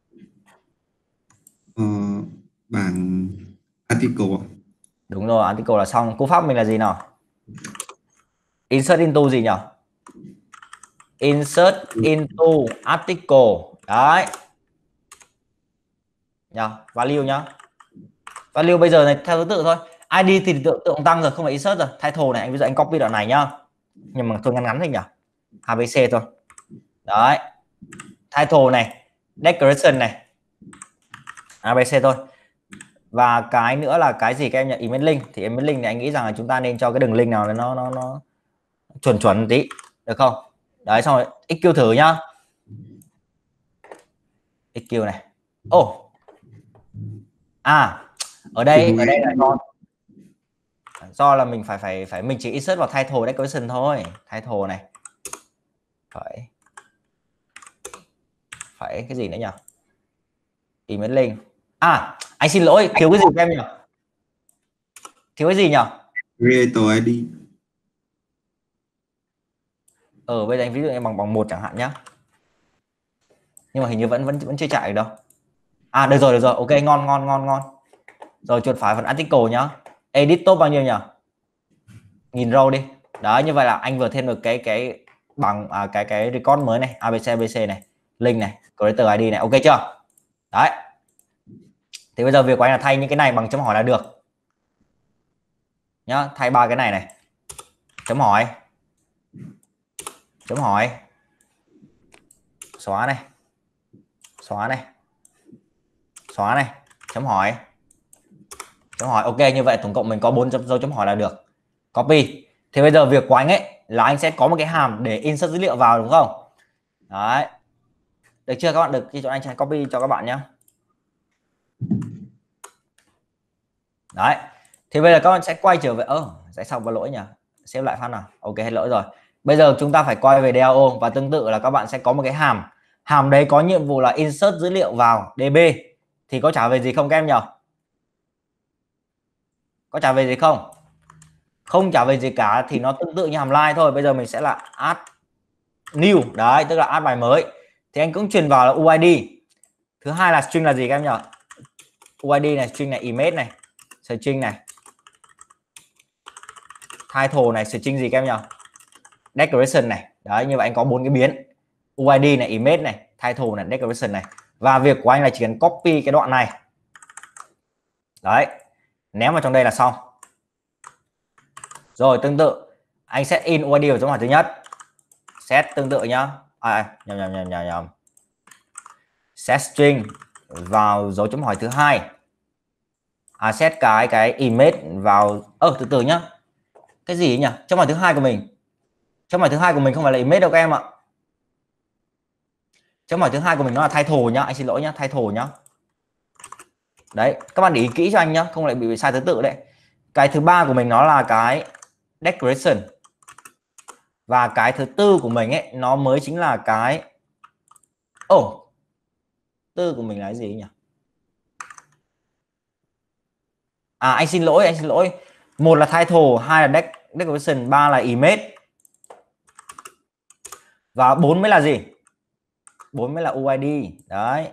Ờ, bảng article.
Đúng rồi, article là xong. Cú pháp mình là gì nào? Insert into gì nhỉ? Insert into article. Đấy. Nhá, value nhá. Value bây giờ này theo thứ tự thôi. i đê thì tự tự động tăng rồi, không phải insert rồi. Title này anh bây giờ anh copy đoạn này nhá. Nhưng mà tôi ngắn ngắn thôi nhỉ. a bê xê thôi. Đấy. title này, decoration này, a bê xê thôi. Và cái nữa là cái gì các em nhận email link, thì email link thì anh nghĩ rằng là chúng ta nên cho cái đường link nào nó nó nó chuẩn chuẩn tí, được không? Đấy, xong rồi ích quy thử nhá. ích quy này. Ồ. Oh. À, ở đây ở đây là do do là mình phải phải phải mình chỉ insert vào title decoration thôi. Title này. Phải phải cái gì nữa nhỉ? Email link. À, anh xin lỗi, thiếu cái gì các em nhỉ? Thiếu cái gì nhỉ?
Creator i đê.
Ờ, bây giờ anh ví dụ như bằng bằng một chẳng hạn nhá. Nhưng mà hình như vẫn vẫn vẫn chưa chạy được đâu. À, được rồi, được rồi. Ok, ngon ngon ngon ngon. Rồi chuột phải phần article nhá. Edit top bao nhiêu nhỉ? Nghìn row đi. Đó, như vậy là anh vừa thêm được cái cái bằng à, cái cái record mới này, a bê xê a bê xê này, link này, creator i đê này, ok chưa? Đấy. Thì bây giờ việc của anh là thay những cái này bằng chấm hỏi là được. Nhá, thay ba cái này này. Chấm hỏi. Chấm hỏi. Xóa này. Xóa này. Xóa này. Chấm hỏi. Chấm hỏi. Ok, như vậy tổng cộng mình có bốn dấu chấm hỏi là được. Copy. Thì bây giờ việc của anh ấy là anh sẽ có một cái hàm để insert dữ liệu vào, đúng không? Đấy. Được chưa các bạn? Được khi cho anh sẽ copy cho các bạn nhé. Đấy. Thì bây giờ các bạn sẽ quay trở về. Ơ, oh, sẽ xong có lỗi nhỉ? Xếp lại phát nào. Ok, hết lỗi rồi. Bây giờ chúng ta phải quay về đê a o và tương tự là các bạn sẽ có một cái hàm. Hàm đấy có nhiệm vụ là insert dữ liệu vào đê bê. Thì có trả về gì không các em nhỉ? Có trả về gì không? Không trả về gì cả, thì nó tương tự như hàm line thôi. Bây giờ mình sẽ là add new. Đấy, tức là add bài mới. Thì anh cũng truyền vào là u i đê. Thứ hai là string là gì các em nhỉ? u i đê này, string này, image này, string này, title này, string gì các em nhỉ? Decoration này. Đấy, như vậy anh có bốn cái biến. u i đê này, image này, title này, decoration này. Và việc của anh là chỉ cần copy cái đoạn này. Đấy. Ném vào trong đây là xong. Rồi tương tự anh set in u i đê vào dấu hỏi thứ nhất. Set tương tự nhá. À, nhầm nhầm nhầm nhầm nhầm. Set string vào dấu chấm hỏi thứ hai. À, set cái cái image vào ơ từ từ nhá. Cái gì nhỉ? Chấm hỏi thứ hai của mình. Chấm hỏi thứ hai của mình không phải là image đâu các em ạ. Chấm hỏi thứ hai của mình nó là title nhá, anh xin lỗi nhá, title nhá. Đấy, các bạn để ý kỹ cho anh nhá, không lại bị sai thứ tự đấy. Cái thứ ba của mình nó là cái decoration. Và cái thứ tư của mình ấy nó mới chính là cái ồ oh, tư của mình là cái gì nhỉ? À, anh xin lỗi, anh xin lỗi. Một là title, hai là decoration, ba là image. Và bốn mới là gì? bốn mới là u i đê. Đấy.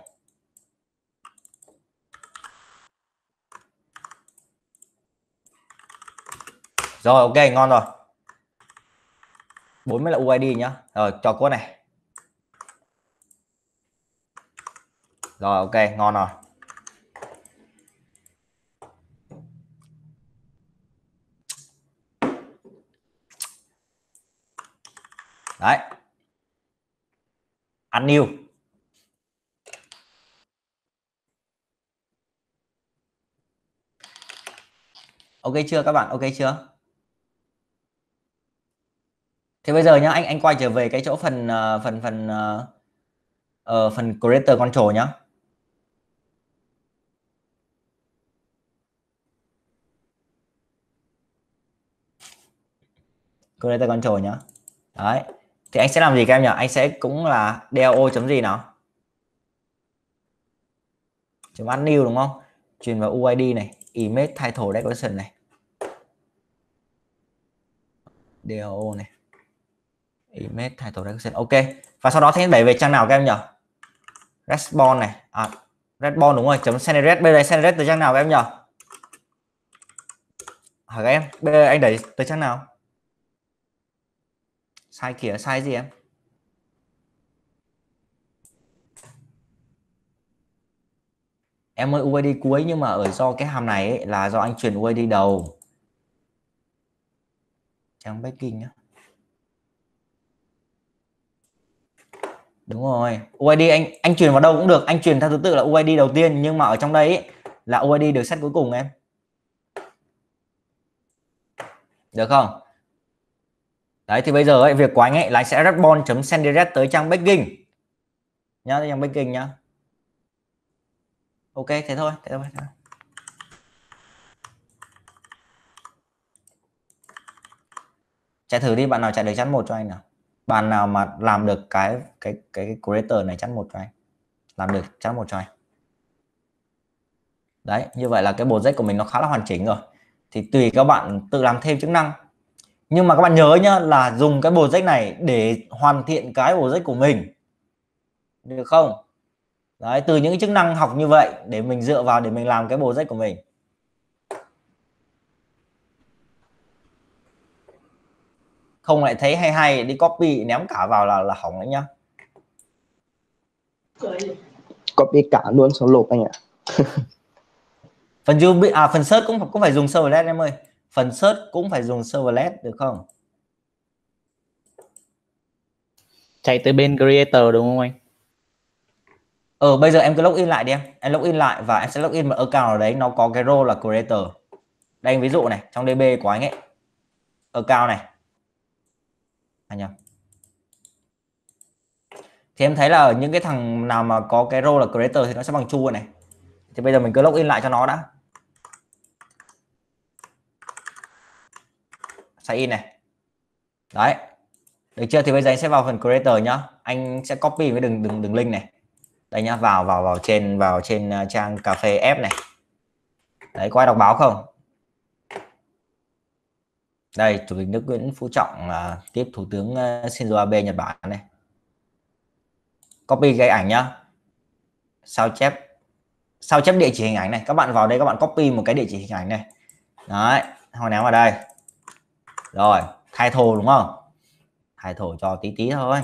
Rồi, ok, ngon rồi. bốn mới là u i đê nhá. Rồi, cho code này. Rồi, ok, ngon rồi. Đấy. Add new. Ok chưa các bạn? Ok chưa? Thì bây giờ nhá, anh anh quay trở về cái chỗ phần uh, phần phần uh, uh, phần creator control nhá. Creator control nhá. Đấy. Thì anh sẽ làm gì các em nhỉ? Anh sẽ cũng là dao chấm gì nào? Chấm add new đúng không? Truyền vào u i đê này, image, title, decoration này. dao này. Image, title, decoration. Ok. Và sau đó thì đẩy về trang nào các em nhỉ? Response này. À, response đúng rồi, chấm generate. Bây giờ generate từ trang nào các em nhỉ? Hỏi các em, bây giờ anh đẩy từ trang nào? Sai kìa, sai gì em? Em ơi, u i đê cuối, nhưng mà ở do cái hàm này ấy, là do anh truyền u i đê đầu. Trang backing nhá. Đúng rồi, u i đê anh anh truyền vào đâu cũng được, anh truyền theo thứ tự là u i đê đầu tiên, nhưng mà ở trong đây ấy, là u i đê được set cuối cùng em. Được không? Đấy thì bây giờ ấy, việc của anh ấy là anh sẽ respond.send direct tới trang backing nhá, trang backing nhá. Ok, thế thôi, thế thôi. Thế thôi. Chạy thử đi, bạn nào chạy được chắn một cho anh nào. Bạn nào mà làm được cái cái cái creator này chắn một cho anh. Làm được chắn một cho anh. Đấy, như vậy là cái project của mình nó khá là hoàn chỉnh rồi. Thì tùy các bạn tự làm thêm chức năng. Nhưng mà các bạn nhớ nhá, là dùng cái project này để hoàn thiện cái project của mình. Được không? Đấy, từ những cái chức năng học như vậy để mình dựa vào để mình làm cái project của mình. Không lại thấy hay hay đi copy ném cả vào là là hỏng đấy nhá.
Copy cả luôn số lộp anh ạ.
Phần you à phần search cũng cũng phải dùng servlet em ơi. Phần search cũng phải dùng servlet được không?
Chạy tới bên creator đúng không anh?
Ờ bây giờ em cứ login lại đi em. Em login lại và em sẽ login một account ở đấy nó có cái role là creator. Đây anh ví dụ này, trong đê bê của anh ấy. Account này. Anh nhầm. Thì em thấy là những cái thằng nào mà có cái role là creator thì nó sẽ bằng true này. Thì bây giờ mình cứ login lại cho nó đã. Sign in này. Đấy. Được chưa? Thì bây giờ anh sẽ vào phần creator nhá. Anh sẽ copy cái đường đường đường link này. Đây nhá, vào vào vào trên vào trên uh, trang cà phê app này. Đấy, có ai đọc báo không? Đây, Chủ tịch nước Nguyễn Phú Trọng uh, tiếp Thủ tướng uh, Shinzo Abe Nhật Bản này. Copy cái ảnh nhá. Sao chép sao chép địa chỉ hình ảnh này. Các bạn vào đây các bạn copy một cái địa chỉ hình ảnh này. Đấy, hồi ném vào đây. Rồi, title đúng không? Title cho tí tí thôi.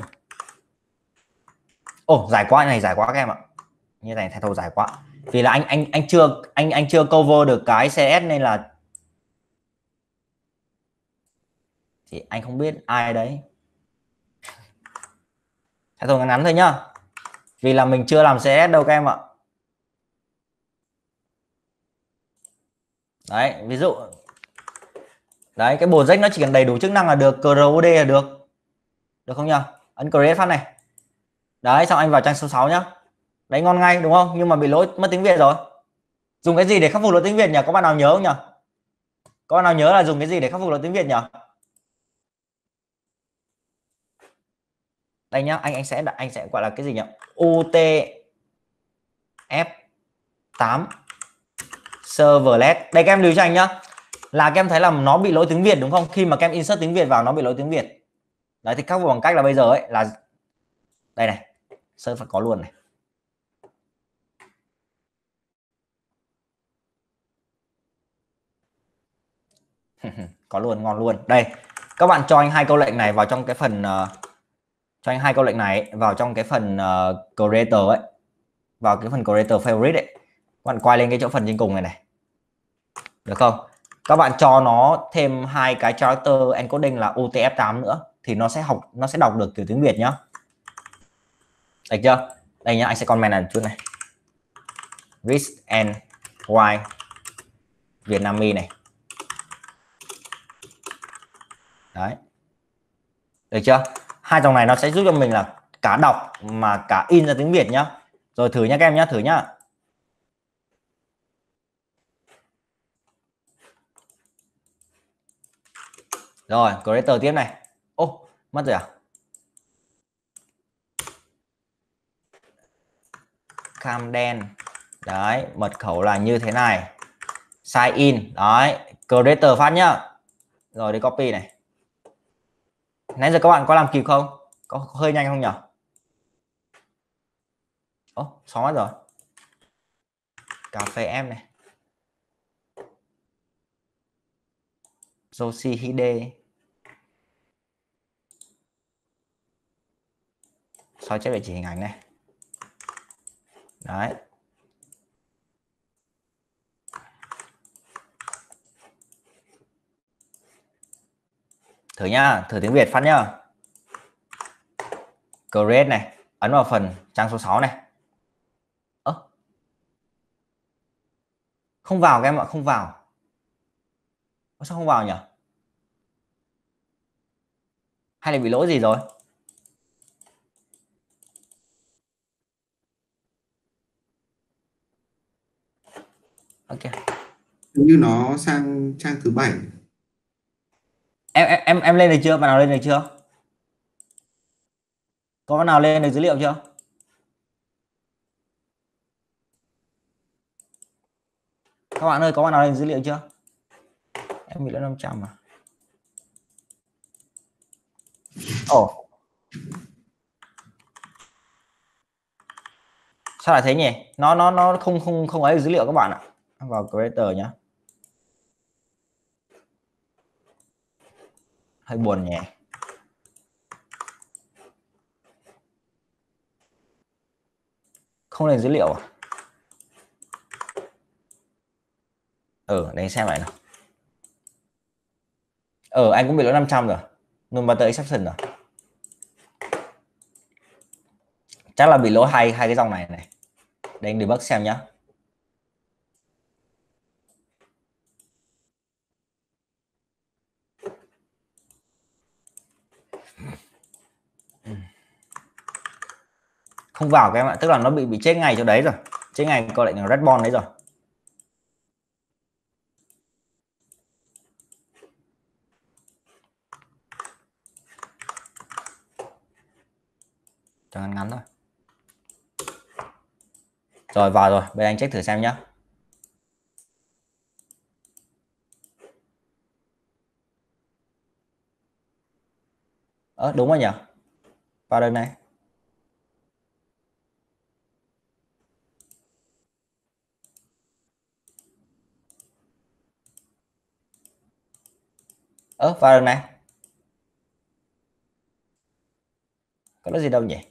Ồ, dài quá này, dài quá các em ạ. Như này title dài quá. Vì là anh anh anh chưa anh anh chưa cover được cái xê ét nên là thì anh không biết ai đấy. Title ngắn ngắn thôi nhá. Vì là mình chưa làm xê ét đâu các em ạ. Đấy, ví dụ đấy, cái project nó chỉ cần đầy đủ chức năng là được, cờ rờ ô đê là được. Được không nhỉ? Ấn create phát này. Đấy, xong anh vào trang số sáu nhá. Đấy, ngon ngay đúng không? Nhưng mà bị lỗi mất tiếng Việt rồi. Dùng cái gì để khắc phục lỗi tiếng Việt nhỉ? Có bạn nào nhớ không nhỉ? Có bạn nào nhớ là dùng cái gì để khắc phục lỗi tiếng Việt nhỉ? Đây nhá, anh anh sẽ anh sẽ gọi là cái gì nhỉ? u tê ép tám servlet. Đây các em lưu cho anh nhá. Là các em thấy là nó bị lỗi tiếng Việt đúng không? Khi mà các em insert tiếng Việt vào nó bị lỗi tiếng Việt. Đấy thì khắc phục bằng cách là bây giờ ấy là đây này, search phải có luôn này. Có luôn, ngon luôn. Đây, các bạn cho anh hai câu lệnh này vào trong cái phần uh, cho anh hai câu lệnh này ấy, vào trong cái phần uh, creator ấy, vào cái phần creator favorite ấy. Các bạn quay lên cái chỗ phần trên cùng này này. Được không? Các bạn cho nó thêm hai cái character encoding là u tê ép tám nữa thì nó sẽ học nó sẽ đọc được kiểu tiếng Việt nhá. Được chưa? Đây nhá, anh sẽ comment là chút này. Risk and why Vietnamese này. Đấy. Được chưa? Hai dòng này nó sẽ giúp cho mình là cả đọc mà cả in ra tiếng Việt nhá. Rồi thử nhá các em nhá, thử nhá. Rồi, creator tiếp này. Ô, oh, mất rồi à? Camden. Đấy, mật khẩu là như thế này. Sign in. Đấy, creator phát nhá. Rồi đi copy này. Nãy giờ các bạn có làm kịp không? Có hơi nhanh không nhỉ? Ồ, oh, xóa mất rồi. Cà phê em này. Yoshihide. Sao chép địa chỉ hình ảnh này. Đấy. Thử nhá, thử tiếng Việt phát nhá. Create này. ấn vào phần trang số sáu này. Ơ, không vào các em ạ, không vào. Sao không vào nhỉ? Hay là bị lỗi gì rồi? Ok.
Như nó sang trang thứ bảy.
Em em em em lên được chưa? Bạn nào lên được chưa? Có bạn nào lên được dữ liệu chưa? Các bạn ơi, có bạn nào lên dữ liệu chưa? Em bị lỗi năm trăm mà. Ồ. Sao lại thế nhỉ? Nó nó nó không không không ấy dữ liệu các bạn ạ. Vào creator nhá. Hơi buồn nhỉ. Không lên dữ liệu à? Ừ, để xem lại nào. Ờ, anh cũng bị lỗi năm trăm rồi. Nhưng mà tới exception rồi. Chắc là bị lỗi hai hai cái dòng này này. Để anh debug xem nhá. Không vào các em ạ, tức là nó bị bị chết ngay chỗ đấy rồi. Chết ngay câu lệnh red bond đấy rồi. Cho ngắn ngắn thôi. Rồi vào rồi, bây giờ anh check thử xem nhá. Ờ, đúng rồi nhỉ. Vào đây này. Ờ, vào đây này. Có cái gì đâu nhỉ?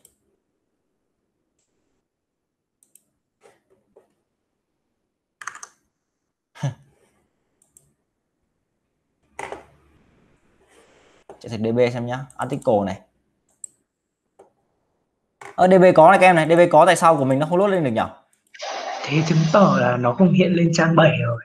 Chạy thử đê bê xem nhá. Article này. Ờ, đê bê có này các em này. đê bê có, tại sao của mình nó không load lên được nhỉ?
Thế chứng tỏ là nó không hiện lên trang bảy rồi.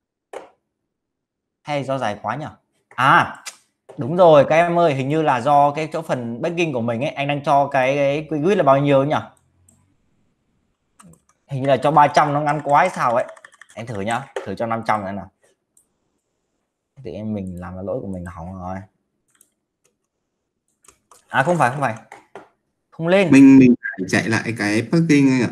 Hay do dài quá nhỉ? À, đúng rồi các em ơi, hình như là do cái chỗ phần backing của mình ấy, anh đang cho cái, cái quỹ là bao nhiêu nhỉ? Hình như là cho ba trăm, nó ngắn quá hay sao ấy. Anh thử nhá, thử cho năm trăm nữa nào. Thì em mình làm cái lỗi của mình là hỏng rồi. À không phải, không phải. Không lên.
Mình mình phải chạy lại cái parking anh ạ.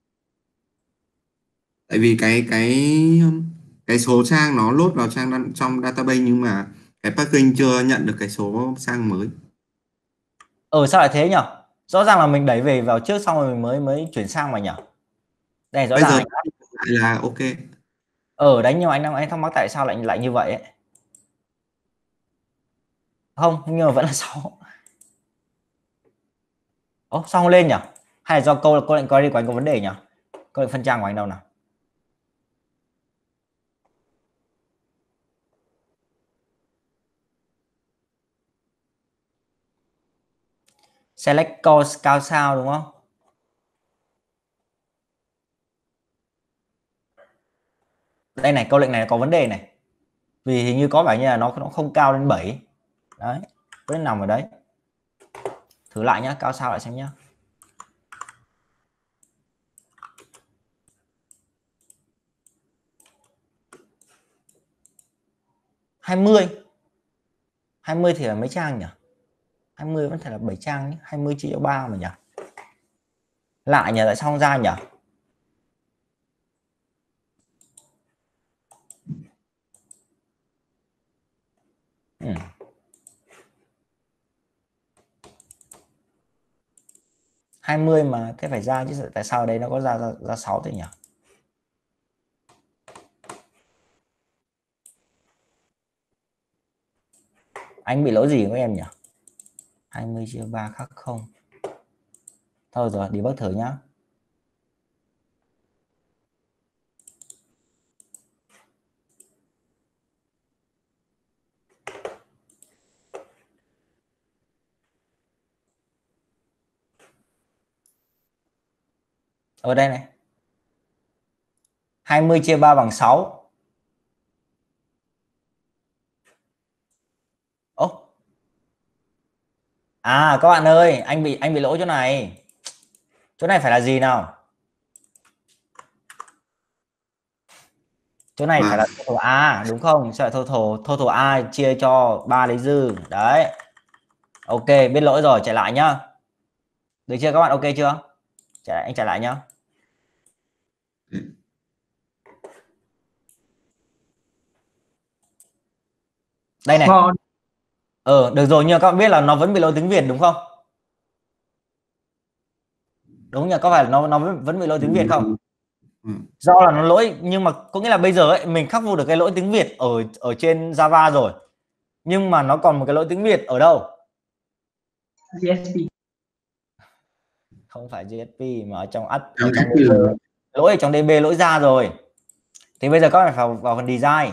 Tại vì cái cái cái số trang nó load vào trang trong database, nhưng mà cái parking chưa nhận được cái số trang mới.
Ờ, sao lại thế nhỉ? Rõ ràng là mình đẩy về vào trước xong rồi mình mới mới chuyển sang mà nhỉ? Đây rõ
Bây
ràng
giờ
anh...
lại là ok.
Ờ đấy, nhưng mà anh đang anh thắc mắc tại sao lại lại như vậy ấy. Không, nhưng mà vẫn là sáu. Ồ, sao không lên nhỉ? Hay là do câu câu lệnh query của anh có vấn đề nhỉ? Câu lệnh phân trang của anh đâu nào? Select course cao sao đúng không? Đây này, câu lệnh này có vấn đề này. Vì hình như có vẻ như là nó nó không cao lên bảy. Đấy, vẫn nằm ở đấy. Thử lại nhá, cao sao lại xem nhá. hai mươi. hai mươi thì là mấy trang nhỉ? hai mươi vẫn phải là bảy trang nhé. hai mươi chia cho ba mà nhỉ? Lạ nhỉ, tại sao không ra nhỉ? Ừ. hai mươi mà thế phải ra chứ, tại sao ở đây nó có ra ra, ra sáu thế nhỉ? Anh bị lỗi gì với em nhỉ? hai mươi chia ba khác không. Thôi rồi, đi bác thử nhá. Ở đây này. hai mươi chia ba bằng sáu. Ố. À các bạn ơi, anh bị anh bị lỗi chỗ này. Chỗ này phải là gì nào? Chỗ này
Vâng.
phải là total A đúng không? Sẽ total total A chia cho ba lấy dư. Đấy. Ok, biết lỗi rồi, chạy lại nhá. Được chưa các bạn, ok chưa? Chạy lại, anh chạy lại nhá. Đây này.
Ngon.
Ờ, được rồi, nhưng các bạn biết là nó vẫn bị lỗi tiếng Việt đúng không? Đúng nhỉ, có phải là nó nó vẫn vẫn bị lỗi tiếng Việt không?
Ừ.
Do là nó lỗi, nhưng mà có nghĩa là bây giờ ấy mình khắc phục được cái lỗi tiếng Việt ở ở trên Java rồi. Nhưng mà nó còn một cái lỗi tiếng Việt ở đâu?
giê ét pê.
Không phải giê ét pê mà ở trong ở
Trong
trong
ét quy lờ.
lỗi ở trong đê bê lỗi ra rồi. Thì bây giờ các bạn phải vào, vào phần design.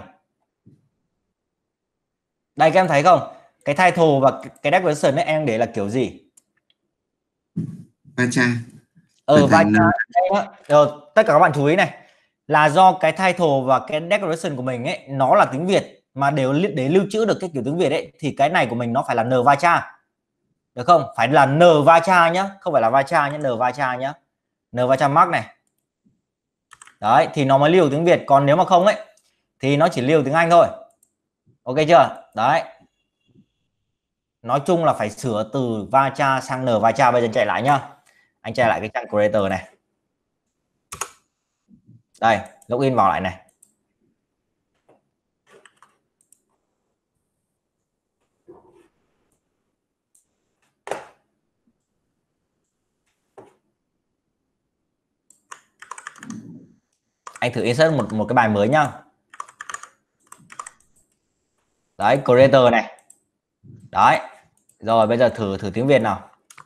Đây các em thấy không? Cái title và cái declaration ấy em để là kiểu gì?
Va cha.
Ở vai
Thành,
cha rồi, tất cả các bạn chú ý này, là do cái title và cái declaration của mình ấy nó là tiếng Việt, mà đều để lưu trữ được cái kiểu tiếng Việt ấy thì cái này của mình nó phải là n va cha. Được không? Phải là n va cha nhá, không phải là va cha nhá, n va cha nhá. N va cha mark này. Đấy thì nó mới lưu tiếng Việt, còn nếu mà không ấy thì nó chỉ lưu tiếng Anh thôi. Ok chưa? Đấy. Nói chung là phải sửa từ va cha sang n va cha. Bây giờ chạy lại nhá. Anh chạy lại cái trang creator này. Đây, login vào lại này. Anh thử insert một một cái bài mới nhá. Đấy, creator này. Đấy. Rồi bây giờ thử thử tiếng Việt nào.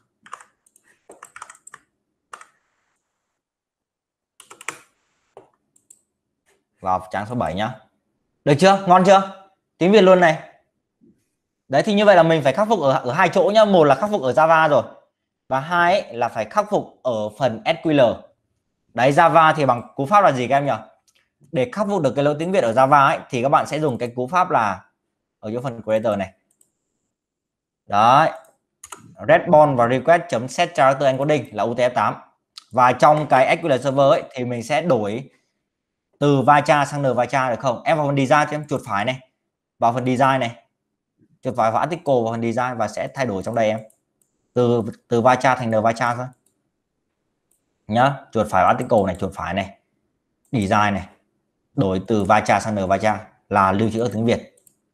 Vào trang số bảy nhá. Được chưa? Ngon chưa? Tiếng Việt luôn này. Đấy thì như vậy là mình phải khắc phục ở ở hai chỗ nhá, một là khắc phục ở Java rồi. Và hai ấy là phải khắc phục ở phần ét quy lờ. Đấy, Java thì bằng cú pháp là gì các em nhỉ? Để khắc phục được cái lỗi tiếng Việt ở Java ấy thì các bạn sẽ dùng cái cú pháp là ở chỗ phần creator này. Đấy. Response và request.set character encoding là u tê ép tám. Và trong cái ét quy lờ server ấy thì mình sẽ đổi từ va cha sang n va cha được không? Em vào phần design thì em chuột phải này. Vào phần design này. Chuột phải vào article vào phần design và sẽ thay đổi trong đây em. Từ từ va cha thành n va cha thôi. Nhá, chuột phải vào article này, chuột phải này. Design này. Đổi từ va cha sang n va cha là lưu trữ ở tiếng Việt.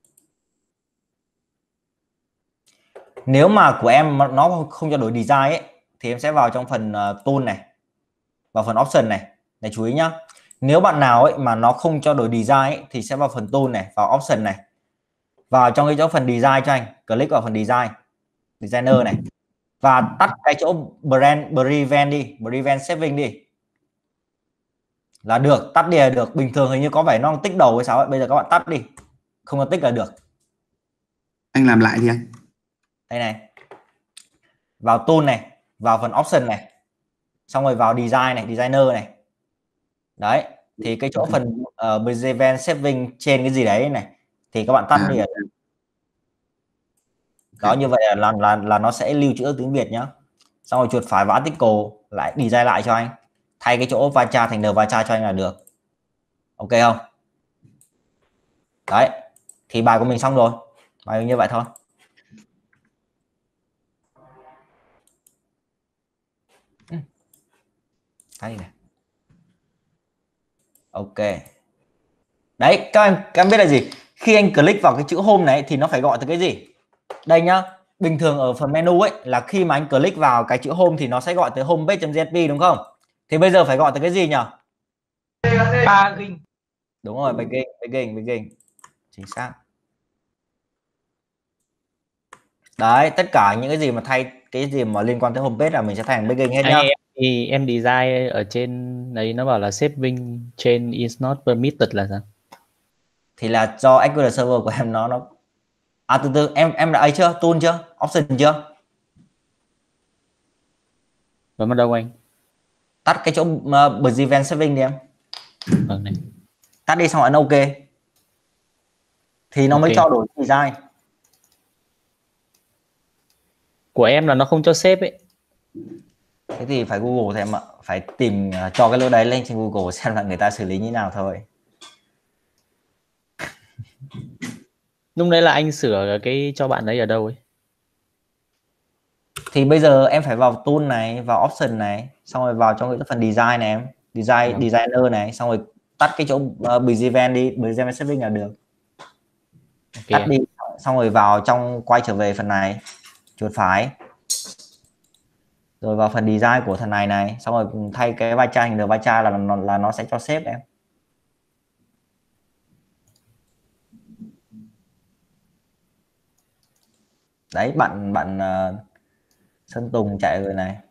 Nếu mà của em nó không cho đổi design ấy thì em sẽ vào trong phần uh, tool này, vào phần option này. Này chú ý nhá. Nếu bạn nào ấy mà nó không cho đổi design ấy, thì sẽ vào phần tool này, vào option này. Vào trong cái chỗ phần design cho anh, click vào phần design, designer này. Và tắt cái chỗ brand prevent đi, prevent saving đi. Là được, tắt đi là được. Bình thường hình như có vẻ nó tích đầu hay sao ấy, bây giờ các bạn tắt đi. Không có tích là được.
Anh làm lại đi anh.
Đây này. Vào tool này, vào phần option này. Xong rồi vào design này, designer này. Đấy, thì cái chỗ phần uh, prevent saving trên cái gì đấy này thì các bạn tắt đi. À. Đó, như vậy là, là là nó sẽ lưu trữ tiếng Việt nhá. Xong rồi chuột phải vào article lại design lại cho anh, thay cái chỗ va cha thành n va cha cho anh là được. Ok không? Đấy, thì bài của mình xong rồi. Bài như vậy thôi. Cái này. Ok. Đấy, các em các em biết là gì? Khi anh click vào cái chữ home này thì nó phải gọi từ cái gì? Đây nhá. Bình thường ở phần menu ấy là khi mà anh click vào cái chữ home thì nó sẽ gọi tới homepage.jp đúng không? Thì bây giờ phải gọi tới cái gì nhỉ?
Begin.
Đúng rồi, begin, begin, begin. Chính xác. Đấy, tất cả những cái gì mà thay cái gì mà liên quan tới homepage là mình sẽ thành begin hết nhá.
Em thì em design ở trên đấy nó bảo là saving chain is not permitted là sao?
Thì là do ét quy lờ server của em nó nó à từ từ em em đã ấy chưa? Tool chưa? Option chưa?
Bấm vào đâu anh?
tắt cái chỗ uh, bridge event saving đi em.
Vâng này.
Tắt đi xong ấn ok thì nó
Ok.
mới cho đổi design.
Của em là nó không cho save ấy.
Thế thì phải Google thì em ạ, phải tìm uh, cho cái lỗi đấy lên trên Google xem là người ta xử lý như nào thôi.
Lúc đấy là anh sửa cái cho bạn đấy ở đâu ấy?
Thì bây giờ em phải vào tool này, vào option này, xong rồi vào trong cái phần design này em, design
Vâng.
designer này, xong rồi tắt cái chỗ uh, bridge event đi, bridge event saving là được.
Ok.
Tắt đi, xong rồi vào trong, quay trở về phần này, chuột phải, rồi vào phần design của thằng này này, xong rồi thay cái vai chai hình được vai chai là nó là nó sẽ cho save em. Đấy, bạn bạn uh, Sơn Tùng chạy rồi này.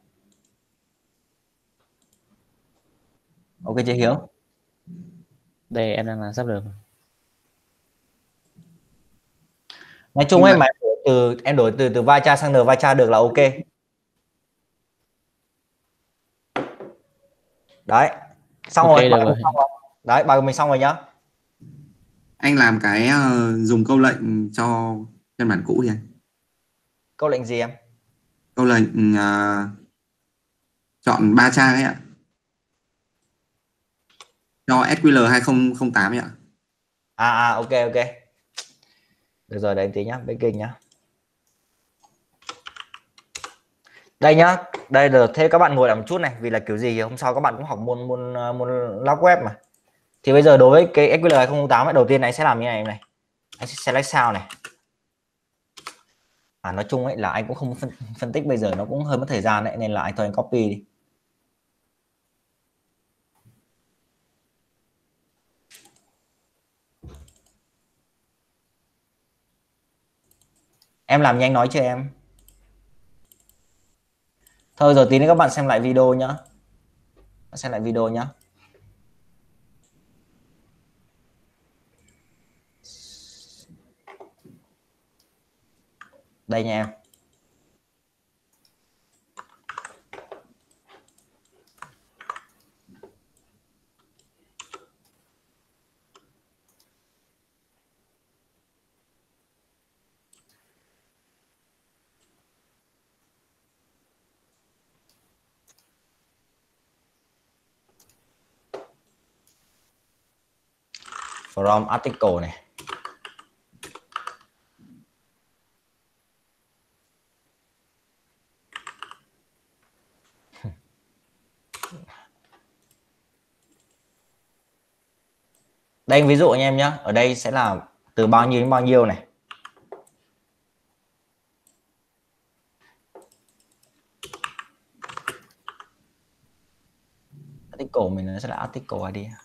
Ok chưa Hiếu?
Đây em đang làm sắp được.
Nói chung em mày từ em đổi từ từ vai cha sang nờ vai cha được là ok. Đấy. Xong
Ok,
rồi,
được
bài
rồi.
mình xong rồi. Đấy, bài của mình xong rồi nhá.
Anh làm cái uh, dùng câu lệnh cho phiên bản cũ đi anh.
Câu lệnh gì em?
Câu lệnh uh, chọn ba trang ấy ạ. Cho ét quy lờ hai không không tám ấy ạ.
À à ok ok. Được rồi, đấy tí nhá, baking nhá. Đây nhá, đây là thế các bạn ngồi lại một chút này, vì là kiểu gì hôm sau các bạn cũng học môn môn môn log web mà. Thì bây giờ đối với cái ét quy lờ hai không không tám ấy, đầu tiên anh sẽ làm như này em này. Anh sẽ select sao này. À nói chung ấy là anh cũng không phân, phân tích bây giờ nó cũng hơi mất thời gian đấy, nên là anh thôi anh copy đi. Em làm nhanh nói cho em. Thôi giờ tí nữa các bạn xem lại video nhá. Xem lại video nhá. Đây nha em. From article này. Đây ví dụ anh em nhé, ở đây sẽ là từ bao nhiêu đến bao nhiêu này. Article mình nó sẽ là article i đê.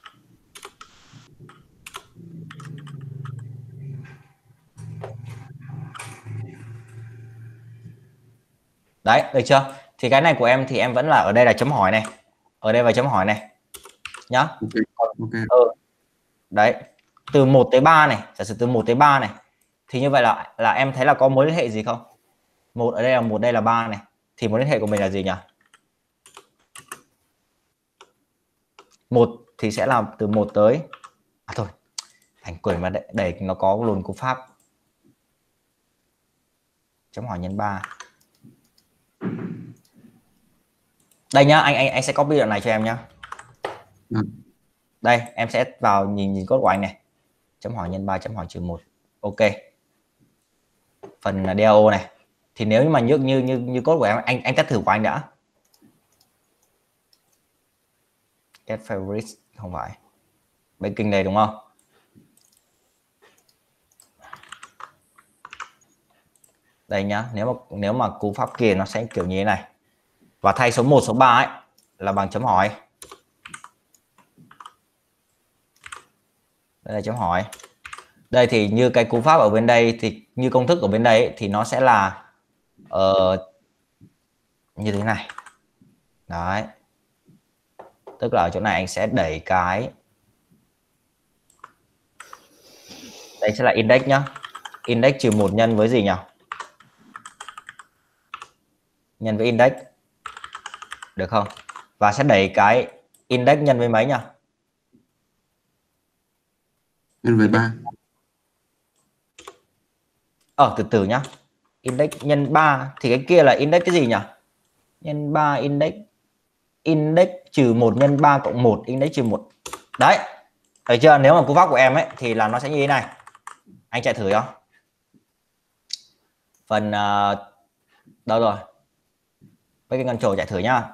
Đấy, được chưa? Thì cái này của em thì em vẫn là ở đây là chấm hỏi này. Ở đây là chấm hỏi này. Nhá.
Ok. Okay.
Ừ. Đấy. Từ một tới ba này, giả sử từ một tới ba này. Thì như vậy là là em thấy là có mối liên hệ gì không? Một ở đây là một, đây là ba này. Thì mối liên hệ của mình là gì nhỉ? Một thì sẽ là từ một tới à thôi. Thành quỷ mà để, để nó có luồn cú pháp. Chấm hỏi nhân ba. Đây nhá, anh anh anh sẽ copy đoạn này cho em nhá.
Ừ.
Đây, em sẽ vào nhìn nhìn code của anh này. Chấm hỏi nhân ba, chấm hỏi trừ một. Ok. Phần đê a o này. Thì nếu như mà như như như như code của em, anh anh test thử của anh đã. Get favorite không phải. Baking đây đúng không? Đây nhá, nếu mà nếu mà cú pháp kia nó sẽ kiểu như thế này. Và thay số một, số ba ấy là bằng chấm hỏi. Đây là chấm hỏi. Đây thì như cái cú pháp ở bên đây thì như công thức ở bên đây ấy, thì nó sẽ là uh, như thế này. Đấy. Tức là ở chỗ này anh sẽ đẩy cái đây sẽ là index nhá. Index trừ một nhân với gì nhỉ? Nhân với index. Được không? và sẽ đẩy cái index nhân với mấy nhỉ?
Nhân với ba.
Ờ từ từ nhá. Index nhân ba thì cái kia là index cái gì nhỉ? Nhân ba index index trừ một nhân ba cộng một, index trừ một. Đấy. Thấy chưa? Nếu mà cú pháp của em ấy thì là nó sẽ như thế này. Anh chạy thử không? Phần uh, đâu rồi? Với cái control chạy thử nhá.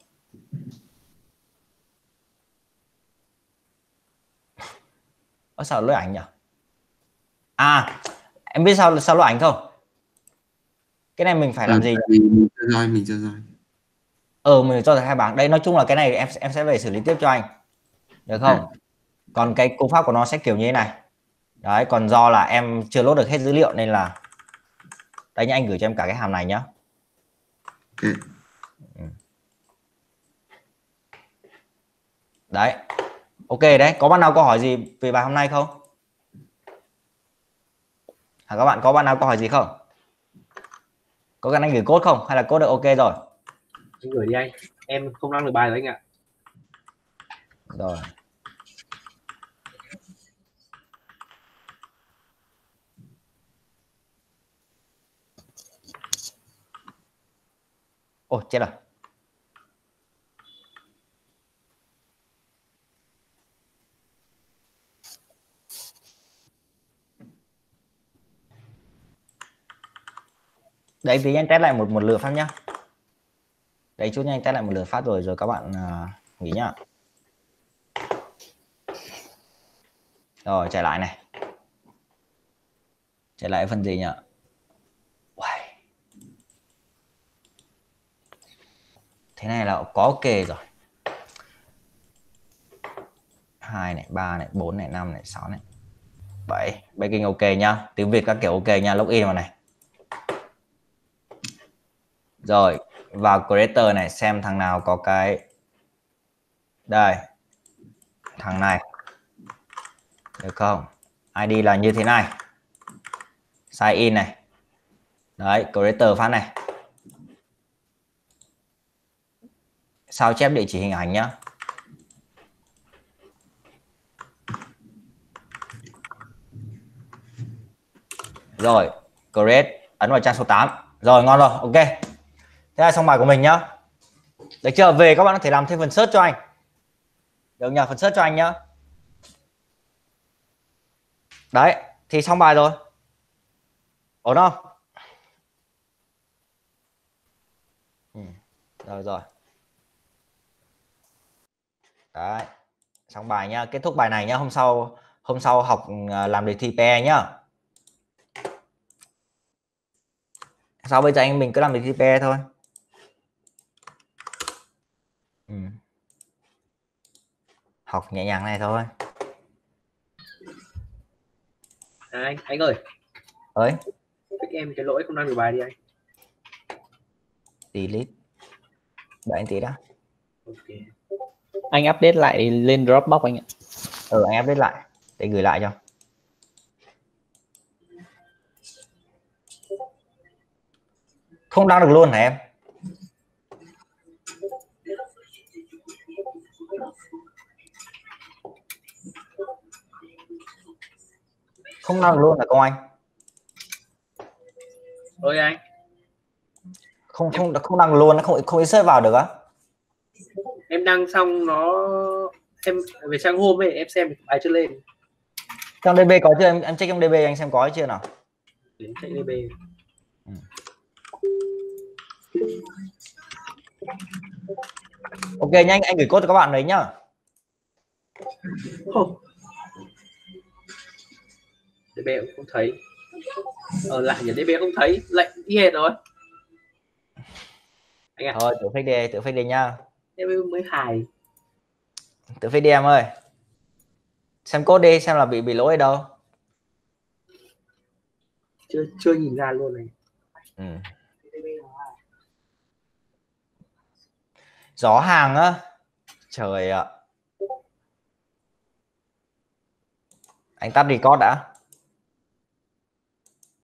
Có sao lỗi ảnh nhỉ? À, em biết sao sao lỗi ảnh không? Cái này mình phải làm
Ờ,
gì?
Mình, mình chơi rồi, mình chơi rồi.
Ờ mình cho hai bảng. Đây nói chung là cái này em em sẽ về xử lý tiếp cho anh. Được không?
À.
Còn cái cú pháp của nó sẽ kiểu như thế này. Đấy, còn do là em chưa load được hết dữ liệu nên là đây nhá, anh gửi cho em cả cái hàm này nhá.
Okay.
Đấy. Ok đấy, có bạn nào câu hỏi gì về bài hôm nay không? À, các bạn có bạn nào câu hỏi gì không? Có cần anh gửi code không? Hay là code được ok rồi?
Anh gửi đi anh. Em không đăng được bài rồi anh ạ.
Rồi. Ồ chết rồi. Đấy tí anh test lại một một lượt phát nhá. Đấy chút nhanh test lại một lượt phát rồi rồi các bạn uh, nghỉ nhá. Rồi chạy lại này. Chạy lại phần gì nhỉ? Uầy. Thế này là có ok rồi. hai này, ba này, bốn này, năm này, sáu này. bảy, baking ok nhá. Tiếng Việt các kiểu ok nha, login vào này. Rồi, vào creator này xem thằng nào có cái đây. Thằng này. Được không? i đê là như thế này. Sign in này. Đấy, creator phát này. Sao chép địa chỉ hình ảnh nhá. Rồi, create, ấn vào trang số tám. Rồi, ngon rồi, ok. Thế là xong bài của mình nhá. Được chưa? Về các bạn có thể làm thêm phần search cho anh. Được nhờ, phần search cho anh nhá. Đấy, thì xong bài rồi. Ổn không? Ừ. Rồi rồi. Đấy. Xong bài nhá, kết thúc bài này nhá, hôm sau hôm sau học làm đề thi pê e nhá. Sau bây giờ anh mình cứ làm đề thi pê e thôi. Ừ. Học nhẹ nhàng này thôi.
À, anh anh ơi.
Ơi.
Thích em cái lỗi không đăng được bài đi anh.
Delete. Đợi anh tí đã.
Ok.
Anh update lại lên Dropbox anh ạ.
Ừ anh update lại để gửi lại cho. Không đăng được luôn hả em? Không đăng được luôn hả công anh?
Ơi anh.
Không không không đăng luôn, nó không không insert vào được á.
Em đăng xong nó em về trang home ấy em xem bài chưa lên.
Trong đê bê có chưa em, em check trong đê bê anh xem có chưa nào.
Đến check đê bê.
Ừ. Ok nhanh, anh gửi code cho các bạn đấy nhá.
Oh. đê bê cũng không thấy. Ờ lại nhỉ, đê bê không thấy, lệnh đi hết rồi. Anh ạ.
Thôi tự fake đi, tự fake đi nhá.
đê bê mới hài.
Tự fake đi em ơi. Xem code đi, xem là bị bị lỗi ở đâu.
Chưa chưa nhìn ra luôn này.
Ừ. Gió hàng á. Trời ạ. Anh tắt record đã.